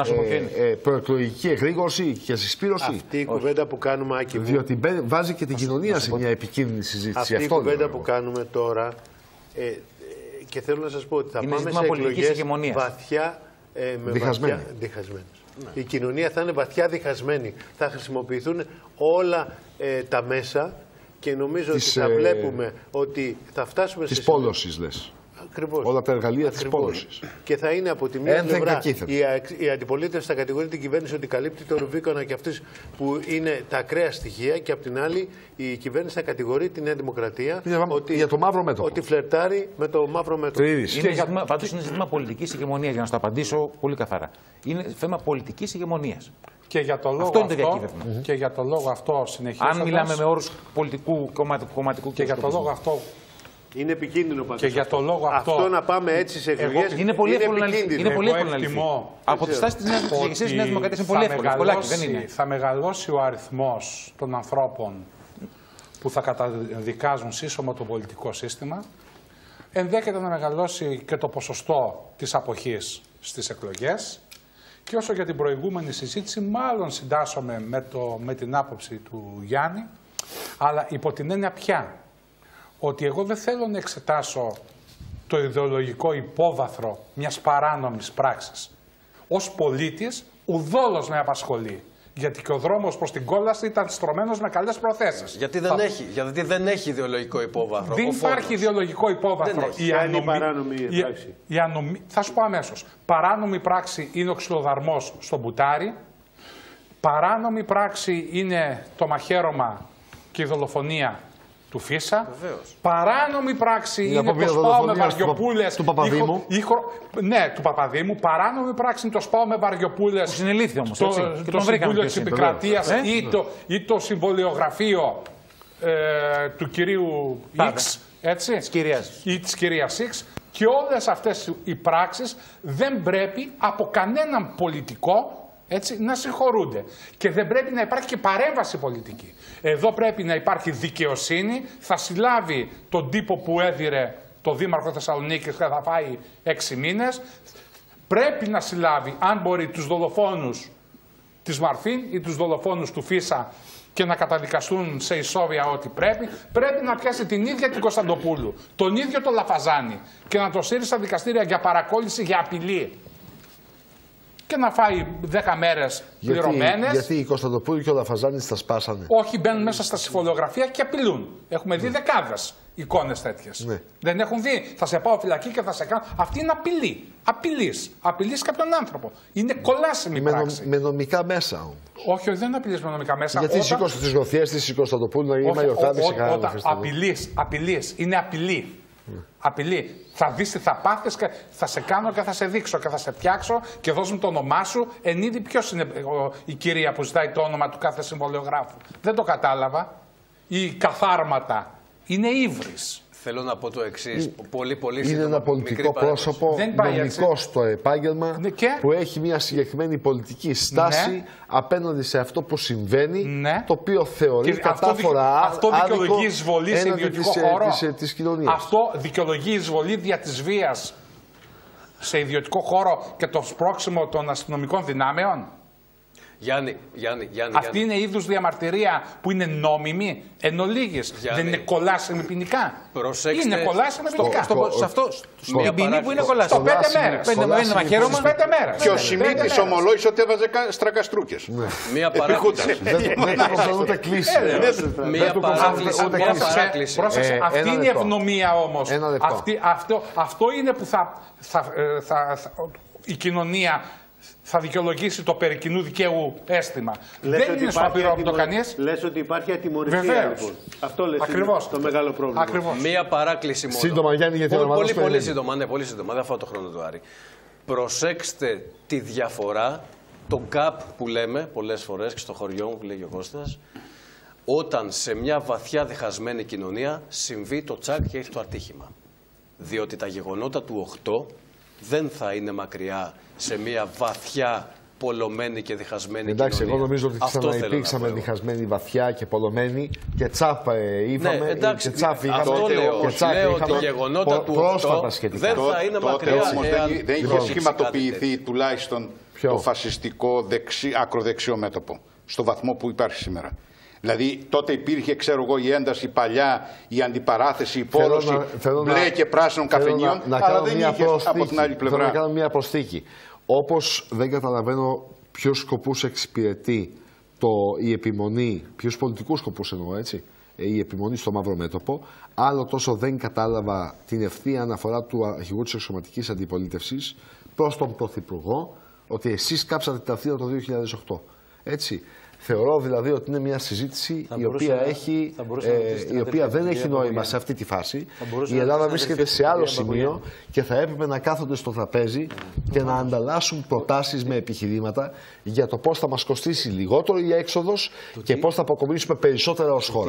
ε, ε, προεκλογική εγρήγορση και συσπήρωση. Αυτή η κουβέντα που κάνουμε, Άκη, διότι βάζει και την κοινωνία σε μια επικίνδυνη συζήτηση. Αυτή η κουβέντα που κάνουμε τώρα, ε, ε, και θέλω να σας πω ότι θα είναι πάμε σε εκλογές βαθιά ε, με διχασμένες. Ναι. Η κοινωνία θα είναι βαθιά διχασμένη. Θα χρησιμοποιηθούν όλα ε, τα μέσα και νομίζω της, ότι θα βλέπουμε ότι θα φτάσουμε της σε... Της πόλωσης λες. Ακριβώς. Όλα τα εργαλεία της Ακριβώς. πόλωσης. Και θα είναι από τη μία πλευρά η, η αντιπολίτευση θα κατηγορεί την κυβέρνηση ότι καλύπτει το Ρουβίκονα και αυτές που είναι τα ακραία στοιχεία, και από την άλλη η κυβέρνηση θα κατηγορεί τη Νέα Δημοκρατία για, ότι, για το μαύρο μέτωπο. Ότι φλερτάρει με το μαύρο μέτωπο. Πάντως είναι ζήτημα πολιτικής ηγεμονίας, για να σου το απαντήσω πολύ καθαρά. Είναι θέμα πολιτικής ηγεμονίας. Και για το λόγο αυτό, αυτό, είναι το διακύβευμα. Mm-hmm. Και για το λόγο αυτό συνεχίζοντας... Αν μιλάμε με όρους πολιτικού, κομματικού, κομματικού και για το λόγο αυτό... Είναι επικίνδυνο πάντως. Και για το λόγο αυτό... Αυτό να πάμε έτσι σε εκλογές είναι πολύ εύκολο να λυθεί. Είναι πολύ εύκολο να λυθεί. Από τη στάση της Νέας Δημοκρατίας είναι πολύ εύκολο. Θα μεγαλώσει ο αριθμός των ανθρώπων που θα καταδικάζουν σύσσωμα το πολιτικό σύστημα. Ενδέχεται να μεγαλώσει και το ποσοστό της αποχής στις εκλογές. Και όσο για την προηγούμενη συζήτηση, μάλλον συντάσσομαι με, το, με την άποψη του Γιάννη, Αλλά υπό την έννοια πια ότι εγώ δεν θέλω να εξετάσω το ιδεολογικό υπόβαθρο μιας παράνομης πράξης. Ως πολίτης, ουδόλως με απασχολεί. Γιατί και ο δρόμος προς την κόλαση ήταν στρωμένος με καλές προθέσεις. Γιατί δεν, Θα... έχει, γιατί δεν έχει ιδεολογικό υπόβαθρο. Δεν υπάρχει ιδεολογικό υπόβαθρο. Η ανομη... παράνομη η... πράξη. Η ανομη... Θα σου πω αμέσως. Παράνομη πράξη είναι ο ξυλοδαρμός στο μπουτάρι. Παράνομη πράξη είναι το μαχαίρωμα και η δολοφονία του Φίσα. Βεβαίως. Παράνομη πράξη είναι, είναι το σπάω με βαριοπούλες. Του Παπαδήμου. Ήχο... Ναι, του Παπαδήμου. Παράνομη πράξη είναι το σπάω με βαριοπούλες. Συνελήφθη όμως. Το, έτσι. το, και το Συμβούλιο της Επικρατείας ε? ή, το, ή το συμβολιογραφείο ε, του κυρίου X. Έτσι. Της κυρίας. Ή της κυρίας X. Και όλες αυτές οι πράξεις δεν πρέπει από κανέναν πολιτικό, έτσι, να συγχωρούνται. Και δεν πρέπει να υπάρχει και παρέμβαση πολιτική. Εδώ πρέπει να υπάρχει δικαιοσύνη. Θα συλλάβει τον τύπο που έδιρε το Δήμαρχο Θεσσαλονίκης και θα πάει έξι μήνες. Πρέπει να συλλάβει, αν μπορεί, τους δολοφόνους της Μαρφίν ή τους δολοφόνους του Φίσα και να καταδικαστούν σε ισόβια ό,τι πρέπει. Πρέπει να πιάσει την ίδια την Κωνσταντοπούλου, τον ίδιο τον Λαφαζάνη και να το στείλει στα δικαστήρια για παρακόλληση, για απειλή. Και να φάει δέκα μέρες πληρωμένες. Γιατί η Κωνσταντοπούλου και ο Λαφαζάνης τα σπάσανε. Όχι, μπαίνουν μέσα στα συμφωλιογραφία και απειλούν. Έχουμε δει δεκάδες εικόνες τέτοιες. Ναι. Δεν έχουν δει. Θα σε πάω φυλακή και θα σε κάνω. Αυτή είναι απειλή. Απειλής. Απειλής κάποιον άνθρωπο. Είναι κολάσιμη με, πράξη. με νομικά μέσα. Όχι, όχι, δεν είναι απειλής με νομικά μέσα. Γιατί όταν... στις γροθιές της Κωνσταντοπούλου να γίνει μαγιορτάδη σε κανένα φεστιβάλ. Απειλής, απειλής. Είναι απειλή. Mm. Απειλή. Θα δεις τι θα πάθεις και θα σε κάνω και θα σε δείξω και θα σε πιάξω και δώσ' μου το όνομά σου. Εν είδη ποιος είναι η κυρία που ζητάει το όνομα του κάθε συμβολιογράφου. Δεν το κατάλαβα. Οι καθάρματα είναι ύβρις. Θέλω να πω το εξής. Πολύ, πολύ είναι σύντομα, ένα πολιτικό πρόσωπο, νομικό στο επάγγελμα, ναι, και... που έχει μια συγκεκριμένη πολιτική στάση ναι. απέναντι σε αυτό που συμβαίνει, ναι. το οποίο θεωρεί και κατάφορα αυτό, δικαι... αυτό δικαιολογεί εισβολή σε ιδιωτικό της, χώρο. Της, της κοινωνίας. Αυτό δικαιολογεί εισβολή δια της βίας σε ιδιωτικό χώρο και το σπρώξιμο των αστυνομικών δυνάμεων. Γιάννη, Γιάννη, Γιάννη. Αυτή είναι είδους διαμαρτυρία που είναι νόμιμη, εν ολίγης. Δεν είναι κολλάσιμη ποινικά. Προσέξτε. Είναι κολλάσιμη ποινικά. Σε αυτό, στην ποινή που είναι κολλάσιμη. Στο πέντε μέρες. Πέντε μέρες μαχαίρωμα. Πέντε μέρες. Και ο Σιμίτης ομολόγησε ότι έβαζε στρακαστρούκες. Μία παράκληση. Δεν θα μπορούσαν ούτε κλείσει. Μία παράκληση. Πρόσεξε, αυτή είναι η ευνομία όμως. Αυτό είναι που η κοινωνία θα δικαιολογήσει το περί κοινού δικαίου αίσθημα. Λες δεν είναι στο απειρόβλητο κανείς. Λες ότι υπάρχει ατιμωρησία. Βεβαίως. Λοιπόν. Αυτό λες Ακριβώς. είναι το μεγάλο πρόβλημα. Ακριβώς. Μία παράκληση μόνο. Σύντομα, Γιάννη, γιατί πολύ, πολύ, πολύ σύντομα, ναι, πολύ σύντομα. Δεν φάω το χρόνο του Άρη. Προσέξτε τη διαφορά, το gap που λέμε πολλές φορές και στο χωριό μου που λέγει ο Κώστας, όταν σε μια βαθιά διχασμένη κοινωνία συμβεί το τσακ και έχει το ατύχημα. Διότι τα γεγονότα του οκτώ δεν θα είναι μακριά σε μια βαθιά πολλωμένη και διχασμένη εντάξει, κοινωνία. εγώ νομίζω ότι ξαναυπήρξαμε διχασμένη βαθιά και πολλωμένη και τσάπ ε, είπαμε. Ναι, εντάξει, και τσάπ είχαμε. Αυτό λέω, και τσάπ λέω είχαμε ότι η γεγονότα του πρόσφατα σχετικά. Δεν θα είναι τότε μακριά. Όμως εάν... δεν, δεν είχε σχηματοποιηθεί τουλάχιστον Ποιο? το φασιστικό δεξι, ακροδεξιό μέτωπο στο βαθμό που υπάρχει σήμερα. Δηλαδή τότε υπήρχε, ξέρω εγώ, η ένταση παλιά, η αντιπαράθεση, η πόλωση, μπλε και πράσινων καφενείων, να, αλλά να δεν είχε από την άλλη πλευρά. Θέλω να κάνω μια προσθήκη. Όπως δεν καταλαβαίνω ποιους σκοπούς εξυπηρετεί το, η επιμονή, ποιους πολιτικούς σκοπούς εννοώ, έτσι, η επιμονή στο μαύρο μέτωπο, άλλο τόσο δεν κατάλαβα την ευθεία αναφορά του αρχηγού της εξωματικής αντιπολίτευσης προς τον Πρωθυπουργό, ότι εσείς κάψατε την Αθήνα το δύο χιλιάδες οκτώ. Έτσι. Θεωρώ δηλαδή ότι είναι μια συζήτηση η οποία, έχει, ε, η οποία δεν έχει νόημα σε αυτή τη φάση. Η Ελλάδα βρίσκεται σε άλλο σημείο και θα έπρεπε να κάθονται στο τραπέζι και να ανταλλάσσουν προτάσεις με επιχειρήματα για το πώς θα μας κοστίσει λιγότερο η έξοδος και πώς θα αποκομίσουμε περισσότερα ως χώρα.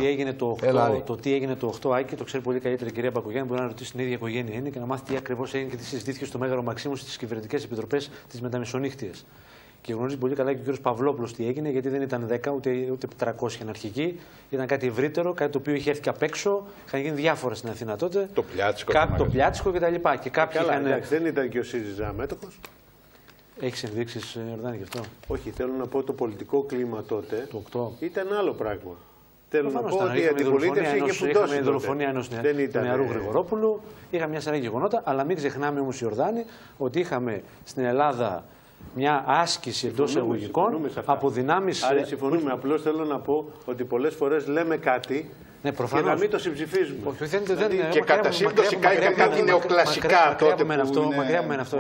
Το τι έγινε το οκτώ, Άκη, το ξέρει πολύ καλύτερα η κυρία Μπακογιάννη, μπορεί να ρωτήσει την ίδια οικογένεια είναι και να μάθει τι ακριβώς έγινε και τι συζητήθηκε στο Μέγαρο Μαξίμου στις κυβερνητικές επιτροπές της μεταμεσονύχτιας. Και γνωρίζει πολύ καλά και ο κύριος Παυλόπουλος τι έγινε, γιατί δεν ήταν δέκα ούτε, ούτε τριακόσια αρχική. Ήταν κάτι ευρύτερο, κάτι το οποίο είχε έρθει απ' έξω. Είχαν γίνει διάφορα στην Αθήνα τότε. Το Πλιάτσικο. Κα, το Πλιάτσικο κτλ. Και κάποιοι Καλά, είχαν... εντάξει, δεν ήταν και ο ΣΥΡΙΖΑ μέτοχος. Έχεις ενδείξεις, Ιορδάνη, γι' αυτό. Όχι, θέλω να πω το πολιτικό κλίμα τότε το οκτώ. Ήταν άλλο πράγμα. Θέλω να πω ότι η αντιπολίτευση είχε φουντώσει. Είχαμε δολοφονία ενός νεαρού Γρηγορόπουλου, είχαμε μια σειρά γεγονότα, αλλά μην ξεχνάμε όμως, Ιορδάνη, ότι είχαμε στην Ελλάδα μια άσκηση εντός εισαγωγικών από δυνάμεις. Άρα συμφωνούμε. Απλώς θέλω να πω ότι πολλές φορές λέμε κάτι. Ναι, και να μην το συμψηφίζουμε. Όχι, δεν, δεν, δηλαδή, και κατά σύμπτωση κάηκαν κάτι νεοκλασικά τότε που αυτό, είναι μακριά από αυτό.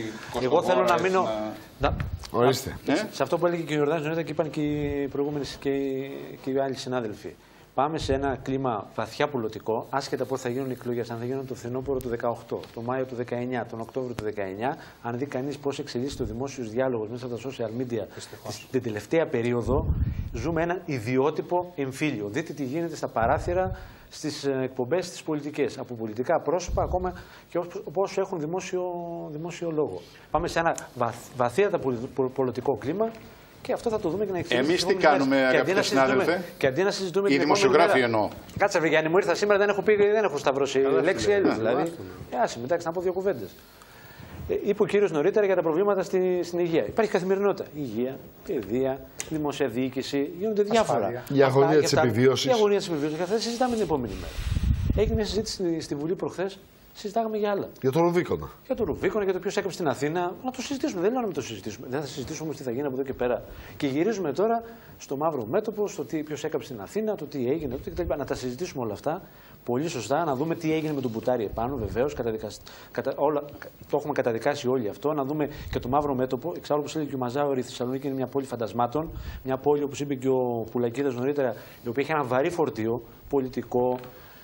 Εγώ θέλω να μείνω... Να... Ορίστε. Ε? Σε αυτό που έλεγε και ο Ιορδάνης νωρίτερα και είπαν και οι προηγούμενοι και οι, και οι άλλοι συνάδελφοι. Πάμε σε ένα κλίμα βαθιά πολιτικό, άσχετα πότε θα γίνουν οι εκλογές. Αν θα γίνουν το φθινόπωρο του δεκαοκτώ, το Μάιο του δεκαεννιά, τον Οκτώβριο του δεκαεννιά, αν δει κανείς πώς εξελίσσεται ο δημόσιος διάλογος μέσα από τα social media την τελευταία περίοδο, ζούμε έναν ιδιότυπο εμφύλιο. Δείτε τι γίνεται στα παράθυρα, στις εκπομπές, στις πολιτικές. Από πολιτικά πρόσωπα ακόμα και πώς έχουν δημόσιο, δημόσιο λόγο. Πάμε σε ένα βαθ, βαθύτατα πολιτικό κλίμα. Και αυτό θα το δούμε και να εξηγήσουμε. Εμείς τι κάνουμε, αγαπητέ συνάδελφε? Και αντί να συζητούμε. Οι δημοσιογράφοι εννοώ. Κάτσε, βρε Γιάννη, μου ήρθα σήμερα, δεν έχω πει, δεν έχω σταυρώσει λέξη Έλληνας. Δηλαδή. Άσε, εντάξει, να πω δύο κουβέντες. Είπε ο κύριος νωρίτερα για τα προβλήματα στη, στην υγεία. Υπάρχει καθημερινότητα. Υγεία, παιδεία, δημόσια διοίκηση, γίνονται διάφορα. Η αγωνία της επιβίωσης. Η αγωνία της επιβίωσης. Αυτά συζητάμε την επόμενη μέρα. Έγινε μια συζήτηση στη Βουλή προχθές. Συζητάγαμε για άλλα. Για το Ρουβίκονα. Για το Ρουβίκονα, για το ποιο έκαψε στην Αθήνα. Να το συζητήσουμε. Δεν λέω να μην το συζητήσουμε. Δεν θα συζητήσουμε όμως τι θα γίνει από εδώ και πέρα. Και γυρίζουμε τώρα στο μαύρο μέτωπο, στο ποιο έκαψε στην Αθήνα, το τι έγινε, το κτλ. Να τα συζητήσουμε όλα αυτά πολύ σωστά, να δούμε τι έγινε με τον Μπουτάρη επάνω. Βεβαίως, κατα... όλα... το έχουμε καταδικάσει όλοι αυτό. Να δούμε και το μαύρο μέτωπο. Εξάλλου, όπως έλεγε και ο Μαζάουρη, η Θεσσαλονίκη είναι μια πόλη φαντασμάτων. Μια πόλη, όπως είπε και ο Πουλακίδας νωρίτερα, η οποία έχει ένα βαρύ φορτίο πολιτικό,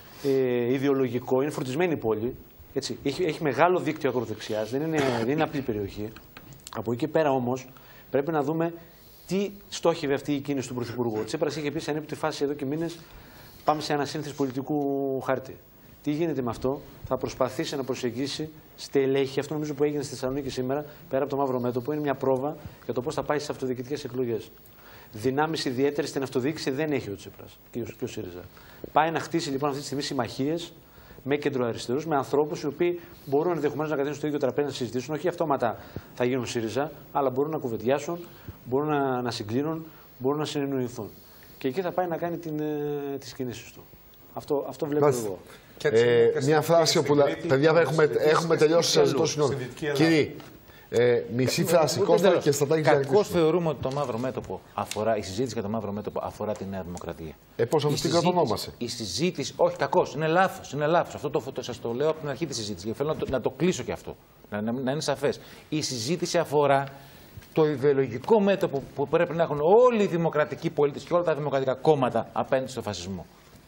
ε, ιδεολογικό. Είναι φορτισμένη πόλη. Έτσι, έχει, έχει μεγάλο δίκτυο ακροδεξιάς, δεν είναι, δεν είναι απλή περιοχή. Από εκεί πέρα όμως πρέπει να δούμε τι στόχευε αυτή η κίνηση του Πρωθυπουργού. Ο Τσίπρας είχε πει σε ανέπτυτη φάση εδώ και μήνες πάμε σε ανασύνθεση πολιτικού χάρτη. Τι γίνεται με αυτό, θα προσπαθήσει να προσεγγίσει στελέχη, αυτό νομίζω που έγινε στη Θεσσαλονίκη σήμερα, πέρα από το μαύρο μέτωπο, είναι μια πρόβα για το πώς θα πάει στις αυτοδιοικητικές εκλογές. Δυνάμεις ιδιαίτερες στην αυτοδιοίκηση δεν έχει ο Τσίπρας και ο, και ο ΣΥΡΙΖΑ. Πάει να χτίσει λοιπόν αυτή τη στιγμή συμμαχίες με κεντροαριστερούς, με ανθρώπους οι οποίοι μπορούν ενδεχομένως να καθίσουν στο ίδιο τραπέζι να συζητήσουν. Όχι αυτόματα θα γίνουν ΣΥΡΙΖΑ, αλλά μπορούν να κουβεντιάσουν, μπορούν να, να συγκλίνουν, μπορούν να συνεννοηθούν. Και εκεί θα πάει να κάνει την, ε, τις κινήσεις του. Αυτό, αυτό βλέπω Μάλιστα. εγώ. Ε, μια φράση όπου. Παιδιά, έχουμε, έχουμε τελειώσει σε ζητώ συγγνώμη. Κύριε, ε, μισή φράση. Κώστα και Στατάκη. Κακώς θεωρούμε ότι το μαύρο μέτωπο αφορά, η συζήτηση για το μαύρο μέτωπο αφορά τη Νέα Δημοκρατία. Ε, πώς αυτή την κατονόμασε. Η συζήτηση, όχι κακώς, είναι λάθος. Είναι λάθος. Αυτό το, το, σας το λέω από την αρχή της συζήτησης. Και θέλω να το, να το κλείσω και αυτό. Να, να, να είναι σαφές. Η συζήτηση αφορά το ιδεολογικό μέτωπο που πρέπει να έχουν όλοι οι δημοκρατικοί πολίτες και όλα τα δημοκρατικά κόμματα απέναντι στο φασισμό.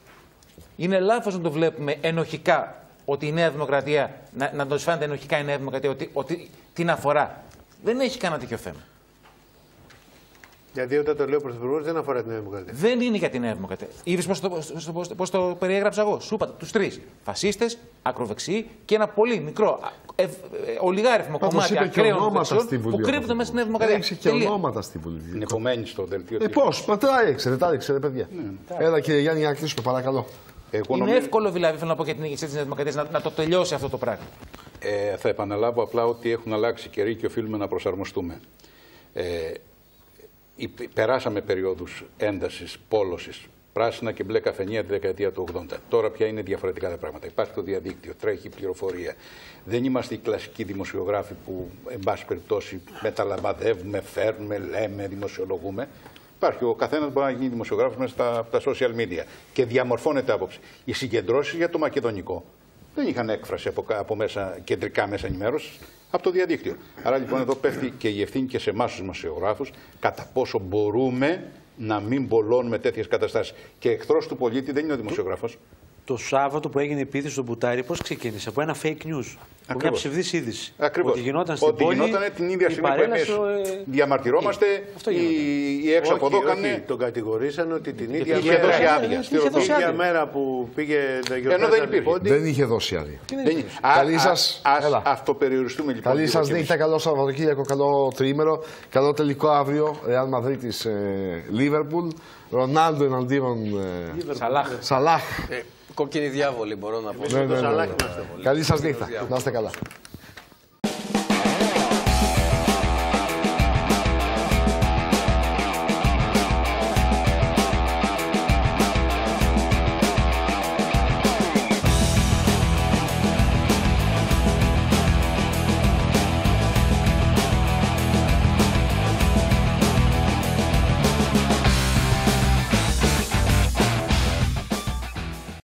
Είναι λάθος να το βλέπουμε ενοχικά ότι η Νέα Δημοκρατία, να, να το φαίνεται ενοχικά η Νέα Δημοκρατία, ότι, ότι την αφορά. Δεν έχει κανένα τέτοιο θέμα. Γιατί όταν το λέω ο Πρωθυπουργός δεν αφορά την Νέα Δημοκρατία. Δεν είναι για τη Νέα Δημοκρατία. Είδες πώς το, πώς, πώς το περιέγραψα εγώ. Σου είπα τους τρεις. Φασίστες, ακροδεξιοί και ένα πολύ μικρό ε, ε, ολιγάριθμο κομμάτι ακραίων δεξιών που κρύβονται μέσα στη Νέα Δημοκρατία. Έχει και ονόματα στην Βουλή. Είναι επομένη στο δελτίο. Ε, πώς, μα τα έξερε, τα έξερε, παιδιά. Ναι. Έλα κύριε Γιάννη, να κλείσουμε, παρακαλώ. Εγώ είναι νομίζω... εύκολο δηλαδή, θέλω να πω για την ηγεσία της Νέας Δημοκρατίας, να, να το τελειώσει αυτό το πράγμα. Ε, θα επαναλάβω απλά ότι έχουν αλλάξει καιροί και οφείλουμε να προσαρμοστούμε. Ε, περάσαμε περίοδους έντασης, πόλωσης, πράσινα και μπλε καφενεία τη δεκαετία του ογδόντα. Τώρα πια είναι διαφορετικά τα πράγματα. Υπάρχει το διαδίκτυο, τρέχει η πληροφορία. Δεν είμαστε οι κλασικοί δημοσιογράφοι που, εν πάση περιπτώσει, μεταλαμπαδεύουμε, φέρνουμε, λέμε, δημοσιολογούμε. Υπάρχει ο καθένας μπορεί να γίνει δημοσιογράφος μέσα στα τα social media και διαμορφώνεται άποψη. Οι συγκεντρώσεις για το μακεδονικό δεν είχαν έκφραση από, από μέσα, κεντρικά μέσα ενημέρωσης, από το διαδίκτυο. Άρα λοιπόν εδώ πέφτει και η ευθύνη και σε εμάς τους δημοσιογράφους κατά πόσο μπορούμε να μην πολλώνουμε τέτοιες καταστάσεις. Και εχθρός του πολίτη δεν είναι ο δημοσιογράφος. Το Σάββατο που έγινε η επίθεση στον Μπουτάρη, πώς ξεκίνησε? Από ένα fake news. Από μια ψευδής είδηση. Ακριβώς. Ότι γινόταν στην ότι πόλη. Ότι γινόταν την ίδια στιγμή που εμείς ε... διαμαρτυρόμαστε. Ε, οι, οι έξω από εδώ κάνουν. Τον κατηγορήσαν ότι την ίδια είχε μέρα, δώσει άδεια. την ίδια μέρα που πήγε να γιορτάσει. Δεν είχε δώσει άδεια. Καλή σας. Αυτοπεριοριστούμε λοιπόν. Καλή σας νύχτα, καλό Σαββατοκύριακο, καλό τριήμερο. Καλό τελικό αύριο. Ρεάλ Μαδρίτης Λίβερπουλ. Ρονάλντο εναντίον Σαλάχ. Κόκκινοι διάβολοι μπορώ να πω. Ναι, ναι, ναι, ναι. Καλή σας νύχτα. Να είστε καλά.